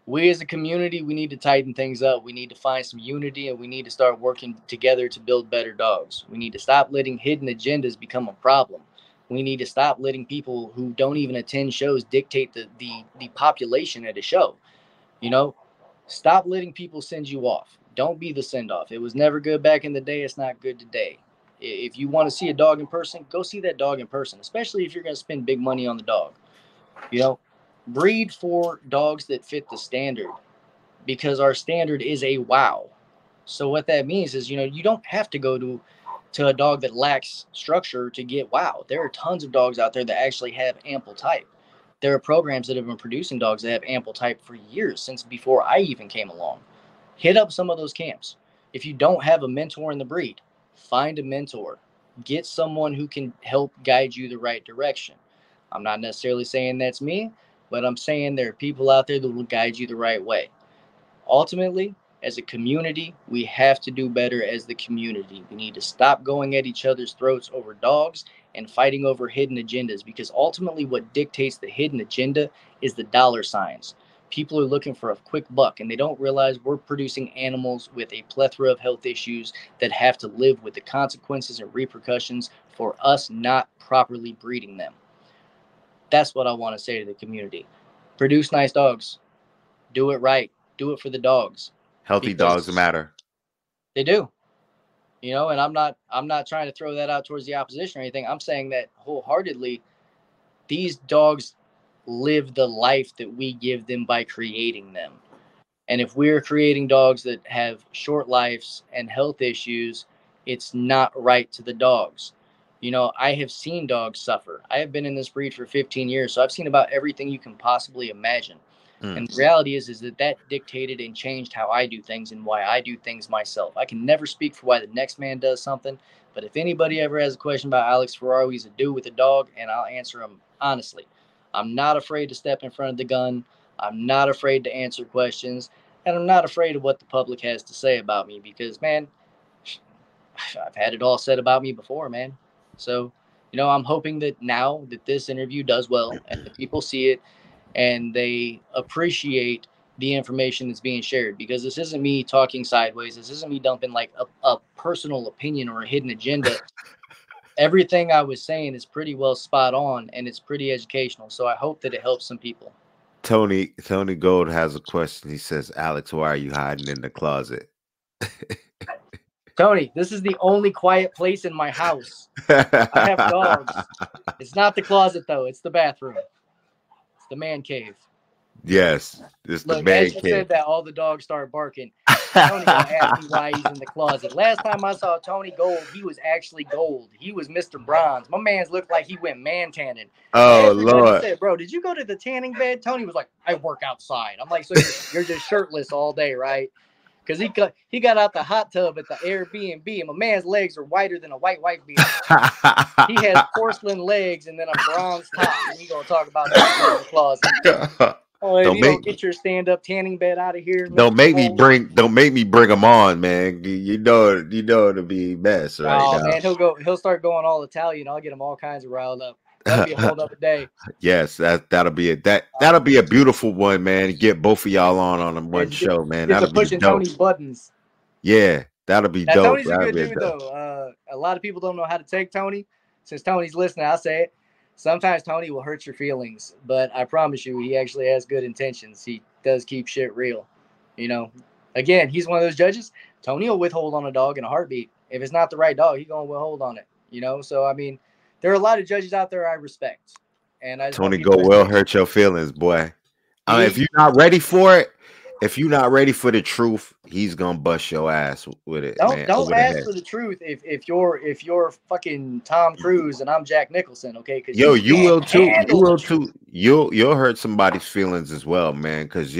we as a community, we need to tighten things up. We need to find some unity, and we need to start working together to build better dogs. We need to stop letting hidden agendas become a problem. We need to stop letting people who don't even attend shows dictate the population at a show. You know, stop letting people send you off. Don't be the send off. It was never good back in the day. It's not good today. If you want to see a dog in person, go see that dog in person, especially if you're going to spend big money on the dog. You know, breed for dogs that fit the standard, because our standard is a wow. So what that means is, you don't have to go to a dog that lacks structure to get wow. There are tons of dogs out there that actually have ample type. There are programs that have been producing dogs that have ample type for years, since before I even came along. Hit up some of those camps. If you don't have a mentor in the breed, find a mentor. Get someone who can help guide you the right direction. I'm not necessarily saying that's me, but I'm saying there are people out there that will guide you the right way. Ultimately, as a community, we have to do better as the community. We need to stop going at each other's throats over dogs and fighting over hidden agendas, because ultimately what dictates the hidden agenda is the dollar signs. People are looking for a quick buck, and they don't realize we're producing animals with a plethora of health issues that have to live with the consequences and repercussions for us not properly breeding them. That's what I want to say to the community. Produce nice dogs. Do it right. Do it for the dogs. Healthy dogs matter. They do. And I'm not trying to throw that out towards the opposition or anything. I'm saying that wholeheartedly, these dogs live the life that we give them by creating them. And if we're creating dogs that have short lives and health issues, it's not right to the dogs. I have seen dogs suffer. I have been in this breed for 15 years, so I've seen about everything you can possibly imagine. And the reality is that dictated and changed how I do things and why I do things myself. I can never speak for why the next man does something, but if anybody ever has a question about Alex Ferraro, he's a dude with a dog, and I'll answer him honestly. I'm not afraid to step in front of the gun. I'm not afraid to answer questions, and I'm not afraid of what the public has to say about me, because, man, I've had it all said about me before, man. So, I'm hoping that now that this interview does well and the people see it and they appreciate the information that's being shared, because this isn't me talking sideways. This isn't me dumping like a personal opinion or a hidden agenda. Everything I was saying is pretty well spot on, and it's pretty educational. So I hope that it helps some people. Tony Gold has a question. He says, Alex, why are you hiding in the closet? Tony, this is the only quiet place in my house. I have dogs. It's not the closet, though. It's the bathroom. It's the man cave. Yes, it's the man cave. Said that, all the dogs started barking. Tony gonna ask me why he's in the closet. Last time I saw Tony Gold, he was actually gold. He was Mr. Bronze. My man's looked like he went man tanning. Oh, Lord. Said, bro, did you go to the tanning bed? Tony was like, I work outside. I'm like, so you're just shirtless all day, right? Because he got out the hot tub at the Airbnb, and my man's legs are whiter than a white beard. He has porcelain legs and then a bronze top. And you gonna talk about that in the closet? Oh, if you don't get your stand-up tanning bed out of here. Don't make me bring them on, man. You know it'll be a mess right now. Man, he'll start going all Italian. I'll get him all kinds of riled up. That'll be a whole other day. Yes, that'll be a beautiful one, man. Get both of y'all on one show, man. That'll be pushing dope. Tony's buttons. Yeah, that'll be dope. Tony's a good dude, though. A lot of people don't know how to take Tony. Since Tony's listening, I'll say it. Sometimes Tony will hurt your feelings, but I promise you, he actually has good intentions. He does keep shit real. Again, he's one of those judges. Tony will withhold on a dog in a heartbeat. If it's not the right dog, he's going to withhold on it. So, I mean, there are a lot of judges out there I respect. And Tony Gold will hurt your feelings, boy. If you're not ready for it, if you're not ready for the truth, he's gonna bust your ass with it. Don't ask for the truth if you're fucking Tom Cruise and I'm Jack Nicholson, okay? You will too. You will too. You'll hurt somebody's feelings as well, man. Because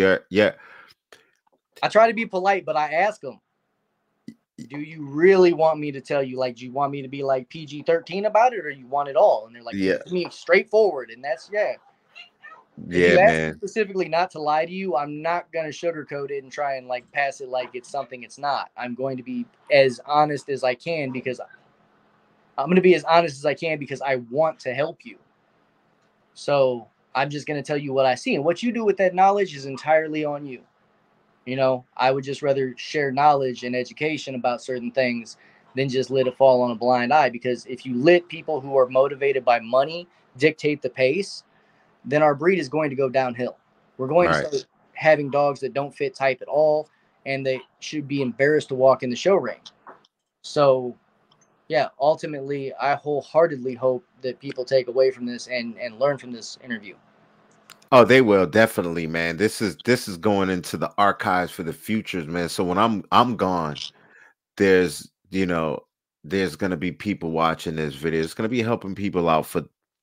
I try to be polite, but I ask them, do you really want me to tell you? Like, do you want me to be like PG-13 about it, or you want it all? And they're like, to me, straightforward, and that's Yeah, man. Specifically, not to lie to you, I'm not gonna sugarcoat it and try and like pass it like it's something it's not. I'm going to be as honest as I can because I want to help you. So I'm just going to tell you what I see. And what you do with that knowledge is entirely on you. You know, I would just rather share knowledge and education about certain things than just let it fall on a blind eye. Because if you let people who are motivated by money dictate the pace, then our breed is going to go downhill. We're going to start having dogs that don't fit type at all, and they should be embarrassed to walk in the show ring. So, yeah, ultimately, I wholeheartedly hope that people take away from this and learn from this interview. Oh, they will, definitely, man. This is going into the archives for the futures, man. So when I'm gone, there's, you know, there's gonna be people watching this video. It's gonna be helping people out for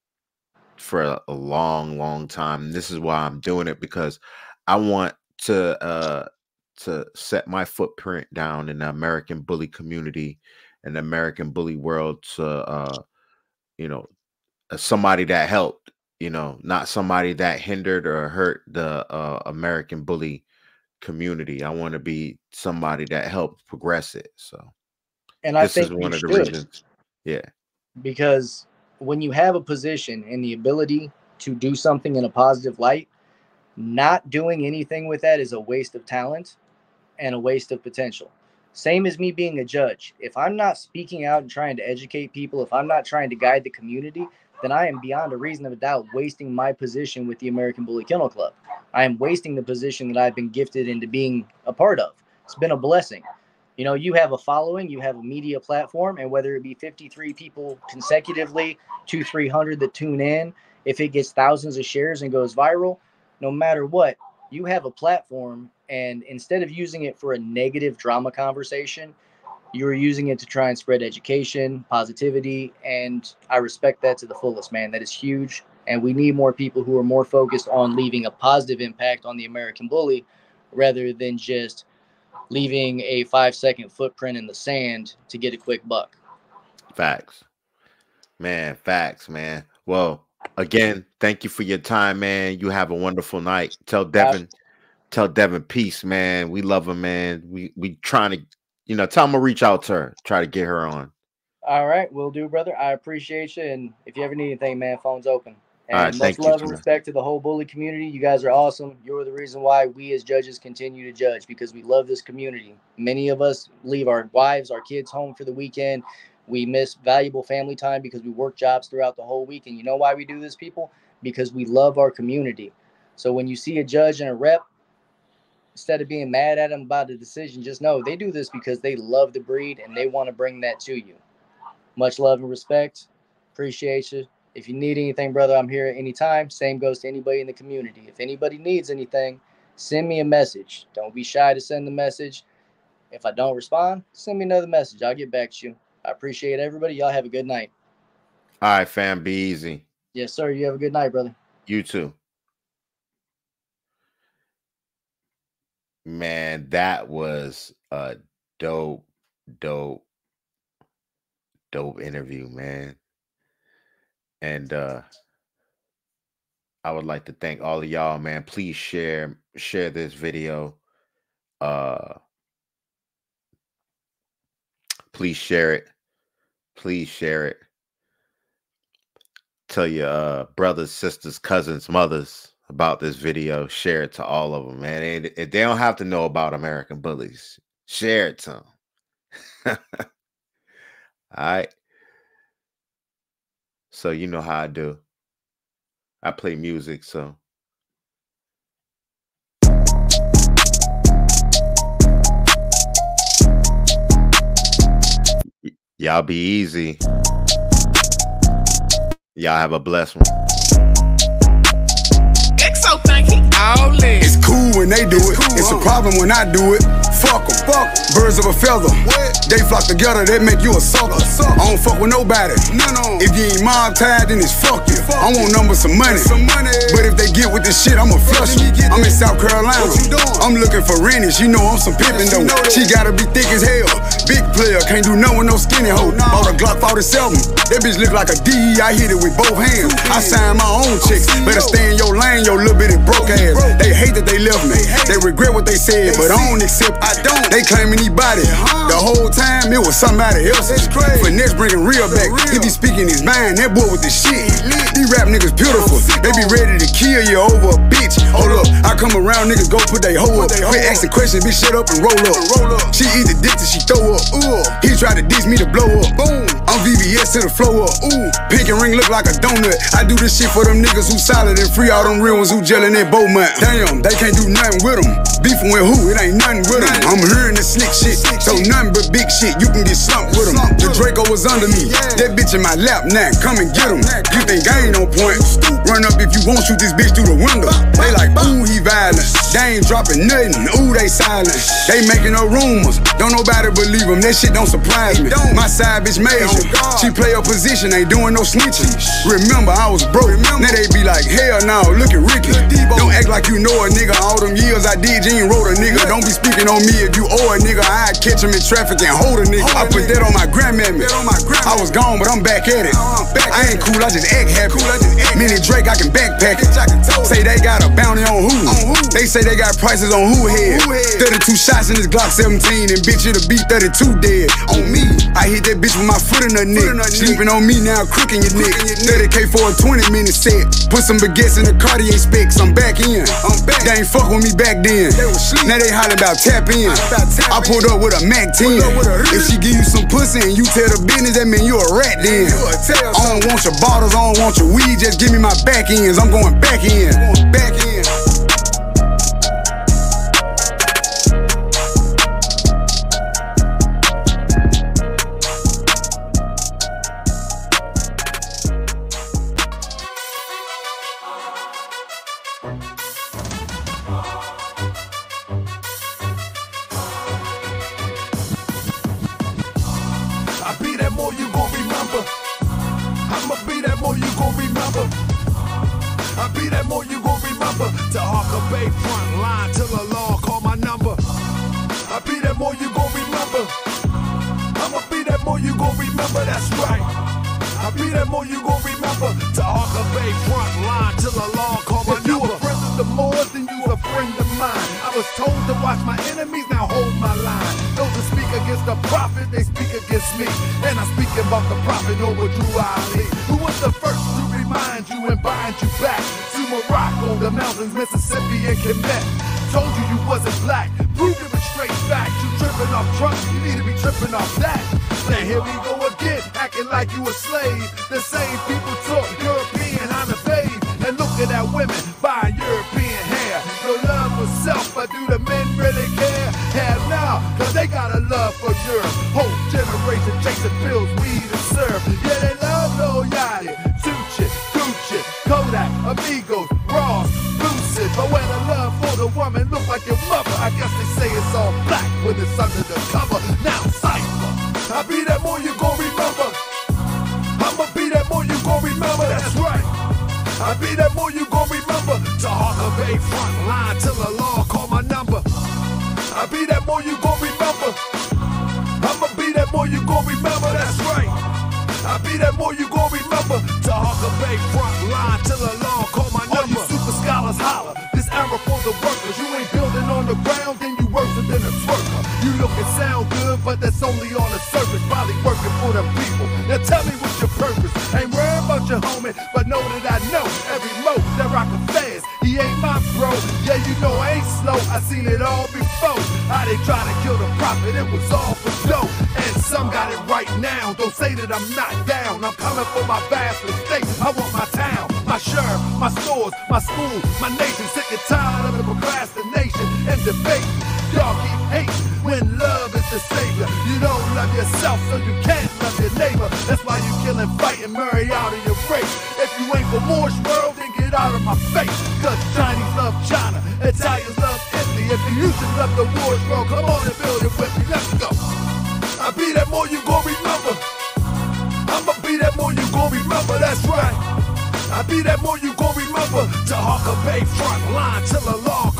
a long, long time. This is why I'm doing it, because I want to set my footprint down in the American bully community and the American bully world to you know, somebody that helped, you know, not somebody that hindered or hurt the American bully community. I want to be somebody that helped progress it. So, and I think this is one of the reasons. Yeah, because when you have a position and the ability to do something in a positive light, not doing anything with that is a waste of talent and a waste of potential. Same as me being a judge. If I'm not speaking out and trying to educate people, if I'm not trying to guide the community, then I am beyond a reason of a doubt wasting my position with the American Bully Kennel Club. I am wasting the position that I've been gifted into being a part of. It's been a blessing. You know, you have a following, you have a media platform, and whether it be 53 people consecutively, 200-300 that tune in, if it gets thousands of shares and goes viral, no matter what, you have a platform, and instead of using it for a negative drama conversation, you're using it to try and spread education, positivity, and I respect that to the fullest, man. That is huge, and we need more people who are more focused on leaving a positive impact on the American bully rather than just leaving a 5-second footprint in the sand to get a quick buck. Facts, man. Facts, man. Well, again, thank you for your time, man. You have a wonderful night. Tell Devin peace, man. We love him, man. We trying to, you know, tell him to reach out to her, try to get her on. All right, will do, brother. I appreciate you, and if you ever need anything, man, phone's open. And all right, much love and respect to the whole bully community. You guys are awesome. You're the reason why we as judges continue to judge, because we love this community. Many of us leave our wives, our kids home for the weekend. We miss valuable family time because we work jobs throughout the whole week. And you know why we do this, people? Because we love our community. So when you see a judge and a rep, instead of being mad at them about the decision, just know they do this because they love the breed and they want to bring that to you. Much love and respect. Appreciate you. If you need anything, brother, I'm here at any time. Same goes to anybody in the community. If anybody needs anything, send me a message. Don't be shy to send the message. If I don't respond, send me another message. I'll get back to you. I appreciate everybody. Y'all have a good night. All right, fam. Be easy. Yes, sir. You have a good night, brother. You too. Man, that was a dope interview, man. And I would like to thank all of y'all, man. Please share this video. Please share it. Please share it. Tell your brothers, sisters, cousins, mothers about this video. Share it to all of them, man. And they don't have to know about American bullies. Share it to them. All right. So you know how I do. I play music, so. Y'all be easy. Y'all have a blessed one. It's cool when they do it. It's a problem when I do it. Fuck them. Birds of a feather. They flock together, they make you a sucker. I don't fuck with nobody. If you ain't mob tied, then it's fuck you. I want numbers, some money. But if they get with this shit, I'ma flush you. I'm in South Carolina. I'm looking for Rennie. She know I'm some pimpin' though. She gotta be thick as hell. Big player, can't do nothing with no skinny hoe. Bought a Glock 47. That bitch look like a D. I hit it with both hands. I signed my own checks. Better stay in your lane, your little bitty broke ass. They hate that they left me. They regret what they said, but I don't accept. I don't. They claiming he body. The whole time it was somebody else. Finesse bringing real back. He be speaking his mind. That boy with the shit. These rap niggas beautiful. They be ready to kill you over a bitch. Hold up, I come around, niggas go put they hoe up. Quit asking questions, bitch, shut up and roll up. She eat the dick till she throw up. He tried to diss me to blow up. Boom, I'm VVS to the flow up. Pink and ring look like a donut. I do this shit for them niggas who solid and free all them real ones who gelling in Beaumont. Damn, they can't do nothing with them. Beefing with who? It ain't nothing with them. I'm hearing the slick shit, so nothing but big shit. You can get slumped with them. The Draco was under me. That bitch in my lap now. Come and get him. You think I ain't on point? Run up if you won't, shoot this bitch through the window. They like, ooh, he violent. They ain't dropping nothing. Ooh, they silent. They making no rumors. Don't nobody believe them. That shit don't surprise me. My side bitch major. She play her position, ain't doing no snitching. Remember, I was broke. Now they be like, hell no, look at Ricky. Don't act like you know a nigga. All them years I did, you ain't wrote a nigga. Don't be speaking on me if you owe a nigga. I catch him in traffic and hold a nigga. I put that on my grandmammy. I was gone, but I'm back at it. I ain't cool, I just act happy. Mini Drake, I can backpack it. Say they got a bounty on who? They say they got prices on who head. 32 shots in this Glock 17, and bitch, it'll be 32 dead. On me, I hit that bitch with my foot in her neck. Sleeping on me now, crooking your neck. 30K for a 20-minute set. Put some baguettes in the Cartier specs. I'm back in. They ain't fuck with me back then. Now they holler about tap in. I pulled up with a Mac 10. If she give you some pussy and you tell the business, that mean you a rat then. I don't want your bottles, I don't want your weed. Just give me my back ends. I'm going back in. Back in. I be that more you gon' remember. To Hawker Bay front line till the law